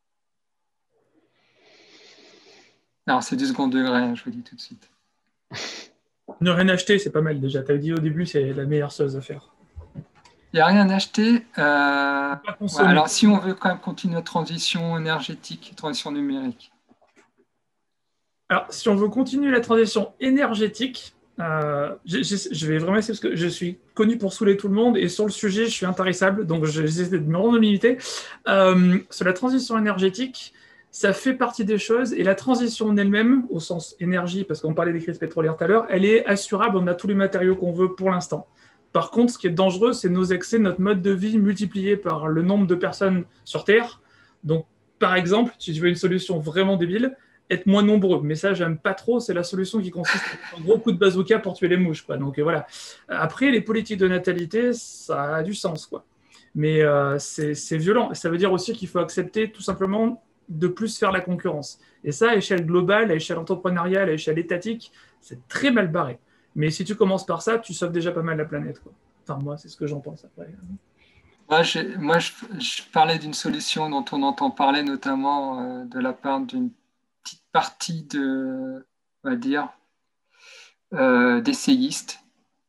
Non, c'est du second degré, hein, je vous dis tout de suite. Ne rien acheter, c'est pas mal déjà. Tu as dit au début, c'est la meilleure chose à faire. Il n'y a rien à acheter. Euh, ouais, alors, si on veut quand même continuer notre transition énergétique, transition numérique. Alors, si on veut continuer la transition énergétique, euh, je, je, je vais vraiment essayer parce que je suis connu pour saouler tout le monde et sur le sujet, je suis intarissable, donc j'essaie de me rendre limité. Euh, sur la transition énergétique, ça fait partie des choses et la transition en elle-même, au sens énergie, parce qu'on parlait des crises pétrolières tout à l'heure, elle est assurable, on a tous les matériaux qu'on veut pour l'instant. Par contre, ce qui est dangereux, c'est nos excès, notre mode de vie multiplié par le nombre de personnes sur Terre. Donc, par exemple, si tu veux une solution vraiment débile, être moins nombreux. Mais ça, j'aime pas trop. C'est la solution qui consiste en gros coup de bazooka pour tuer les mouches, quoi. Donc, euh, voilà. Après, les politiques de natalité, ça a du sens, quoi. Mais euh, c'est, c'est violent. Ça veut dire aussi qu'il faut accepter tout simplement de plus faire la concurrence. Et ça, à échelle globale, à échelle entrepreneuriale, à échelle étatique, c'est très mal barré. Mais si tu commences par ça, tu sauves déjà pas mal la planète, quoi. Enfin, moi, c'est ce que j'en pense après. Moi, j'ai, moi je, je parlais d'une solution dont on entend parler notamment euh, de la part d'une petite partie de, on va dire, euh, d'essayistes.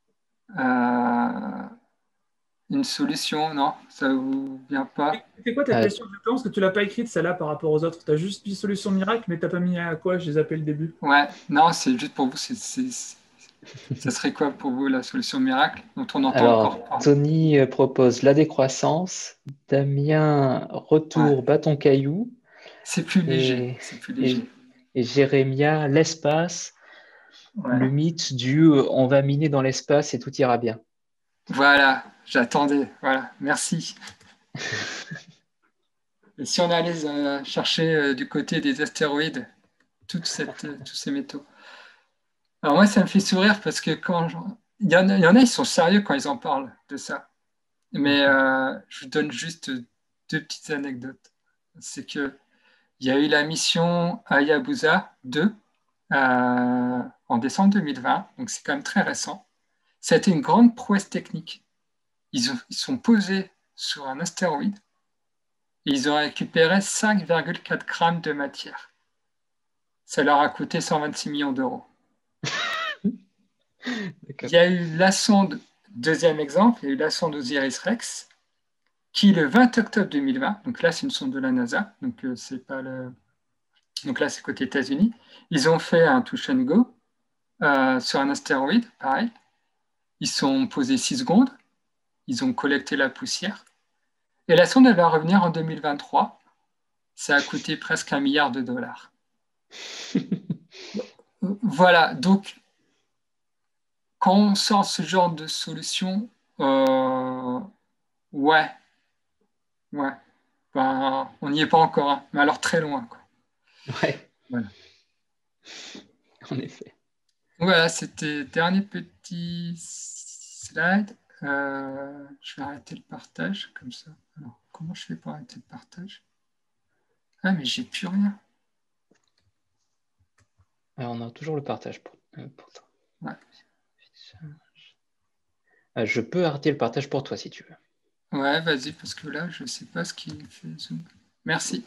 Euh, une solution, non? Ça vous vient pas? C'est quoi ta Euh, question exactement? Parce que tu l'as pas écrite, celle-là, par rapport aux autres. Tu as juste dit solution miracle, mais tu n'as pas mis à quoi? Je les appelle le début. Ouais, non, c'est juste pour vous. C'est, c'est, c'est- ça serait quoi pour vous la solution miracle dont on entend Alors, encore parler? Tony euh, propose la décroissance, Damien, Ouais, retour bâton caillou, c'est plus léger. et, C'est plus et, léger. et Jérémia, l'espace, Ouais. le mythe du euh, on va miner dans l'espace et tout ira bien. Voilà, j'attendais. Voilà, merci. Et si on allait euh, chercher euh, du côté des astéroïdes toute cette, euh, tous ces métaux? Alors moi, ça me fait sourire parce que quand je- il y en a, il y en a, ils sont sérieux quand ils en parlent de ça. Mais euh, je vous donne juste deux petites anecdotes. C'est que il y a eu la mission Hayabusa deux euh, en décembre deux mille vingt, donc c'est quand même très récent. Ça a été une grande prouesse technique. Ils, ont- ils sont posés sur un astéroïde et ils ont récupéré cinq virgule quatre grammes de matière. Ça leur a coûté cent vingt-six millions d'euros. Il y a eu la sonde, deuxième exemple, il y a eu la sonde Osiris-Rex, qui le vingt octobre deux mille vingt, donc là c'est une sonde de la NASA, donc euh, c'est pas le, donc là c'est côté États-Unis, ils ont fait un touch and go euh, sur un astéroïde, pareil. Ils sont posés six secondes, ils ont collecté la poussière, et la sonde elle va revenir en deux mille vingt-trois. Ça a coûté presque un milliard de dollars. Voilà, donc quand on sort ce genre de solution, euh, ouais, ouais, ben, on n'y est pas encore, hein, mais alors très loin, quoi. Ouais, Voilà. en effet. Voilà, c'était le dernier petit slide. Euh, je vais arrêter le partage comme ça. Alors, comment je fais pour arrêter le partage? Ah, mais j'ai plus rien. Alors, on a toujours le partage pour, euh, pour toi. Ouais. Euh, je peux arrêter le partage pour toi si tu veux. Ouais, vas-y, parce que là, je ne sais pas ce qui fait zoom. Merci.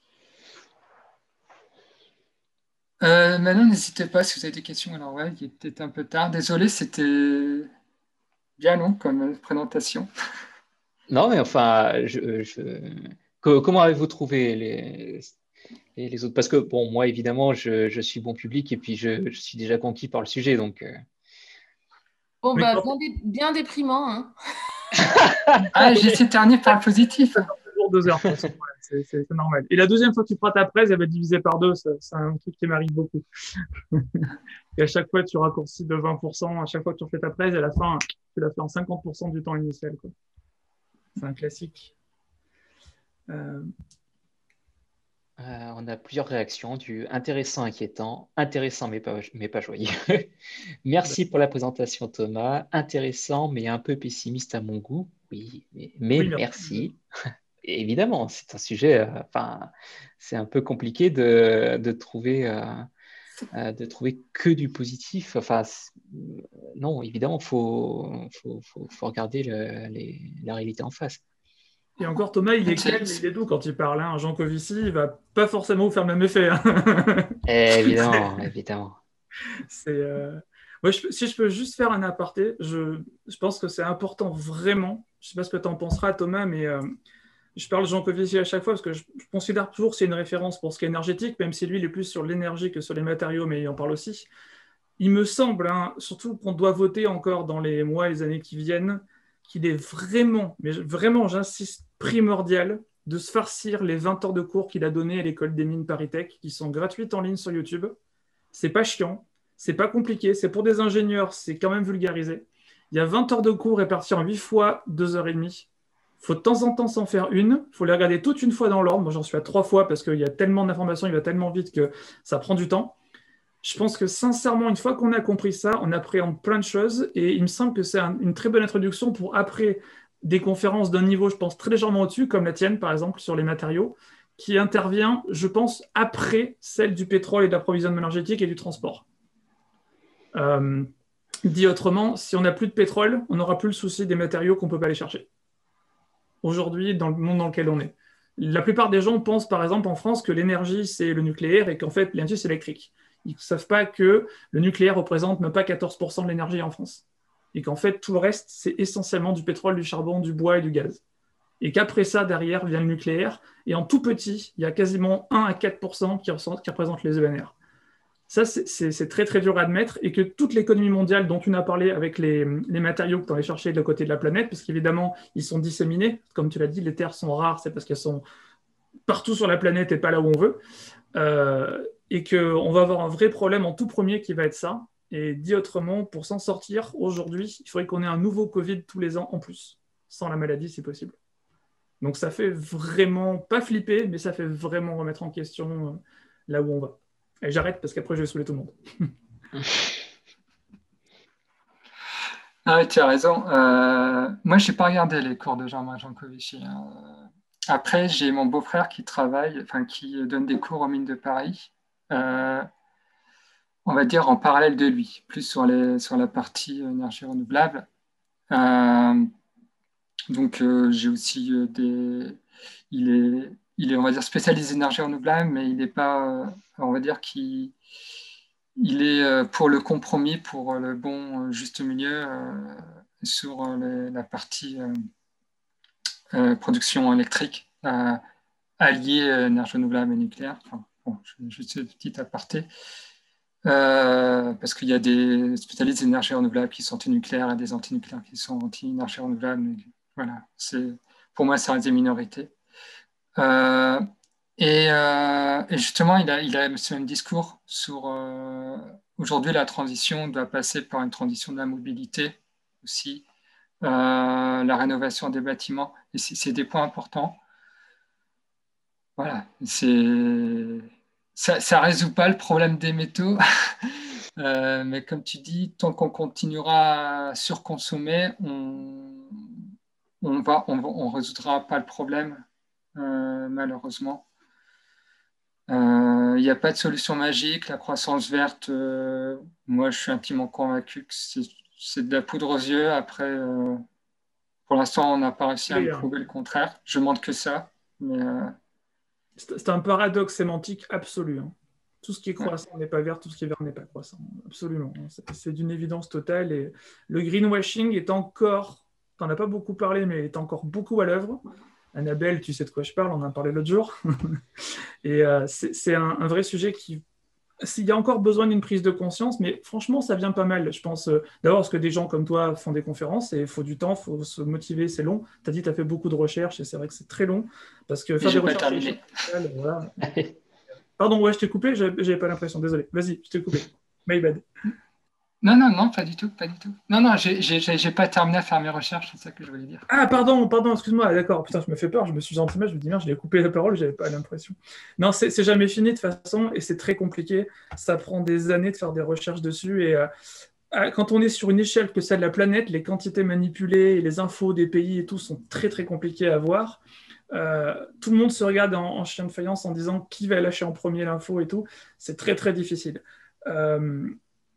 Euh, maintenant, n'hésitez pas si vous avez des questions. Alors, ouais, il est peut-être un peu tard. Désolé, c'était bien long comme présentation. Non, mais enfin, je, je... Que- comment avez-vous trouvé les, les, les autres? Parce que, bon, moi, évidemment, je, je suis bon public et puis je, je suis déjà conquis par le sujet. Donc, euh, Bon, Mais bah, quand- bien, dé- bien déprimant, hein. Ah, j'ai essayé de terminer par le positif. toujours deux heures, de toute façon. Ouais, c'est, c'est- c'est normal. Et la deuxième fois que tu feras ta presse, elle va être divisée par deux. Ça- C'est un truc qui m'arrive beaucoup. Et à chaque fois, tu raccourcis de vingt pour cent. À chaque fois que tu refais ta presse, à la fin, tu la fais en cinquante pour cent du temps initial, quoi. C'est un classique. Euh... Euh, on a plusieurs réactions, du intéressant, inquiétant, intéressant mais pas, mais pas joyeux. Merci pour la présentation, Thomas. Intéressant mais un peu pessimiste à mon goût. Oui, mais, mais Oui, merci. Et évidemment, c'est un sujet, euh, enfin, c'est un peu compliqué de, de trouver, euh, euh, de trouver que du positif. Enfin, non, évidemment, il faut, faut, faut, faut regarder le, les, la réalité en face. Et encore, Thomas, il est calme, il est doux quand il parle. Hein. Jean Covici, il va pas forcément vous faire le même effet. Hein. Évidemment, évidemment. C'est, euh... ouais, je, si je peux juste faire un aparté, je, je pense que c'est important vraiment. Je sais pas ce que tu en penseras, Thomas, mais euh, je parle de Jean Covici à chaque fois parce que je, je considère toujours que c'est une référence pour ce qui est énergétique, même si lui, il est plus sur l'énergie que sur les matériaux, mais il en parle aussi. Il me semble, hein, surtout qu'on doit voter encore dans les mois et les années qui viennent, qu'il est vraiment, mais vraiment, j'insiste, primordial de se farcir les vingt heures de cours qu'il a données à l'école des mines ParisTech, qui sont gratuites en ligne sur YouTube. C'est pas chiant, c'est pas compliqué, c'est pour des ingénieurs, c'est quand même vulgarisé. Il y a vingt heures de cours réparties en huit fois deux heures trente. Il faut de temps en temps s'en faire une, il faut les regarder toutes une fois dans l'ordre. Moi, j'en suis à trois fois parce qu'il y a tellement d'informations, il va tellement vite que ça prend du temps. Je pense que sincèrement, une fois qu'on a compris ça, on appréhende plein de choses et il me semble que c'est un, une très bonne introduction pour après des conférences d'un niveau, je pense, très légèrement au-dessus, comme la tienne, par exemple, sur les matériaux, qui intervient, je pense, après celle du pétrole et de l'approvisionnement énergétique et du transport. Euh, dit autrement, si on n'a plus de pétrole, on n'aura plus le souci des matériaux qu'on ne peut pas aller chercher. Aujourd'hui, dans le monde dans lequel on est. La plupart des gens pensent, par exemple, en France, que l'énergie, c'est le nucléaire et qu'en fait, l'énergie, c'est électrique. Ils ne savent pas que le nucléaire représente même pas quatorze pour cent de l'énergie en France. Et qu'en fait, tout le reste, c'est essentiellement du pétrole, du charbon, du bois et du gaz. Et qu'après ça, derrière, vient le nucléaire. Et en tout petit, il y a quasiment un à quatre pour cent qui, qui représentent les E N R. Ça, c'est, c'est, c'est très, très dur à admettre. Et que toute l'économie mondiale dont tu as parlé avec les, les matériaux que tu en as cherché de l'autre côté de la planète, parce qu'évidemment, ils sont disséminés. Comme tu l'as dit, les terres sont rares, c'est parce qu'elles sont partout sur la planète et pas là où on veut. Euh, et qu'on va avoir un vrai problème en tout premier qui va être ça. Et dit autrement, pour s'en sortir, aujourd'hui, il faudrait qu'on ait un nouveau Covid tous les ans en plus, sans la maladie si possible. Donc ça fait vraiment, pas flipper, mais ça fait vraiment remettre en question euh, là où on va. Et j'arrête parce qu'après je vais saouler tout le monde. Ah oui, tu as raison. Euh, moi, je n'ai pas regardé les cours de Jean-Marc Jancovici. Hein. Après, j'ai mon beau-frère qui travaille, enfin qui donne des cours aux mines de Paris. Euh, on va dire en parallèle de lui, plus sur, les, sur la partie énergie renouvelable. Euh, donc, euh, j'ai aussi euh, des... Il est, il est, on va dire, spécialisé énergie renouvelable, mais il n'est pas, euh, on va dire qu'il il est euh, pour le compromis, pour le bon euh, juste milieu euh, sur euh, les, la partie euh, euh, production électrique euh, alliée à énergie renouvelable et nucléaire. Enfin, bon, juste une petite aparté. Euh, parce qu'il y a des spécialistes d'énergie renouvelable qui sont anti-nucléaires et des anti-nucléaires qui sont anti-énergie renouvelable. Mais voilà, c'est, pour moi, ça reste des minorités. Euh, et, euh, et justement, il a, il a ce même discours sur euh, aujourd'hui, la transition doit passer par une transition de la mobilité aussi, euh, la rénovation des bâtiments. Et c'est, c'est des points importants. Voilà, c'est... Ça ne résout pas le problème des métaux, euh, mais comme tu dis, tant qu'on continuera à surconsommer, on on va, on, on résoudra pas le problème, euh, malheureusement. Il euh, n'y a pas de solution magique. La croissance verte, euh, moi, je suis intimement convaincu que c'est, c'est de la poudre aux yeux. Après, euh, pour l'instant, on n'a pas réussi à me prouver le contraire. Je ne montre que ça, mais... Euh, C'est un paradoxe sémantique absolu. Hein. Tout ce qui est croissant n'est pas vert, tout ce qui est vert n'est pas croissant. Absolument. C'est d'une évidence totale. Et le greenwashing est encore, tu n'en as pas beaucoup parlé, mais est encore beaucoup à l'œuvre. Annabelle, tu sais de quoi je parle, on en a parlé l'autre jour. Et euh, c'est un, un vrai sujet qui... S'il y a encore besoin d'une prise de conscience, mais franchement, ça vient pas mal. Je pense euh, d'abord parce que des gens comme toi font des conférences et il faut du temps, il faut se motiver, c'est long. Tu as dit que tu as fait beaucoup de recherches et c'est vrai que c'est très long. Parce que faire des recherches... Voilà. Pardon, ouais, je t'ai coupé, j'avais pas l'impression, désolé. Vas-y, je t'ai coupé. My bad. Non, non, non, pas du tout, pas du tout. Non, non, j'ai, j'ai, j'ai j'ai pas terminé à faire mes recherches, c'est ça que je voulais dire. Ah, pardon, pardon, excuse-moi, d'accord. Putain, je me fais peur, je me suis gentil, je me dis, merde, je l'ai coupé la parole, j'avais pas l'impression. Non, c'est c'est jamais fini de toute façon, et c'est très compliqué. Ça prend des années de faire des recherches dessus, et euh, ah, quand on est sur une échelle que celle de la planète, les quantités manipulées, et les infos des pays et tout sont très très compliquées à voir. Euh, tout le monde se regarde en, en chien de faïence en disant qui va lâcher en premier l'info et tout. C'est très très difficile. Euh,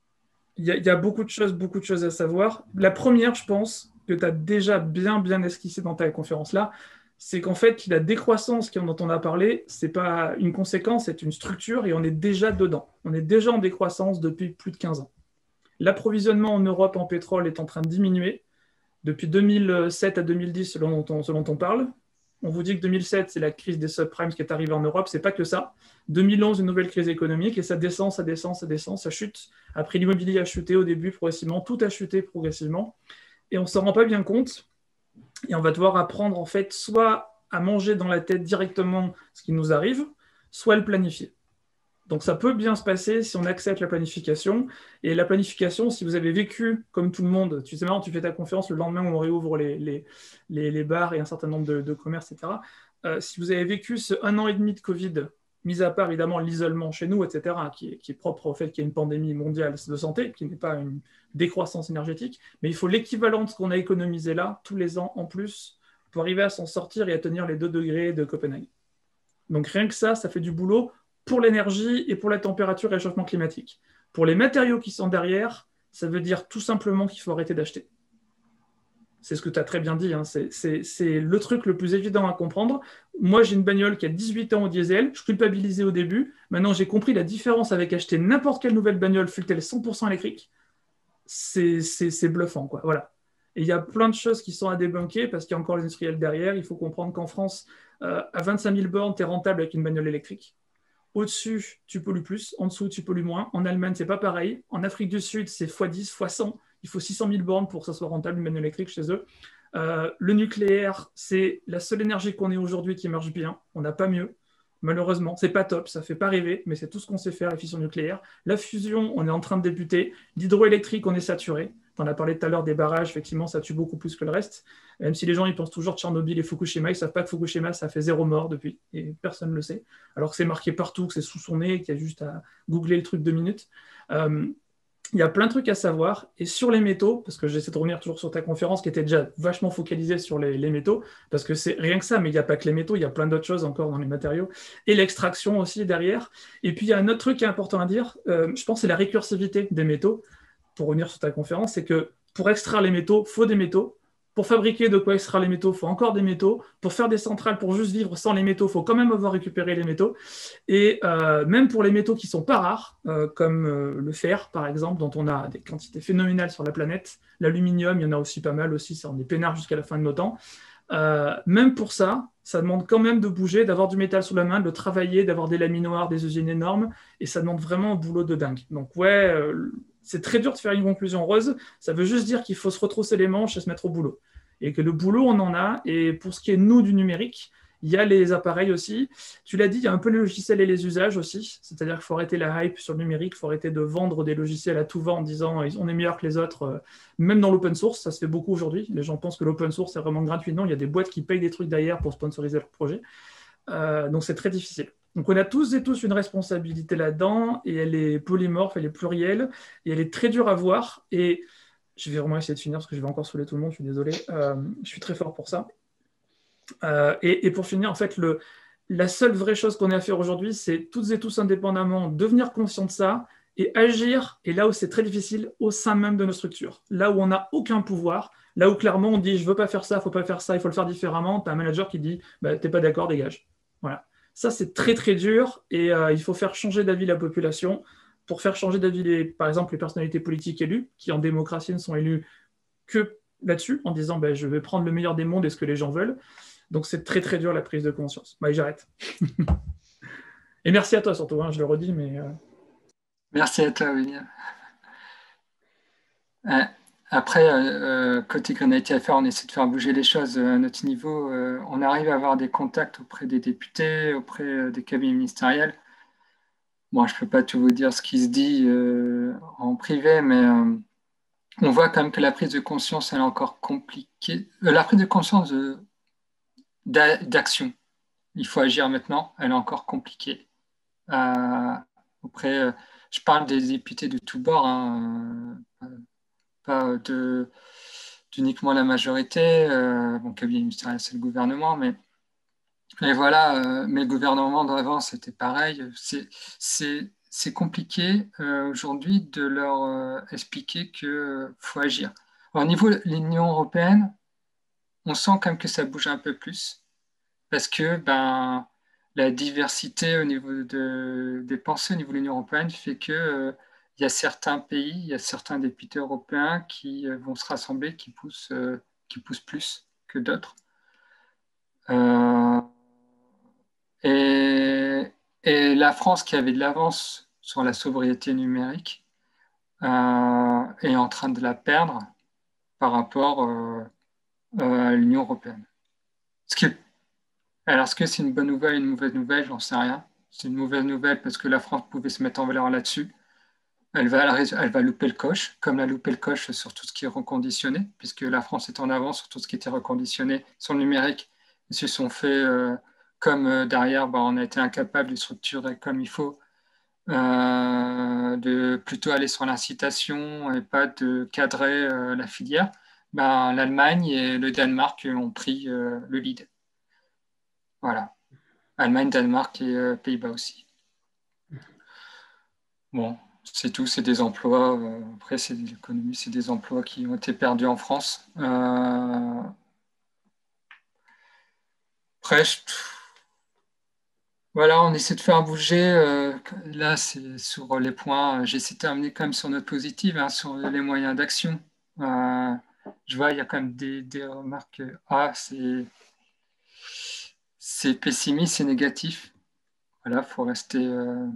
Il y, a- il y a beaucoup de choses, beaucoup de choses à savoir. La première, je pense, que tu as déjà bien, bien esquissé dans ta conférence là, c'est qu'en fait, la décroissance dont on a parlé, c'est pas une conséquence, c'est une structure et on est déjà dedans. On est déjà en décroissance depuis plus de quinze ans. L'approvisionnement en Europe en pétrole est en train de diminuer. Depuis deux mille sept à deux mille dix, selon dont on, selon dont on parle. On vous dit que deux mille sept, c'est la crise des subprimes qui est arrivée en Europe. C'est pas que ça. deux mille onze, une nouvelle crise économique, et ça descend, ça descend, ça descend, ça chute. Après, l'immobilier a chuté au début progressivement, tout a chuté progressivement, et on ne s'en rend pas bien compte. Et on va devoir apprendre, en fait, soit à manger dans la tête directement ce qui nous arrive, soit à le planifier. Donc ça peut bien se passer si on accepte la planification. Et la planification, si vous avez vécu comme tout le monde, tu sais marrant, tu fais ta conférence le lendemain où on réouvre les, les, les, les bars et un certain nombre de, de commerces, et cetera. Euh, si vous avez vécu ce un an et demi de Covid, mis à part évidemment l'isolement chez nous, et cetera, qui est, qui est propre au fait qu'il y a une pandémie mondiale de santé, qui n'est pas une décroissance énergétique, mais il faut l'équivalent de ce qu'on a économisé là, tous les ans en plus, pour arriver à s'en sortir et à tenir les deux degrés de Copenhague. Donc rien que ça, ça fait du boulot pour l'énergie et pour la température et le réchauffement climatique. Pour les matériaux qui sont derrière, ça veut dire tout simplement qu'il faut arrêter d'acheter. C'est ce que tu as très bien dit, hein. c'est, c'est, c'est le truc le plus évident à comprendre. Moi, j'ai une bagnole qui a dix-huit ans au diesel, je culpabilisais au début, maintenant j'ai compris la différence avec acheter n'importe quelle nouvelle bagnole, fût-elle cent pour cent électrique. C'est, c'est, c'est bluffant, quoi. Voilà. Et il y a plein de choses qui sont à débunker parce qu'il y a encore les industriels derrière. Il faut comprendre qu'en France, euh, à vingt-cinq mille bornes, tu es rentable avec une bagnole électrique. Au-dessus, tu pollues plus. En dessous, tu pollues moins. En Allemagne, c'est pas pareil. En Afrique du Sud, c'est fois dix, fois cent. Il faut six cent mille bornes pour que ça soit rentable, une bagnole électrique chez eux. Euh, le nucléaire, c'est la seule énergie qu'on ait aujourd'hui qui marche bien. On n'a pas mieux. Malheureusement, c'est pas top, ça fait pas rêver, mais c'est tout ce qu'on sait faire, la fission nucléaire. La fusion, on est en train de débuter. L'hydroélectrique, on est saturé. On a parlé tout à l'heure des barrages, effectivement, ça tue beaucoup plus que le reste. Même si les gens ils pensent toujours Tchernobyl et Fukushima, ils ne savent pas que Fukushima, ça fait zéro mort depuis, et personne ne le sait. Alors que c'est marqué partout, que c'est sous son nez, qu'il y a juste à googler le truc deux minutes. Euh, il y a plein de trucs à savoir. Et sur les métaux, parce que j'essaie de revenir toujours sur ta conférence qui était déjà vachement focalisée sur les, les métaux, parce que c'est rien que ça, mais il n'y a pas que les métaux, il y a plein d'autres choses encore dans les matériaux. Et l'extraction aussi derrière. Et puis il y a un autre truc qui est important à dire, euh, je pense que c'est la récursivité des métaux. Pour revenir sur ta conférence, c'est que pour extraire les métaux, il faut des métaux. Pour fabriquer de quoi extraire les métaux, il faut encore des métaux. Pour faire des centrales, pour juste vivre sans les métaux, il faut quand même avoir récupéré les métaux. Et euh, même pour les métaux qui ne sont pas rares, euh, comme euh, le fer, par exemple, dont on a des quantités phénoménales sur la planète, l'aluminium, il y en a aussi pas mal, aussi, ça en est peinard jusqu'à la fin de nos temps. Euh, même pour ça, ça demande quand même de bouger, d'avoir du métal sous la main, de le travailler, d'avoir des laminoirs, des usines énormes, et ça demande vraiment un boulot de dingue. Donc ouais, euh, c'est très dur de faire une conclusion heureuse, ça veut juste dire qu'il faut se retrousser les manches et se mettre au boulot. Et que le boulot, on en a, et pour ce qui est, nous, du numérique, il y a les appareils aussi. Tu l'as dit, il y a un peu les logiciels et les usages aussi. C'est-à-dire qu'il faut arrêter la hype sur le numérique, il faut arrêter de vendre des logiciels à tout va en disant on est meilleur que les autres. Même dans l'open source, ça se fait beaucoup aujourd'hui. Les gens pensent que l'open source est vraiment gratuit. Non, il y a des boîtes qui payent des trucs derrière pour sponsoriser leur projet. Euh, donc c'est très difficile. Donc on a tous et tous une responsabilité là-dedans, et elle est polymorphe, elle est plurielle, et elle est très dure à voir. Et je vais vraiment essayer de finir parce que je vais encore saouler tout le monde, je suis désolé. Euh, je suis très fort pour ça. Euh, et, et pour finir, en fait, le, la seule vraie chose qu'on a à faire aujourd'hui, c'est toutes et tous indépendamment devenir conscient de ça et agir, et là où c'est très difficile, au sein même de nos structures. Là où on n'a aucun pouvoir, là où clairement on dit je ne veux pas faire ça, il ne faut pas faire ça, il faut le faire différemment, tu as un manager qui dit bah, tu n'es pas d'accord, dégage. Voilà. Ça, c'est très très dur, et euh, il faut faire changer d'avis la population. Pour faire changer d'avis, les, par exemple, les personnalités politiques élues, qui en démocratie ne sont élues que là-dessus, en disant bah, je vais prendre le meilleur des mondes et ce que les gens veulent. Donc c'est très très dur la prise de conscience. Bah, j'arrête. Et merci à toi surtout, hein, je le redis, mais... Euh... Merci à toi, William. Euh, après, euh, côté Green I T F R, on essaie de faire bouger les choses à notre niveau. Euh, on arrive à avoir des contacts auprès des députés, auprès des cabinets ministériels. Moi, je ne peux pas tout vous dire ce qui se dit euh, en privé, mais euh, on voit quand même que la prise de conscience, elle est encore compliquée. Euh, la prise de conscience de- d'a- d'action, il faut agir maintenant, elle est encore compliquée. Euh, après, euh, je parle des députés de tous bords, hein, euh, pas de, d'uniquement la majorité. Euh, bon, cabinet ministériel, c'est le gouvernement, mais et voilà, euh, mais le gouvernement d'avant, c'était pareil. C'est, c'est, c'est compliqué euh, aujourd'hui de leur euh, expliquer qu'il faut agir. Alors, au niveau de l'Union européenne, on sent quand même que ça bouge un peu plus parce que ben, la diversité au niveau de, des pensées au niveau de l'Union européenne fait que euh, il y a certains pays, il y a certains députés européens qui euh, vont se rassembler, qui poussent, euh, qui poussent plus que d'autres. Euh, et, et la France, qui avait de l'avance sur la sobriété numérique, euh, est en train de la perdre par rapport euh, euh, à l'Union européenne. Ce qui est Alors, est-ce que c'est une bonne nouvelle ou une mauvaise nouvelle? J'en sais rien. C'est une mauvaise nouvelle parce que la France pouvait se mettre en valeur là-dessus. Elle va, elle va louper le coche, comme elle a loupé le coche sur tout ce qui est reconditionné, puisque la France est en avance sur tout ce qui était reconditionné sur le numérique. Ils se sont fait, euh, comme euh, derrière, bah, on a été incapable de structurer comme il faut, euh, de plutôt aller sur l'incitation et pas de cadrer euh, la filière. Bah, l'Allemagne et le Danemark ont pris euh, le lead. Voilà. Allemagne, Danemark et euh, Pays-Bas aussi. Bon, c'est tout, c'est des emplois. Euh, après, c'est de l'économie, c'est des emplois qui ont été perdus en France. Euh, après, je- voilà, on essaie de faire bouger. Euh, là, c'est sur les points. euh, J'essaie de terminer quand même sur notre positive, hein, sur les moyens d'action. Euh, je vois, il y a quand même des, des remarques. Ah, c'est c'est pessimiste, c'est négatif. Voilà, faut rester. Euh,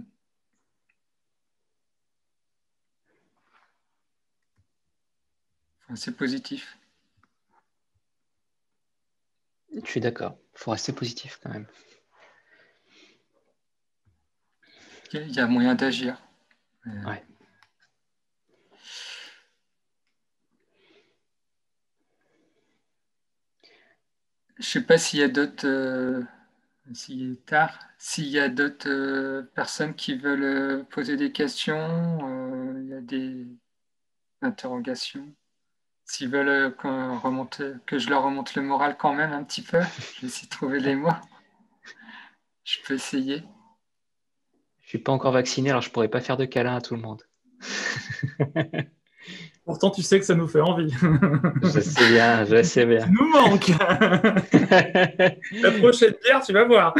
faut rester positif. Je suis d'accord. Il faut rester positif quand même. Il y a moyen d'agir. Euh, Ouais. Je sais pas s'il y a d'autres, euh, s'il est tard, s'il y a d'autres euh, personnes qui veulent euh, poser des questions, euh, il y a des interrogations. S'ils veulent euh, qu'on remonte, que je leur remonte le moral quand même un petit peu, je vais essayer de trouver les mots. Je peux essayer. Je suis pas encore vacciné, alors je pourrais pas faire de câlin à tout le monde. Pourtant, tu sais que ça nous fait envie. Je sais bien, je sais Tu bien. nous manques. La prochaine bière, tu vas voir.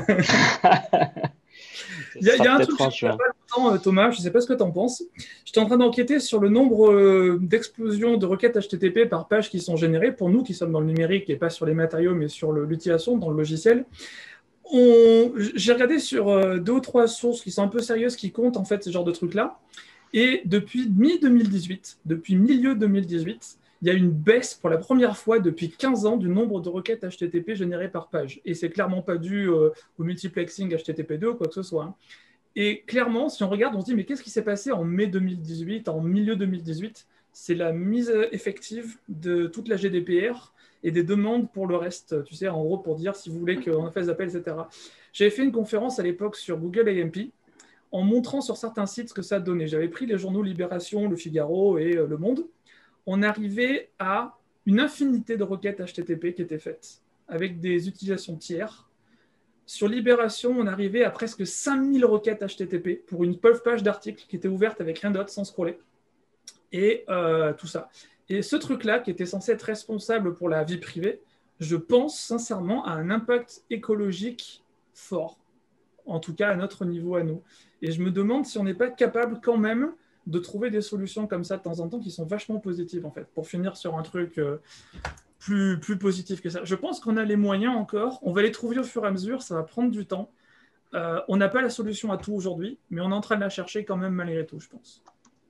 Il y, a- il y a un truc que j'ai en fait il n'y a juin. pas longtemps, euh, Thomas, je ne sais pas ce que tu en penses. J'étais en train d'enquêter sur le nombre euh, d'explosions de requêtes H T T P par page qui sont générées, pour nous qui sommes dans le numérique et pas sur les matériaux, mais sur le- l'utilisation dans le logiciel. On- J'ai regardé sur euh, deux ou trois sources qui sont un peu sérieuses, qui comptent en fait ce genre de trucs-là. Et depuis mi-deux mille dix-huit, depuis milieu deux mille dix-huit, il y a une baisse pour la première fois depuis quinze ans du nombre de requêtes H T T P générées par page. Et c'est clairement pas dû euh, au multiplexing H T T P deux ou quoi que ce soit, hein. Et clairement, si on regarde, on se dit, mais qu'est-ce qui s'est passé en mai deux mille dix-huit, en milieu deux mille dix-huit? C'est la mise effective de toute la G D P R et des demandes pour le reste, tu sais, en gros, pour dire si vous voulez qu'on fasse appel, et cetera. J'avais fait une conférence à l'époque sur Google A M P en montrant sur certains sites ce que ça donnait. J'avais pris les journaux Libération, Le Figaro et euh, Le Monde. On arrivait à une infinité de requêtes H T T P qui étaient faites avec des utilisations tiers. Sur Libération, on arrivait à presque cinq mille requêtes H T T P pour une pauvre page d'article qui était ouverte avec rien d'autre, sans scroller. Et euh, tout ça. Et ce truc-là, qui était censé être responsable pour la vie privée, je pense sincèrement à un impact écologique fort. En tout cas, à notre niveau à nous. Et je me demande si on n'est pas capable quand même de trouver des solutions comme ça de temps en temps qui sont vachement positives, en fait, pour finir sur un truc euh, plus, plus positif que ça. Je pense qu'on a les moyens encore. On va les trouver au fur et à mesure. Ça va prendre du temps. Euh, on n'a pas la solution à tout aujourd'hui, mais on est en train de la chercher quand même malgré tout, je pense.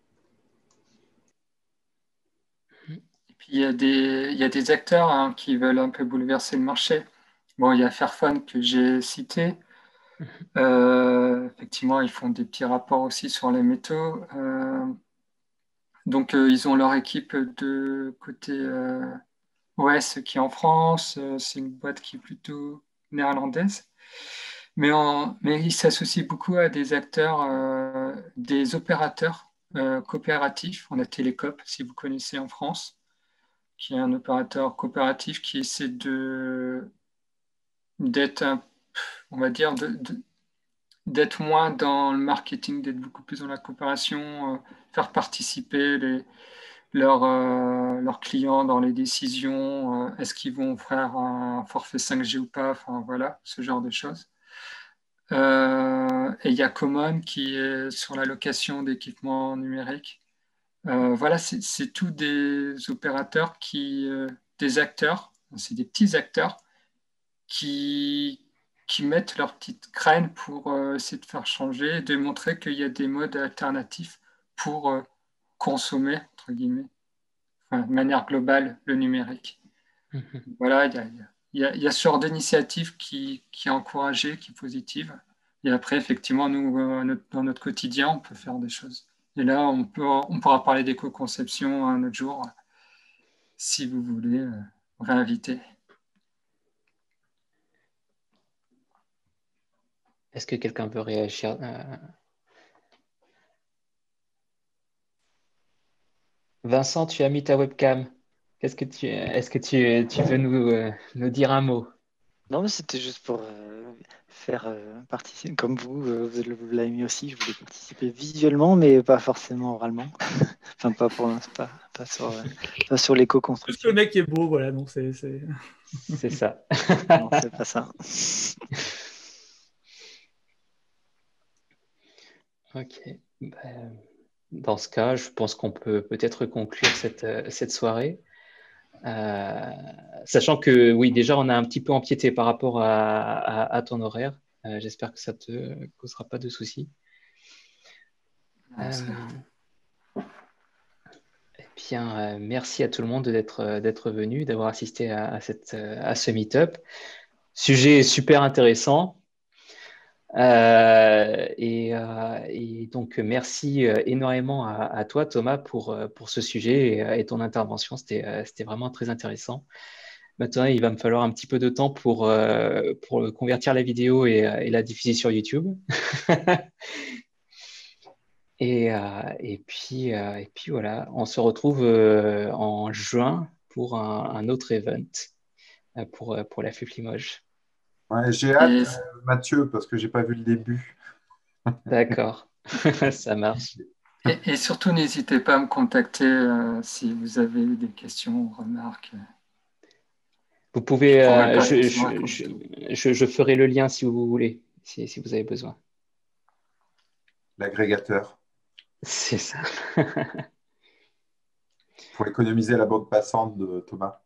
Et puis il y a des, il y a des acteurs hein, qui veulent un peu bouleverser le marché. Bon, il y a Fairphone que j'ai cité. Euh, effectivement, ils font des petits rapports aussi sur les métaux. Euh, donc, euh, ils ont leur équipe de côté euh, O S qui est en France. Euh, c'est une boîte qui est plutôt néerlandaise. Mais, en- mais ils s'associent beaucoup à des acteurs, euh, des opérateurs euh, coopératifs. On a Télécoop, si vous connaissez en France, qui est un opérateur coopératif qui essaie de d'être, un- on va dire, de, de- d'être moins dans le marketing, d'être beaucoup plus dans la coopération, euh, faire participer les, leurs, euh, leurs clients dans les décisions, euh, est-ce qu'ils vont faire un forfait cinq G ou pas, enfin voilà, ce genre de choses. Euh, et il y a Common qui est sur la location d'équipements numériques. Euh, voilà, c'est c'est tous des opérateurs qui, euh, des acteurs, c'est des petits acteurs qui, qui mettent leur petite graine pour euh, essayer de faire changer et de montrer qu'il y a des modes alternatifs pour euh, consommer, entre guillemets, enfin, de manière globale, le numérique. Mhm. Voilà, il y a, il y a, il y a ce genre d'initiative qui, qui est encouragée, qui est positive. Et après, effectivement, nous, euh, notre- dans notre quotidien, on peut faire des choses. Et là, on, peut, on pourra parler d'éco-conception un autre jour, si vous voulez euh, réinviter. Est-ce que quelqu'un veut réagir? Euh, Vincent, tu as mis ta webcam. Qu'est-ce que tu, est-ce que tu, tu veux nous, euh, nous dire un mot? Non, mais c'était juste pour euh, faire euh, participer, comme vous, euh, vous vous l'avez mis aussi, je voulais participer visuellement, mais pas forcément oralement. Enfin, pas pour l'instant, pas, pas sur, euh, pas sur Juste l'éco-construction. le mec est beau, voilà, donc c'est. c'est- C'est ça. Non, c'est pas ça. Ok. Ben, dans ce cas, je pense qu'on peut peut-être conclure cette, euh, cette soirée. Euh, sachant que, oui, déjà, on a un petit peu empiété par rapport à, à- à ton horaire. Euh, j'espère que ça ne te causera pas de soucis. Non, c'est- Euh, eh bien, euh, merci à tout le monde d'être euh, d'être venu, d'avoir assisté à, à cette, euh, à ce meet-up. Sujet super intéressant. Euh, et, euh, et donc, merci euh, énormément à, à toi, Thomas, pour, euh, pour ce sujet et, euh, et ton intervention. C'était euh, c'était vraiment très intéressant. Maintenant, il va me falloir un petit peu de temps pour, euh, pour convertir la vidéo et, euh, et la diffuser sur YouTube. Et, euh, et, puis, euh, et puis voilà, on se retrouve euh, en juin pour un, un autre event euh, pour, euh, pour la F U P Limoges. Ouais, j'ai hâte, Et, euh, Mathieu, parce que j'ai pas vu le début. D'accord, ça marche. et- et surtout, n'hésitez pas à me contacter euh, si vous avez des questions ou remarques. Vous Je pouvez, prends euh, je, répondre à je, je, tout. je, je ferai le lien si vous voulez, si, si vous avez besoin. L'agrégateur. C'est ça. Pour économiser la bande passante de Thomas.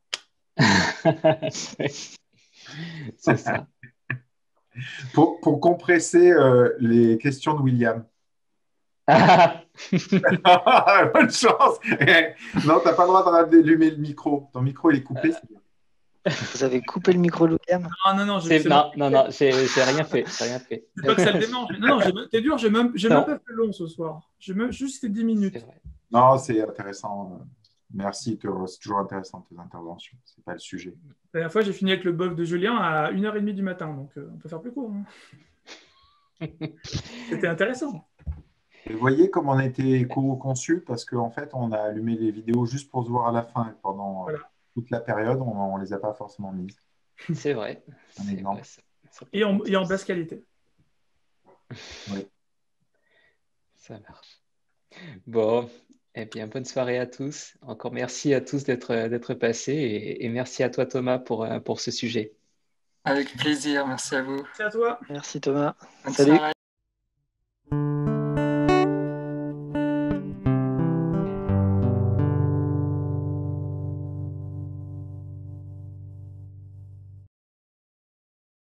C'est ça. Pour, pour compresser euh, les questions de William. Ah Bonne chance. Non, t'as pas le droit d'allumer le micro. Ton micro, il est coupé. c'est bien. Vous avez coupé le micro de William? Ah non, non, je- C'est- c'est non, moi. non, non, j'ai j'ai rien fait. J'ai rien fait. C'est pas que ça le démange. Non, non, j'ai- t'es dur, j'ai même, j'ai Non. même pas fait long ce soir. J'ai même juste fait dix minutes. C'est vrai. Non, c'est intéressant. Merci, Théo. C'est toujours intéressant tes interventions. C'est pas le sujet. La dernière fois, j'ai fini avec le bœuf de Julien à une heure trente du matin, donc euh, on peut faire plus court. hein. C'était intéressant. Et vous voyez comme on a été co-conçu parce qu'en fait, on a allumé les vidéos juste pour se voir à la fin. Et pendant Voilà. toute la période, on ne les a pas forcément mises. C'est vrai. Un C'est exemple. vrai, ça- ça peut Et en, être et en basse qualité. Oui. Ça marche. Bon, eh bien, bonne soirée à tous. Encore merci à tous d'être d'être passés et, et merci à toi, Thomas, pour, euh, pour ce sujet. Avec plaisir, merci à vous. C'est à toi. Merci Thomas. Bonne Salut. soirée.